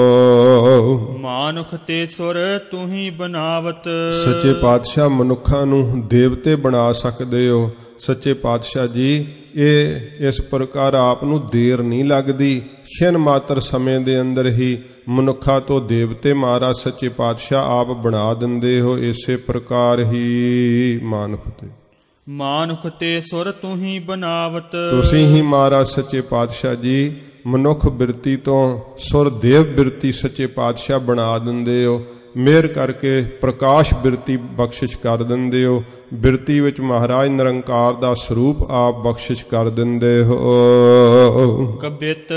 ਹੋ। ਮਾਨੁਖ ਤੇ ਸੁਰ ਤੂੰ ਹੀ ਬਨਾਵਤ। ਸੱਚੇ ਪਾਤਸ਼ਾਹ ਮਨੁੱਖਾਂ ਨੂੰ ਦੇਵਤੇ ਬਣਾ ਸਕਦੇ ਹੋ। ਸੱਚੇ ਪਾਤਸ਼ਾਹ ਜੀ ਇਹ ਇਸ ਪ੍ਰਕਾਰ ਆਪ ਨੂੰ ਦੇਰ ਨਹੀਂ ਲੱਗਦੀ। ਛਿਨ ਮਾਤਰ ਸਮੇਂ ਦੇ ਅੰਦਰ ਹੀ ਮਨੁੱਖਾਂ ਤੋਂ ਦੇਵਤੇ ਮਹਾਰਾਜ ਸੱਚੇ ਪਾਤਸ਼ਾਹ ਆਪ ਬਣਾ ਦਿੰਦੇ ਹੋ। ਇਸੇ ਪ੍ਰਕਾਰ ਹੀ ਮਾਨੁਖ ਤੇ ਸੁਰ ਤੂੰ ਹੀ ਬਨਾਵਤ। ਤੁਸੀਂ ਹੀ ਮਹਾਰਾਜ ਸੱਚੇ ਪਾਤਸ਼ਾਹ ਜੀ ਮਨੁੱਖ ਬਿਰਤੀ ਤੋਂ ਸੁਰ ਦੇਵ ਬਿਰਤੀ ਸੱਚੇ ਪਾਤਸ਼ਾਹ ਬਣਾ ਦਿੰਦੇ ਹੋ। ਮਿਹਰ ਕਰਕੇ ਪ੍ਰਕਾਸ਼ ਬਿਰਤੀ ਬਖਸ਼ਿਸ਼ ਕਰ ਦਿੰਦੇ ਹੋ। ਬਿਰਤੀ ਵਿੱਚ ਮਹਾਰਾਜ ਨਿਰੰਕਾਰ ਦਾ ਸਰੂਪ ਆਪ ਬਖਸ਼ਿਸ਼ ਕਰ ਦਿੰਦੇ ਹੋ। ਕਬਿਤ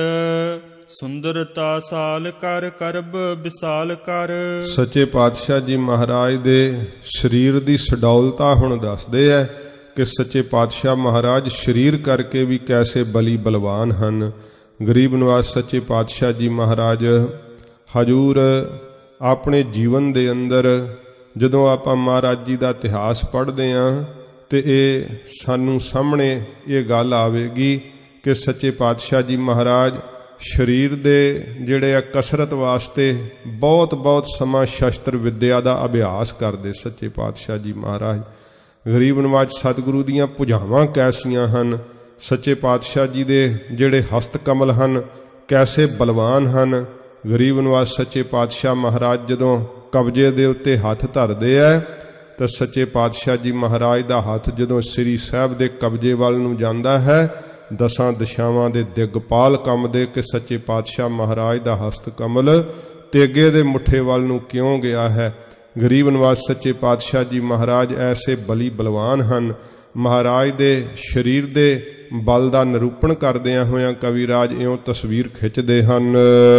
ਸੁੰਦਰਤਾ ਸਾਲ ਕਰ ਕਰਬ ਵਿਸਾਲ ਕਰ। ਸੱਚੇ ਪਾਤਸ਼ਾਹ ਜੀ ਮਹਾਰਾਜ ਦੇ ਸਰੀਰ ਦੀ ਸਡੌਲਤਾ ਹੁਣ ਦੱਸਦੇ ਹੈ ਕਿ ਸੱਚੇ ਪਾਤਸ਼ਾਹ ਮਹਾਰਾਜ ਸਰੀਰ ਕਰਕੇ ਵੀ ਕੈਸੇ ਬਲੀ ਬਲਵਾਨ ਹਨ। ਗਰੀਬ ਨਿਵਾਜ ਸੱਚੇ ਪਾਤਸ਼ਾਹ ਜੀ ਮਹਾਰਾਜ ਹਜੂਰ ਆਪਣੇ ਜੀਵਨ ਦੇ ਅੰਦਰ ਜਦੋਂ ਆਪਾਂ ਮਹਾਰਾਜ ਜੀ ਦਾ ਇਤਿਹਾਸ ਪੜ੍ਹਦੇ ਹਾਂ ਤੇ ਇਹ ਸਾਨੂੰ ਸਾਹਮਣੇ ਇਹ ਗੱਲ ਆਵੇਗੀ ਕਿ ਸੱਚੇ ਪਾਤਸ਼ਾਹ ਜੀ ਮਹਾਰਾਜ ਸਰੀਰ ਦੇ ਜਿਹੜੇ ਆ ਕਸਰਤ ਵਾਸਤੇ ਬਹੁਤ ਸਮਾਂ ਸ਼ਸਤਰ ਵਿੱਦਿਆ ਦਾ ਅਭਿਆਸ ਕਰਦੇ। ਸੱਚੇ ਪਾਤਸ਼ਾਹ ਜੀ ਮਹਾਰਾਜ ਗਰੀਬ ਨਿਵਾਜ ਸਤਿਗੁਰੂ ਦੀਆਂ ਭੁਜਾਵਾਂ ਕੈਸੀਆਂ ਹਨ। ਸੱਚੇ ਪਾਤਸ਼ਾਹ ਜੀ ਦੇ ਜਿਹੜੇ ਹਸਤ ਕਮਲ ਹਨ ਕੈਸੇ ਬਲਵਾਨ ਹਨ। ਗਰੀਬ ਨਿਵਾਜ ਸੱਚੇ ਪਾਤਸ਼ਾਹ ਮਹਾਰਾਜ ਜਦੋਂ ਕਬਜੇ ਦੇ ਉੱਤੇ ਹੱਥ ਧਰਦੇ ਹੈ ਤਾਂ ਸੱਚੇ ਪਾਤਸ਼ਾਹ ਜੀ ਮਹਾਰਾਜ ਦਾ ਹੱਥ ਜਦੋਂ ਸ੍ਰੀ ਸਾਹਿਬ ਦੇ ਕਬਜੇ ਵੱਲ ਨੂੰ ਜਾਂਦਾ ਹੈ ਦਸਾਂ ਦਿਸ਼ਾਵਾਂ ਦੇ ਦਿਗਪਾਲ ਕੰਬਦੇ ਕਿ ਸੱਚੇ ਪਾਤਸ਼ਾਹ ਮਹਾਰਾਜ ਦਾ ਹਸਤ ਕਮਲ ਤੇਗੇ ਦੇ ਮੁੱਠੇ ਵੱਲ ਨੂੰ ਕਿਉਂ ਗਿਆ ਹੈ। ਗਰੀਬ ਨਿਵਾਜ ਸੱਚੇ ਪਾਤਸ਼ਾਹ ਜੀ ਮਹਾਰਾਜ ਐਸੇ ਬਲੀ ਬਲਵਾਨ ਹਨ। ਮਹਾਰਾਜ ਦੇ ਸਰੀਰ ਦੇ ਬਲ ਦਾ ਨਿਰੂਪਣ ਕਰਦਿਆਂ ਹੋਇਆਂ ਕਵਿਰਾਜ ਇਉਂ ਤਸਵੀਰ ਖਿੱਚਦੇ ਹਨ।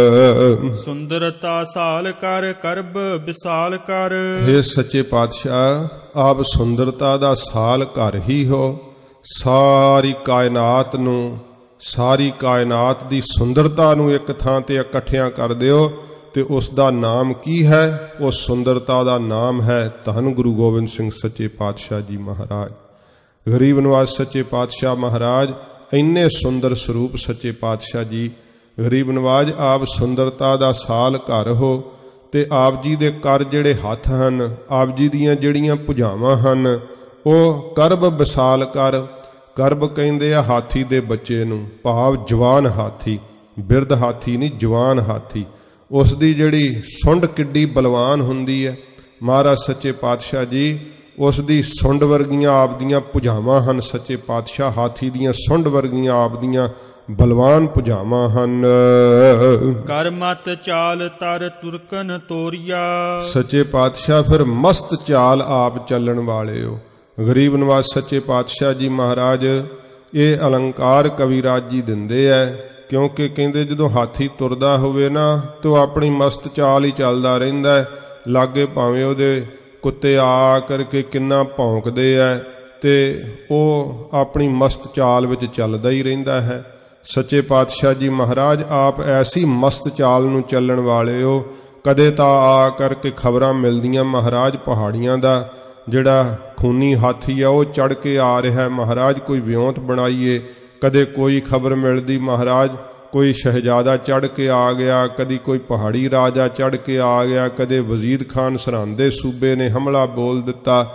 ਸੁੰਦਰਤਾ ਸਾਲ ਕਰ ਕਰਬ ਵਿਸਾਲ ਕਰ। ਹੇ ਸੱਚੇ ਪਾਤਸ਼ਾਹ ਆਪ ਸੁੰਦਰਤਾ ਦਾ ਸਾਲ ਘਰ ਹੀ ਹੋ। ਸਾਰੀ ਕਾਇਨਾਤ ਨੂੰ ਸਾਰੀ ਕਾਇਨਾਤ ਦੀ ਸੁੰਦਰਤਾ ਨੂੰ ਇੱਕ ਥਾਂ ਤੇ ਇਕੱਠਿਆਂ ਕਰ ਦਿਓ ਤੇ ਉਸ ਦਾ ਨਾਮ ਕੀ ਹੈ? ਉਸ ਸੁੰਦਰਤਾ ਦਾ ਨਾਮ ਹੈ ਧੰਨ ਗੁਰੂ ਗੋਬਿੰਦ ਸਿੰਘ ਸੱਚੇ ਪਾਤਸ਼ਾਹ ਜੀ ਮਹਾਰਾਜ। ਗਰੀਬ ਨਿਵਾਜ ਸੱਚੇ ਪਾਤਸ਼ਾਹ ਮਹਾਰਾਜ ਇੰਨੇ ਸੁੰਦਰ ਸਰੂਪ ਸੱਚੇ ਪਾਤਸ਼ਾਹ ਜੀ। ਗਰੀਬ ਨਿਵਾਜ ਆਪ ਸੁੰਦਰਤਾ ਦਾ ਸਾਲ ਘਰ ਹੋ ਤੇ ਆਪ ਜੀ ਦੇ ਕਰ ਜਿਹੜੇ ਹੱਥ ਹਨ, ਆਪ ਜੀ ਦੀਆਂ ਜਿਹੜੀਆਂ ਭੁਜਾਵਾਂ ਹਨ ਉਹ ਕਰਬ ਵਿਸਾਲ ਕਰ। ਕਰਬ ਕਹਿੰਦੇ ਆ ਹਾਥੀ ਦੇ ਬੱਚੇ ਨੂੰ, ਭਾਵ ਜਵਾਨ ਹਾਥੀ, ਬਿਰਧ ਹਾਥੀ ਨਹੀਂ ਜਵਾਨ ਹਾਥੀ। ਉਸ ਦੀ ਜਿਹੜੀ ਸੁੰਡ ਕਿੱਡੀ ਬਲਵਾਨ ਹੁੰਦੀ ਹੈ। ਮਹਾਰਾਜ ਸੱਚੇ ਪਾਤਸ਼ਾਹ ਜੀ ਉਸ ਦੀ ਸੁੰਡ ਵਰਗੀਆਂ ਆਪ ਦੀਆਂ ਭੁਜਾਵਾਂ ਹਨ। ਸੱਚੇ ਪਾਤਸ਼ਾਹ ਹਾਥੀ ਦੀਆਂ ਸੁੰਡ ਵਰਗੀਆਂ ਆਪ ਦੀਆਂ ਬਲਵਾਨ ਭੁਜਾਵਾਂ ਹਨ। ਕਰ ਮਤ ਚਾਲ ਤਰ ਤੁਰਕਨ ਤੋਰੀਆ। ਸੱਚੇ ਪਾਤਸ਼ਾਹ ਫਿਰ ਮਸਤ ਚਾਲ ਆਪ ਚੱਲਣ ਵਾਲੇ ਹੋ। ਗਰੀਬ ਨਿਵਾਜ ਸੱਚੇ ਪਾਤਸ਼ਾਹ ਜੀ ਮਹਾਰਾਜ ਇਹ ਅਲੰਕਾਰ ਕਵਿਰਾਜ ਜੀ ਦਿੰਦੇ ਐ ਕਿਉਂਕਿ ਕਹਿੰਦੇ ਜਦੋਂ ਹਾਥੀ ਤੁਰਦਾ ਹੋਵੇ ਨਾ ਤਾਂ ਆਪਣੀ ਮਸਤ ਚਾਲ ਹੀ ਚੱਲਦਾ ਰਹਿੰਦਾ ਹੈ। ਲਾਗੇ ਭਾਵੇਂ ਉਹਦੇ ਕੁੱਤੇ ਆ ਕਰਕੇ ਕਿੰਨਾ ਭੌਂਕਦੇ ਐ ਤੇ ਉਹ ਆਪਣੀ ਮਸਤ ਚਾਲ ਵਿੱਚ ਚੱਲਦਾ ਹੀ ਰਹਿੰਦਾ ਹੈ। ਸੱਚੇ ਪਾਤਸ਼ਾਹ ਜੀ ਮਹਾਰਾਜ ਆਪ ਐਸੀ ਮਸਤ ਚਾਲ ਨੂੰ ਚੱਲਣ ਵਾਲੇ ਹੋ। ਕਦੇ ਤਾਂ ਆ ਕਰਕੇ ਖਬਰਾਂ ਮਿਲਦੀਆਂ ਮਹਾਰਾਜ ਪਹਾੜੀਆਂ ਦਾ ਜਿਹੜਾ ਖੂਨੀ ਹਾਥੀ ਆ ਉਹ ਚੜ੍ਹ ਕੇ ਆ ਰਿਹਾ ਮਹਾਰਾਜ ਕੋਈ ਵਿਉਂਤ ਬਣਾਈਏ। ਕਦੇ ਕੋਈ ਖਬਰ ਮਿਲਦੀ ਮਹਾਰਾਜ ਕੋਈ ਸ਼ਹਿਜ਼ਾਦਾ ਚੜ੍ਹ ਕੇ ਆ ਗਿਆ, ਕਦੀ ਕੋਈ ਪਹਾੜੀ ਰਾਜਾ ਚੜ੍ਹ ਕੇ ਆ ਗਿਆ, ਕਦੇ ਵਜ਼ੀਰ ਖਾਨ ਸਰਹੰਦ ਦੇ ਸੂਬੇ ਨੇ ਹਮਲਾ ਬੋਲ ਦਿੱਤਾ।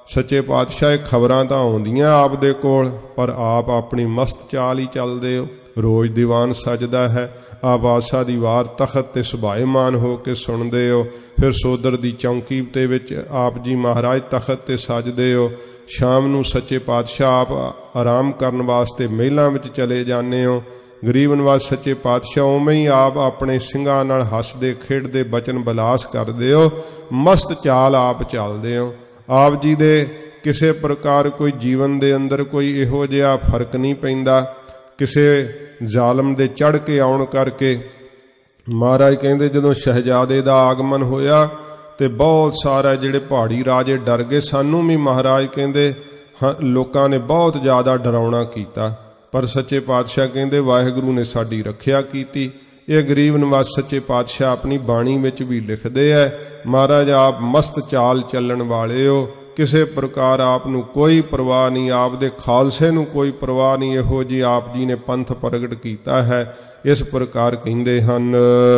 ਸੱਚੇ ਪਾਤਸ਼ਾਹ ਇਹ ਖਬਰਾਂ ਤਾਂ ਆਉਂਦੀਆਂ ਆਪ ਦੇ ਕੋਲ, ਪਰ ਆਪ ਆਪਣੀ ਮਸਤ ਚਾਲ ਹੀ ਚੱਲਦੇ ਹੋ। ਰੋਜ਼ ਦੀਵਾਨ ਸਜਦਾ ਹੈ, ਆਪ ਆਸਾ ਦੀ ਵਾਰ ਤਖਤ ਤੇ ਸੁਭਾਏਮਾਨ ਹੋ ਕੇ ਸੁਣਦੇ ਹੋ। ਫਿਰ ਸੋਦਰ ਦੀ ਚੌਂਕੀ ਦੇ ਵਿੱਚ ਆਪ ਜੀ ਮਹਾਰਾਜ ਤਖਤ ਤੇ ਸਜਦੇ ਹੋ। ਸ਼ਾਮ ਨੂੰ ਸੱਚੇ ਪਾਤਸ਼ਾਹ ਆਪ ਆਰਾਮ ਕਰਨ ਵਾਸਤੇ ਮਹਿਲਾਂ ਵਿੱਚ ਚਲੇ ਜਾਂਦੇ ਹੋ। ਗਰੀਬ ਨਵਾਜ਼ ਸੱਚੇ ਪਾਤਸ਼ਾਹ ਉਵੇਂ ਹੀ ਆਪ ਆਪਣੇ ਸਿੰਘਾਂ ਨਾਲ ਹੱਸਦੇ ਖੇਡਦੇ ਬਚਨ ਬਲਾਸ ਕਰਦੇ ਹੋ, ਮਸਤ ਚਾਲ ਆਪ ਚੱਲਦੇ ਹੋ। ਆਪ ਜੀ ਦੇ ਕਿਸੇ ਪ੍ਰਕਾਰ ਕੋਈ ਜੀਵਨ ਦੇ ਅੰਦਰ ਕੋਈ ਇਹੋ ਜਿਹਾ ਫਰਕ ਨਹੀਂ ਪੈਂਦਾ। ਕਿਸੇ ਜ਼ਾਲਮ ਦੇ ਚੜ੍ਹ ਕੇ ਆਉਣ ਕਰਕੇ ਮਹਾਰਾਜ ਕਹਿੰਦੇ ਜਦੋਂ ਸ਼ਹਿਜ਼ਾਦੇ ਦਾ ਆਗਮਨ ਹੋਇਆ ਤੇ ਬਹੁਤ ਸਾਰਾ ਜਿਹੜੇ ਪਹਾੜੀ ਰਾਜੇ ਡਰ ਗਏ। ਸਾਨੂੰ ਵੀ ਮਹਾਰਾਜ ਕਹਿੰਦੇ ਲੋਕਾਂ ਨੇ ਬਹੁਤ ਜ਼ਿਆਦਾ ਡਰਾਉਣਾ ਕੀਤਾ, ਪਰ ਸੱਚੇ ਪਾਤਸ਼ਾਹ ਕਹਿੰਦੇ ਵਾਹਿਗੁਰੂ ਨੇ ਸਾਡੀ ਰੱਖਿਆ ਕੀਤੀ। ਇਹ ਗਰੀਬ ਨਵਾਜ਼ ਸੱਚੇ ਪਾਤਸ਼ਾਹ ਆਪਣੀ ਬਾਣੀ ਵਿੱਚ ਵੀ ਲਿਖਦੇ ਹੈ, ਮਹਾਰਾਜ ਆਪ ਮਸਤ ਚਾਲ ਚੱਲਣ ਵਾਲੇ ਹੋ, ਕਿਸੇ ਪ੍ਰਕਾਰ ਆਪ ਨੂੰ ਕੋਈ ਪਰਵਾਹ ਨਹੀਂ, ਆਪ ਦੇ ਖਾਲਸੇ ਨੂੰ ਕੋਈ ਪਰਵਾਹ ਨਹੀਂ। ਇਹੋ ਜੀ ਆਪ ਜੀ ਨੇ ਪੰਥ ਪ੍ਰਗਟ ਕੀਤਾ ਹੈ। ਇਸ ਪ੍ਰਕਾਰ ਕਹਿੰਦੇ ਹਨ,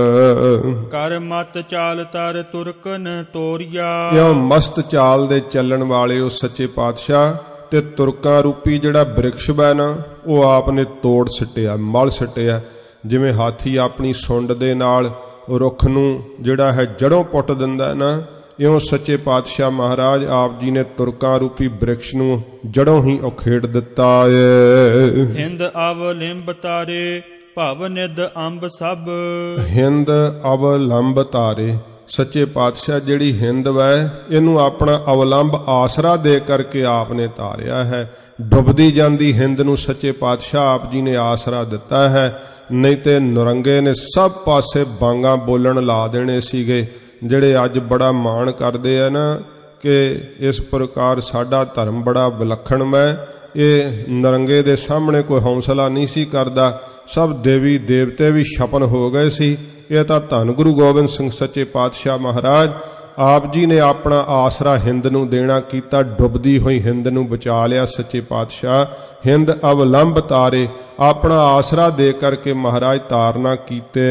ਕਰ ਮਤ ਚਾਲ ਤਰ ਤੁਰਕਨ ਤੋਰੀਆ। ਇਉਂ ਮਸਤ ਚਾਲ ਦੇ ਚੱਲਣ ਵਾਲੇ ਉਹ ਸੱਚੇ ਪਾਤਸ਼ਾਹ, ਤੇ ਤੁਰਕਾਂ ਰੂਪੀ ਜਿਹੜਾ ਬ੍ਰਿਕਸ਼ ਹੈ ਨਾ ਉਹ ਆਪ ਨੇ ਤੋੜ ਸਿੱਟਿਆ, ਮਲ ਸਿੱਟਿਆ। ਜਿਵੇਂ ਹਾਥੀ ਆਪਣੀ ਸੁੰਡ ਦੇ ਨਾਲ ਰੁੱਖ ਨੂੰ ਜਿਹੜਾ ਹੈ ਜੜੋਂ ਪੁੱਟ ਦਿੰਦਾ ਨਾ, ਇਉਂ ਸੱਚੇ ਪਾਤਸ਼ਾਹ ਮਹਾਰਾਜ ਆਪ ਜੀ ਨੇ ਤੁਰਕਾਂ ਰੂਪੀ ਬ੍ਰਿਕਸ਼ ਨੂੰ ਜੜੋਂ ਹੀ ਉਖੇੜ ਦਿੱਤਾ ਏ। ਹਿੰਦ ਅਵ ਲਿੰਬ ਤਾਰੇ ਭਵ ਨਿਧ ਅੰਬ ਸਭ। ਹਿੰਦ ਅਵਲੰਬ ਤਾਰੇ, ਸੱਚੇ ਪਾਤਸ਼ਾਹ ਜਿਹੜੀ ਹਿੰਦ ਵੈ ਇਹਨੂੰ ਆਪਣਾ ਅਵਲੰਬ ਆਸਰਾ ਦੇ ਕਰਕੇ ਆਪ ਨੇ ਤਾਰਿਆ ਹੈ। ਡੁੱਬਦੀ ਜਾਂਦੀ ਹਿੰਦ ਨੂੰ ਸੱਚੇ ਪਾਤਸ਼ਾਹ ਆਪ ਜੀ ਨੇ ਆਸਰਾ ਦਿੱਤਾ ਹੈ, ਨਹੀਂ ਤੇ ਨਰੰਗੇ ਨੇ ਸਭ ਪਾਸੇ ਬਾਂਗਾਂ ਬੋਲਣ ਲਾ ਦੇਣੇ ਸੀਗੇ। ਜਿਹੜੇ ਅੱਜ ਬੜਾ ਮਾਣ ਕਰਦੇ ਆ ਨਾ ਕਿ ਇਸ ਪ੍ਰਕਾਰ ਸਾਡਾ ਧਰਮ ਬੜਾ ਵਿਲੱਖਣ ਹੈ, ਇਹ ਨਰੰਗੇ ਦੇ ਸਾਹਮਣੇ ਕੋਈ ਹੌਸਲਾ ਨਹੀਂ ਸੀ ਕਰਦਾ। ਸਭ ਦੇਵੀ ਦੇਵਤੇ ਵੀ ਛਪਨ ਹੋ ਗਏ ਸੀ। ਇਹ ਤਾਂ ਧੰਨ ਗੁਰੂ ਗੋਬਿੰਦ ਸਿੰਘ ਸੱਚੇ ਪਾਤਸ਼ਾਹ ਮਹਾਰਾਜ ਆਪ ਜੀ ਨੇ ਆਪਣਾ ਆਸਰਾ ਹਿੰਦ ਨੂੰ ਦੇਣਾ ਕੀਤਾ, ਡੁੱਬਦੀ ਹੋਈ ਹਿੰਦ ਨੂੰ ਬਚਾ ਲਿਆ ਸੱਚੇ ਪਾਤਸ਼ਾਹ। ਹਿੰਦ ਅਵਲੰਬ ਤਾਰੇ, ਆਪਣਾ ਆਸਰਾ ਦੇ ਕਰਕੇ ਮਹਾਰਾਜ ਤਾਰਨਾ ਕੀਤੇ।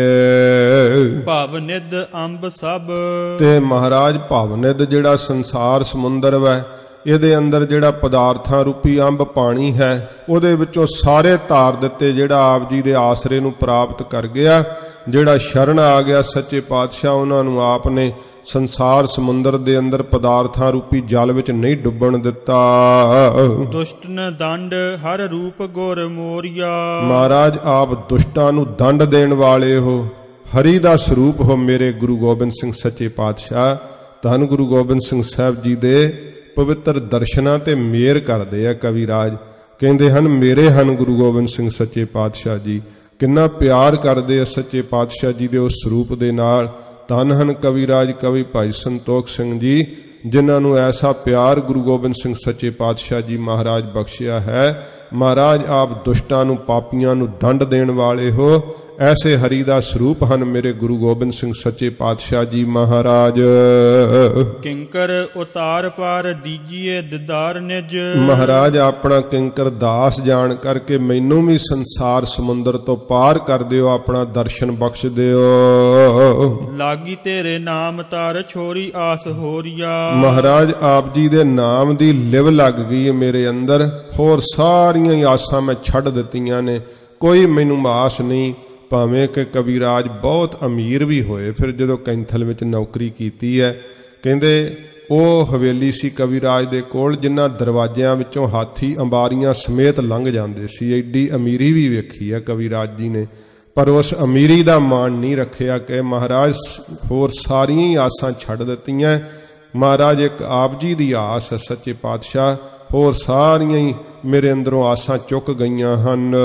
ਭਵ ਨਿਧ ਅੰਬ ਸਭ, ਤੇ ਮਹਾਰਾਜ ਭਵ ਨਿਧ ਜਿਹੜਾ ਸੰਸਾਰ ਸਮੁੰਦਰ ਵੈ, ਇਹਦੇ ਅੰਦਰ ਜਿਹੜਾ ਪਦਾਰਥਾਂ ਰੂਪੀ ਅੰਬ ਪਾਣੀ ਹੈ, ਉਹਦੇ ਵਿੱਚੋਂ ਸਾਰੇ ਤਾਰ ਦਿੱਤੇ। ਜਿਹੜਾ ਆਪ ਜੀ ਦੇ ਆਸਰੇ ਨੂੰ ਪ੍ਰਾਪਤ ਕਰ ਗਿਆ, ਜਿਹੜਾ ਸ਼ਰਨ ਆ ਗਿਆ ਸੱਚੇ ਪਾਤਸ਼ਾਹ, ਉਹਨਾਂ ਨੂੰ ਆਪ ਨੇ ਸੰਸਾਰ ਸਮੁੰਦਰ ਦੇ ਅੰਦਰ ਪਦਾਰਥਾਂ ਰੂਪੀ ਜਲ ਵਿੱਚ ਨਹੀਂ ਡੁੱਬਣ ਦਿੱਤਾ। ਦੁਸ਼ਟਨ ਦੰਡ ਹਰ ਰੂਪ ਗੁਰ ਮੋਰੀਆ। ਮਹਾਰਾਜ ਆਪ ਦੁਸ਼ਟਾਂ ਨੂੰ ਦੰਡ ਦੇਣ ਵਾਲੇ ਹੋ, ਹਰੀ ਦਾ ਸਰੂਪ ਹੋ ਮੇਰੇ ਗੁਰੂ ਗੋਬਿੰਦ ਸਿੰਘ ਸੱਚੇ ਪਾਤਸ਼ਾਹ। ਧੰਨ ਗੁਰੂ ਗੋਬਿੰਦ ਸਿੰਘ ਸਾਹਿਬ ਜੀ ਦੇ ਪਵਿੱਤਰ ਦਰਸ਼ਨਾਂ ਤੇ ਮਿਹਰ ਕਰਦੇ ਆ ਕਵੀ ਰਾਜ। ਕਹਿੰਦੇ ਹਨ ਮੇਰੇ ਹਨ ਗੁਰੂ ਗੋਬਿੰਦ ਸਿੰਘ ਸੱਚੇ ਪਾਤਸ਼ਾਹ ਜੀ। ਕਿੰਨਾ ਪਿਆਰ ਕਰਦੇ ਆ ਸੱਚੇ ਪਾਤਸ਼ਾਹ ਜੀ ਦੇ ਉਸ ਸਰੂਪ ਦੇ ਨਾਲ। ਧੰਨ ਹਨ ਕਵੀ ਰਾਜ ਕਵੀ ਭਾਈ ਸੰਤੋਖ ਸਿੰਘ ਜੀ, ਜਿਨ੍ਹਾਂ ਨੂੰ ਐਸਾ ਪਿਆਰ ਗੁਰੂ ਗੋਬਿੰਦ ਸਿੰਘ ਸੱਚੇ ਪਾਤਸ਼ਾਹ ਜੀ ਮਹਾਰਾਜ ਬਖਸ਼ਿਆ ਹੈ। ਮਹਾਰਾਜ ਆਪ ਦੁਸ਼ਟਾਂ ਨੂੰ ਪਾਪੀਆਂ ਨੂੰ ਦੰਡ ਦੇਣ ਵਾਲੇ ਹੋ। ਐਸੇ ਹਰੀ ਦਾ ਸਰੂਪ ਹਨ ਮੇਰੇ ਗੁਰੂ ਗੋਬਿੰਦ ਸਿੰਘ ਸੱਚੇ ਪਾਤਸ਼ਾਹ ਜੀ ਮਹਾਰਾਜ। ਕਿੰਕਰ ਉਤਾਰ ਪਾਰ ਦੀਜੀਏ ਦਿਦਾਰ ਨਿਜ। ਮਹਾਰਾਜ ਆਪਣਾ ਕਿੰਕਰ ਦਾਸ ਜਾਣ ਕਰਕੇ ਮੈਨੂੰ ਵੀ ਸੰਸਾਰ ਸਮੁੰਦਰ ਤੋਂ ਪਾਰ ਕਰ ਦਿਓ, ਆਪਣਾ ਦਰਸ਼ਨ ਬਖਸ਼ ਦਿਓ। ਲਾਗੀ ਤੇਰੇ ਨਾਮ ਤਾਰ ਛੋਰੀ ਆਸ ਹੋਰੀਆ। ਮਹਾਰਾਜ ਆਪ ਜੀ ਦੇ ਨਾਮ ਦੀ ਲਿਵ ਲੱਗ ਗਈ ਹੈ ਮੇਰੇ ਅੰਦਰ, ਹੋਰ ਸਾਰੀਆਂ ਹੀ ਆਸਾਂ ਮੈਂ ਛੱਡ ਦਿੱਤੀਆਂ ਨੇ, ਕੋਈ ਮੈਨੂੰ ਆਸ ਨਹੀਂ। ਭਾਵੇਂ ਕਿ ਕਵੀਰਾਜ ਬਹੁਤ ਅਮੀਰ ਵੀ ਹੋਏ, ਫਿਰ ਜਦੋਂ ਕੈਂਥਲ ਵਿੱਚ ਨੌਕਰੀ ਕੀਤੀ ਹੈ, ਕਹਿੰਦੇ ਉਹ ਹਵੇਲੀ ਸੀ ਕਵੀਰਾਜ ਦੇ ਕੋਲ ਜਿਨ੍ਹਾਂ ਦਰਵਾਜ਼ਿਆਂ ਵਿੱਚੋਂ ਹਾਥੀ ਅੰਬਾਰੀਆਂ ਸਮੇਤ ਲੰਘ ਜਾਂਦੇ ਸੀ। ਐਡੀ ਅਮੀਰੀ ਵੀ ਵੇਖੀ ਹੈ ਕਵੀਰਾਜ ਜੀ ਨੇ, ਪਰ ਉਸ ਅਮੀਰੀ ਦਾ ਮਾਣ ਨਹੀਂ ਰੱਖਿਆ ਕਿ ਮਹਾਰਾਜ ਹੋਰ ਸਾਰੀਆਂ ਹੀ ਆਸਾਂ ਛੱਡ ਦਿੱਤੀਆਂ। ਮਹਾਰਾਜ ਇੱਕ ਆਪ ਜੀ ਦੀ ਆਸ ਹੈ ਸੱਚੇ ਪਾਤਸ਼ਾਹ, ਹੋਰ ਸਾਰੀਆਂ ਹੀ ਮੇਰੇ ਅੰਦਰੋਂ ਆਸਾਂ ਚੁੱਕ ਗਈਆਂ ਹਨ।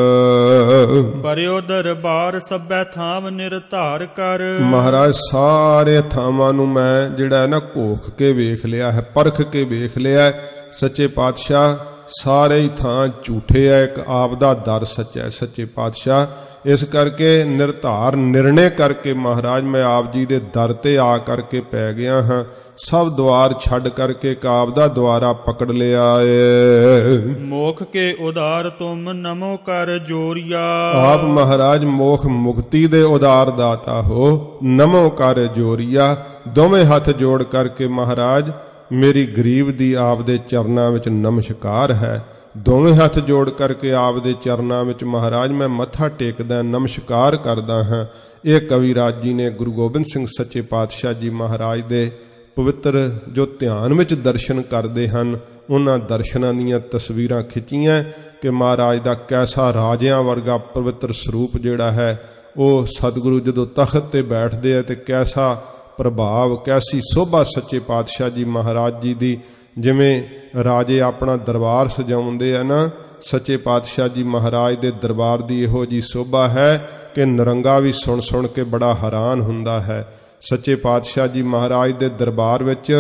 ਪਰਿਓ ਦਰਬਾਰ ਸਭੈ ਥਾਮ ਨਿਰਧਾਰ ਕਰ। ਮਹਾਰਾਜ ਸਾਰੇ ਥਾਵਾਂ ਨੂੰ ਮੈਂ ਜਿਹੜਾ ਨਾ ਘੋਖ ਕੇ ਵੇਖ ਲਿਆ ਹੈ, ਪਰਖ ਕੇ ਵੇਖ ਲਿਆ ਸੱਚੇ ਪਾਤਸ਼ਾਹ। ਸਾਰੇ ਹੀ ਥਾਂ ਝੂਠੇ ਹੈ, ਇੱਕ ਆਪ ਦਾ ਦਰ ਸੱਚਾ ਹੈ ਸੱਚੇ ਪਾਤਸ਼ਾਹ। ਇਸ ਕਰਕੇ ਨਿਰਧਾਰ ਨਿਰਣੇ ਕਰਕੇ ਮਹਾਰਾਜ ਮੈਂ ਆਪ ਜੀ ਦੇ ਦਰ ਤੇ ਆ ਕਰਕੇ ਪੈ ਗਿਆ ਹਾਂ। ਸਭ ਦੁਆਰ ਛੱਡ ਕਰਕੇ ਕਾਬ ਦਾ ਦੁਆਰਾ ਪਕੜ ਲਿਆ ਏ। ਮੋਖ ਕੇ ਉਦਾਰ ਤੁਮ ਨਮੋ ਕਰ ਜੋਰੀਆ। ਆਪ ਮਹਾਰਾਜ ਮੋਖ ਮੁਕਤੀ ਦੇ ਉਦਾਰ ਦਾਤਾ ਹੋ, ਨਮੋ ਕਰ ਜੋਰੀਆ। ਦੋਵੇਂ ਹੱਥ ਜੋੜ ਕਰਕੇ ਮਹਾਰਾਜ ਮੇਰੀ ਗਰੀਬ ਦੀ ਆਪ ਦੇ ਚਰਨਾਂ ਵਿੱਚ ਨਮਸਕਾਰ ਹੈ। ਦੋਵੇਂ ਹੱਥ ਜੋੜ ਕਰਕੇ ਆਪ ਦੇ ਚਰਨਾਂ ਵਿੱਚ ਮਹਾਰਾਜ ਮੈਂ ਮੱਥਾ ਟੇਕਦਾ, ਨਮਸਕਾਰ ਕਰਦਾ ਹਾਂ। ਇਹ ਕਵੀਰਾਜ ਜੀ ਨੇ ਗੁਰੂ ਗੋਬਿੰਦ ਸਿੰਘ ਸੱਚੇ ਪਾਤਸ਼ਾਹ ਜੀ ਮਹਾਰਾਜ ਦੇ ਪਵਿੱਤਰ ਜੋ ਧਿਆਨ ਵਿੱਚ ਦਰਸ਼ਨ ਕਰਦੇ ਹਨ, ਉਹਨਾਂ ਦਰਸ਼ਨਾਂ ਦੀਆਂ ਤਸਵੀਰਾਂ ਖਿੱਚੀਆਂ ਕਿ ਮਹਾਰਾਜ ਦਾ ਕੈਸਾ ਰਾਜਿਆਂ ਵਰਗਾ ਪਵਿੱਤਰ ਸਰੂਪ ਜਿਹੜਾ ਹੈ ਉਹ ਸਤਿਗੁਰੂ ਜਦੋਂ ਤਖਤ ਤੇ ਬੈਠਦੇ ਆ ਤੇ ਕੈਸਾ ਪ੍ਰਭਾਵ, ਕੈਸੀ ਸੋਭਾ ਸੱਚੇ ਪਾਤਸ਼ਾਹ ਜੀ ਮਹਾਰਾਜ ਜੀ ਦੀ। ਜਿਵੇਂ ਰਾਜੇ ਆਪਣਾ ਦਰਬਾਰ ਸਜਾਉਂਦੇ ਆ ਨਾ, ਸੱਚੇ ਪਾਤਸ਼ਾਹ ਜੀ ਮਹਾਰਾਜ ਦੇ ਦਰਬਾਰ ਦੀ ਇਹੋ ਜੀ ਸੋਭਾ ਹੈ ਕਿ ਨਰੰਗਾ ਵੀ ਸੁਣ ਸੁਣ ਕੇ ਬੜਾ ਹੈਰਾਨ ਹੁੰਦਾ ਹੈ। ਸੱਚੇ ਪਾਤਸ਼ਾਹ ਜੀ ਮਹਾਰਾਜ ਦੇ ਦਰਬਾਰ ਵਿੱਚ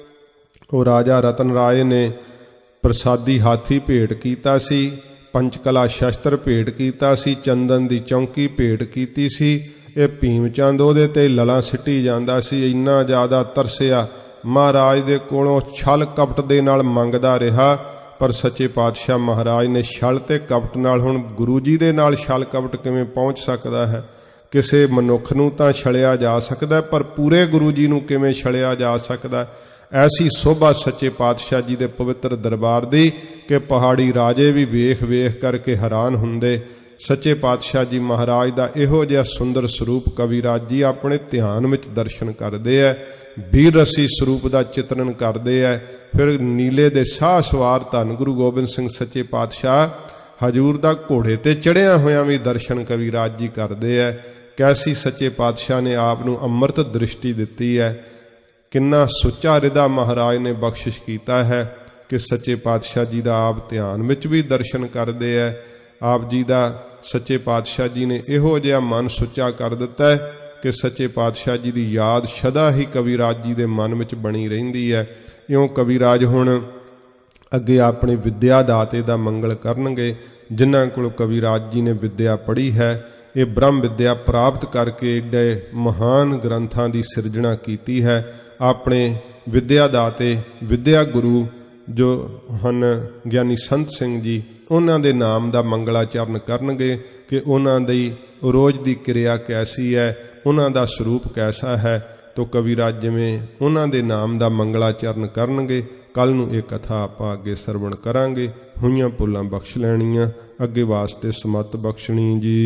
ਉਹ ਰਾਜਾ ਰਤਨ ਰਾਏ ਨੇ ਪ੍ਰਸਾਦੀ ਹਾਥੀ ਭੇਟ ਕੀਤਾ ਸੀ, ਪੰਚਕਲਾ ਸ਼ਸਤਰ ਭੇਟ ਕੀਤਾ ਸੀ, ਚੰਦਨ ਦੀ ਚੌਂਕੀ ਭੇਟ ਕੀਤੀ ਸੀ। ਇਹ ਭੀਮ ਚੰਦ ਉਹਦੇ ਤੇ ਲਲਾਂ ਸਿੱਟੀ ਜਾਂਦਾ ਸੀ। ਇੰਨਾ ਜ਼ਿਆਦਾ ਤਰਸਿਆ, ਮਹਾਰਾਜ ਦੇ ਕੋਲੋਂ ਛਲ ਕਪਟ ਦੇ ਨਾਲ ਮੰਗਦਾ ਰਿਹਾ, ਪਰ ਸੱਚੇ ਪਾਤਸ਼ਾਹ ਮਹਾਰਾਜ ਨੇ ਛਲ ਤੇ ਕਪਟ ਨਾਲ, ਹੁਣ ਗੁਰੂ ਜੀ ਦੇ ਨਾਲ ਛਲ ਕਪਟ ਕਿਵੇਂ ਪਹੁੰਚ ਸਕਦਾ ਹੈ? ਕਿਸੇ ਮਨੁੱਖ ਨੂੰ ਤਾਂ ਛਲਿਆ ਜਾ ਸਕਦਾ, ਪਰ ਪੂਰੇ ਗੁਰੂ ਜੀ ਨੂੰ ਕਿਵੇਂ ਛਲਿਆ ਜਾ ਸਕਦਾ? ਐਸੀ ਸੋਭਾ ਸੱਚੇ ਪਾਤਸ਼ਾਹ ਜੀ ਦੇ ਪਵਿੱਤਰ ਦਰਬਾਰ ਦੀ ਕਿ ਪਹਾੜੀ ਰਾਜੇ ਵੀ ਵੇਖ ਵੇਖ ਕਰਕੇ ਹੈਰਾਨ ਹੁੰਦੇ। ਸੱਚੇ ਪਾਤਸ਼ਾਹ ਜੀ ਮਹਾਰਾਜ ਦਾ ਇਹੋ ਜਿਹਾ ਸੁੰਦਰ ਸਰੂਪ ਕਵੀਰਾਜ ਜੀ ਆਪਣੇ ਧਿਆਨ ਵਿੱਚ ਦਰਸ਼ਨ ਕਰਦੇ ਹੈ, ਵੀਰ ਰਸੀ ਸਰੂਪ ਦਾ ਚਿਤਰਨ ਕਰਦੇ ਹੈ। ਫਿਰ ਨੀਲੇ ਦੇ ਸਾਹ ਸਵਾਰ ਧੰਨ ਗੁਰੂ ਗੋਬਿੰਦ ਸਿੰਘ ਸੱਚੇ ਪਾਤਸ਼ਾਹ ਹਜੂਰ ਦਾ ਘੋੜੇ ਤੇ ਚੜ੍ਹਿਆ ਹੋਇਆਂ ਵੀ ਦਰਸ਼ਨ ਕਵੀਰਾਜ ਜੀ ਕਰਦੇ ਹੈ। ਕੈਸੀ ਸੱਚੇ ਪਾਤਸ਼ਾਹ ਨੇ ਆਪ ਨੂੰ ਅੰਮ੍ਰਿਤ ਦ੍ਰਿਸ਼ਟੀ ਦਿੱਤੀ ਹੈ, ਕਿੰਨਾ ਸੁੱਚਾ ਹਿਰਦਾ ਮਹਾਰਾਜ ਨੇ ਬਖਸ਼ਿਸ਼ ਕੀਤਾ ਹੈ ਕਿ ਸੱਚੇ ਪਾਤਸ਼ਾਹ ਜੀ ਦਾ ਆਪ ਧਿਆਨ ਵਿੱਚ ਵੀ ਦਰਸ਼ਨ ਕਰਦੇ ਹੈ। ਆਪ ਜੀ ਦਾ ਸੱਚੇ ਪਾਤਸ਼ਾਹ ਜੀ ਨੇ ਇਹੋ ਜਿਹਾ ਮਨ ਸੁੱਚਾ ਕਰ ਦਿੱਤਾ ਹੈ ਕਿ ਸੱਚੇ ਪਾਤਸ਼ਾਹ ਜੀ ਦੀ ਯਾਦ ਸਦਾ ਹੀ ਕਵੀਰਾਜ ਜੀ ਦੇ ਮਨ ਵਿੱਚ ਬਣੀ ਰਹਿੰਦੀ ਹੈ। ਇਉਂ ਕਵੀਰਾਜ ਹੁਣ ਅੱਗੇ ਆਪਣੇ ਵਿਦਿਆ ਦਾਤੇ ਦਾ ਮੰਗਲ ਕਰਨਗੇ। ਜਿਨ੍ਹਾਂ ਕੋਲ ਕਵੀਰਾਜ ਜੀ ਨੇ ਵਿਦਿਆ ਪੜ੍ਹੀ ਹੈ, ਇਹ ਬ੍ਰਹਮ ਵਿਦਿਆ ਪ੍ਰਾਪਤ ਕਰਕੇ ਏਡੇ ਮਹਾਨ ਗ੍ਰੰਥਾਂ ਦੀ ਸਿਰਜਣਾ ਕੀਤੀ ਹੈ। ਆਪਣੇ ਵਿਦਿਆ ਦਾਤੇ, ਵਿਦਿਆ ਗੁਰੂ ਜੋ ਹਨ ਗਿਆਨੀ ਸੰਤ ਸਿੰਘ ਜੀ, ਉਹਨਾਂ ਦੇ ਨਾਮ ਦਾ ਮੰਗਲਾਚਰਨ ਕਰਨਗੇ ਕਿ ਉਹਨਾਂ ਦੀ ਰੋਜ਼ ਦੀ ਕਿਰਿਆ ਕੈਸੀ ਹੈ, ਉਹਨਾਂ ਦਾ ਸਰੂਪ ਕੈਸਾ ਹੈ। ਤੋ ਕਵੀਰਾਜ ਜਿਵੇਂ ਉਹਨਾਂ ਦੇ ਨਾਮ ਦਾ ਮੰਗਲਾਚਰਨ ਕਰਨਗੇ। ਕੱਲ ਨੂੰ ਇਹ ਕਥਾ ਆਪਾਂ ਅੱਗੇ ਸਰਵਣ ਕਰਾਂਗੇ। ਹੋਈਆਂ ਭੁੱਲਾਂ ਬਖਸ਼ ਲੈਣੀਆਂ, ਅੱਗੇ ਵਾਸਤੇ ਸਮਤ ਬਖਸ਼ਣੀ ਜੀ।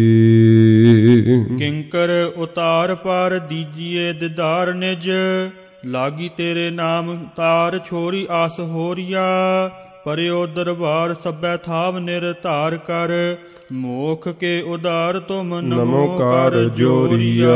ਕਿੰਕਰ ਉਤਾਰ ਪਾਰ ਦੀਜੀਏ ਦਿਦਾਰ ਨਿਜ, ਲਾਗੀ ਤੇਰੇ ਨਾਮ ਤਾਰ ਛੋਰੀ ਆਸ ਹੋਰੀਆ। ਪਰਿਓ ਦਰਬਾਰ ਸਭੈ ਥਾਵ ਨਿਰਧਾਰ ਕਰ, ਮੋਖ ਕੇ ਉਦਾਰ ਤੁਮ ਨਮੋਕਾਰ ਜੋਰੀਆ।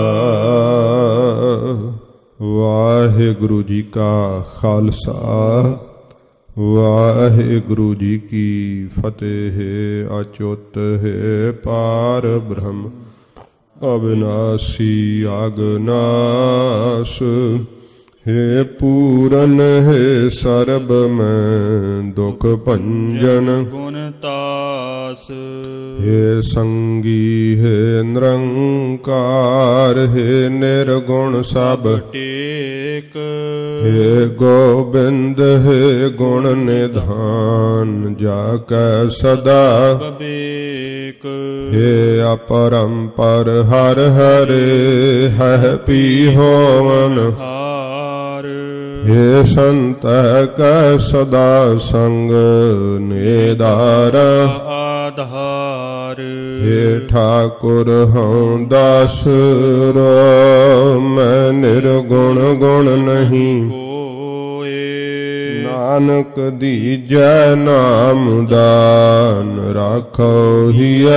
ਵਾਹਿਗੁਰੂ ਜੀ ਕਾ ਖਾਲਸਾ, ਵਾਹਿਗੁਰੂ ਜੀ ਕੀ ਫਤਿਹ। ਅਚੁੱਤ ਹੈ ਪਾਰ ਬ੍ਰਹਮ ਅਵਿਨਾਸੀ ਆਗਨਾਸ, हे पूरन हे सर्ब में दुख भंजन गुण तास। हे संगी हे निरंकार, हे निर्गुण सब टेक। हे गोबिंद हे गुण निधान, जाकै सदा बबेक। हे अपरंपर हर हरे, है पी होवन हे संत कै सदा संग निदार आधार। हे ठाकुर हूँ दास रो, मैं निर्गुण गुण नहीं कोय। नानक दीजै नाम दान, राखो हिय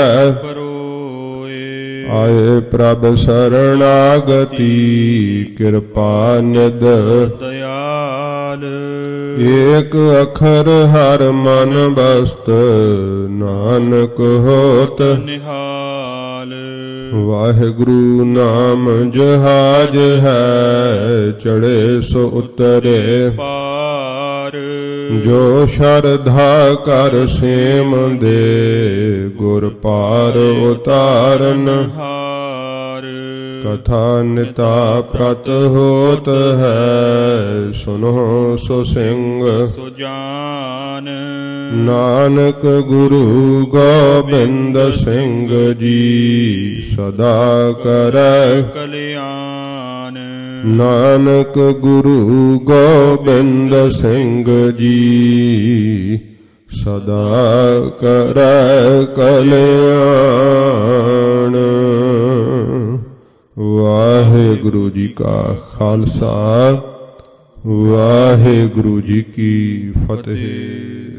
आए प्रभ शरणागति, कृपा निध दयाल। एक अखर हर मन बस्त, नानक होत निहाल। वाहिगुरु नाम जहाज है, चढ़े सो उतरे पार। जो शरधा कर सेम दे, गुर पार उतारन हार। कथा निता प्रत होत है, सुनो सो सिंह सो जान। नानक गुरु गोबिंद सिंह जी, सदा करੈ कल्याण। नानक गुरु गोबिंद सिंह जी, सदा करੈ कल्याण। वाहिगुरु जी का खालसा, वाहिगुरु जी की फतेह।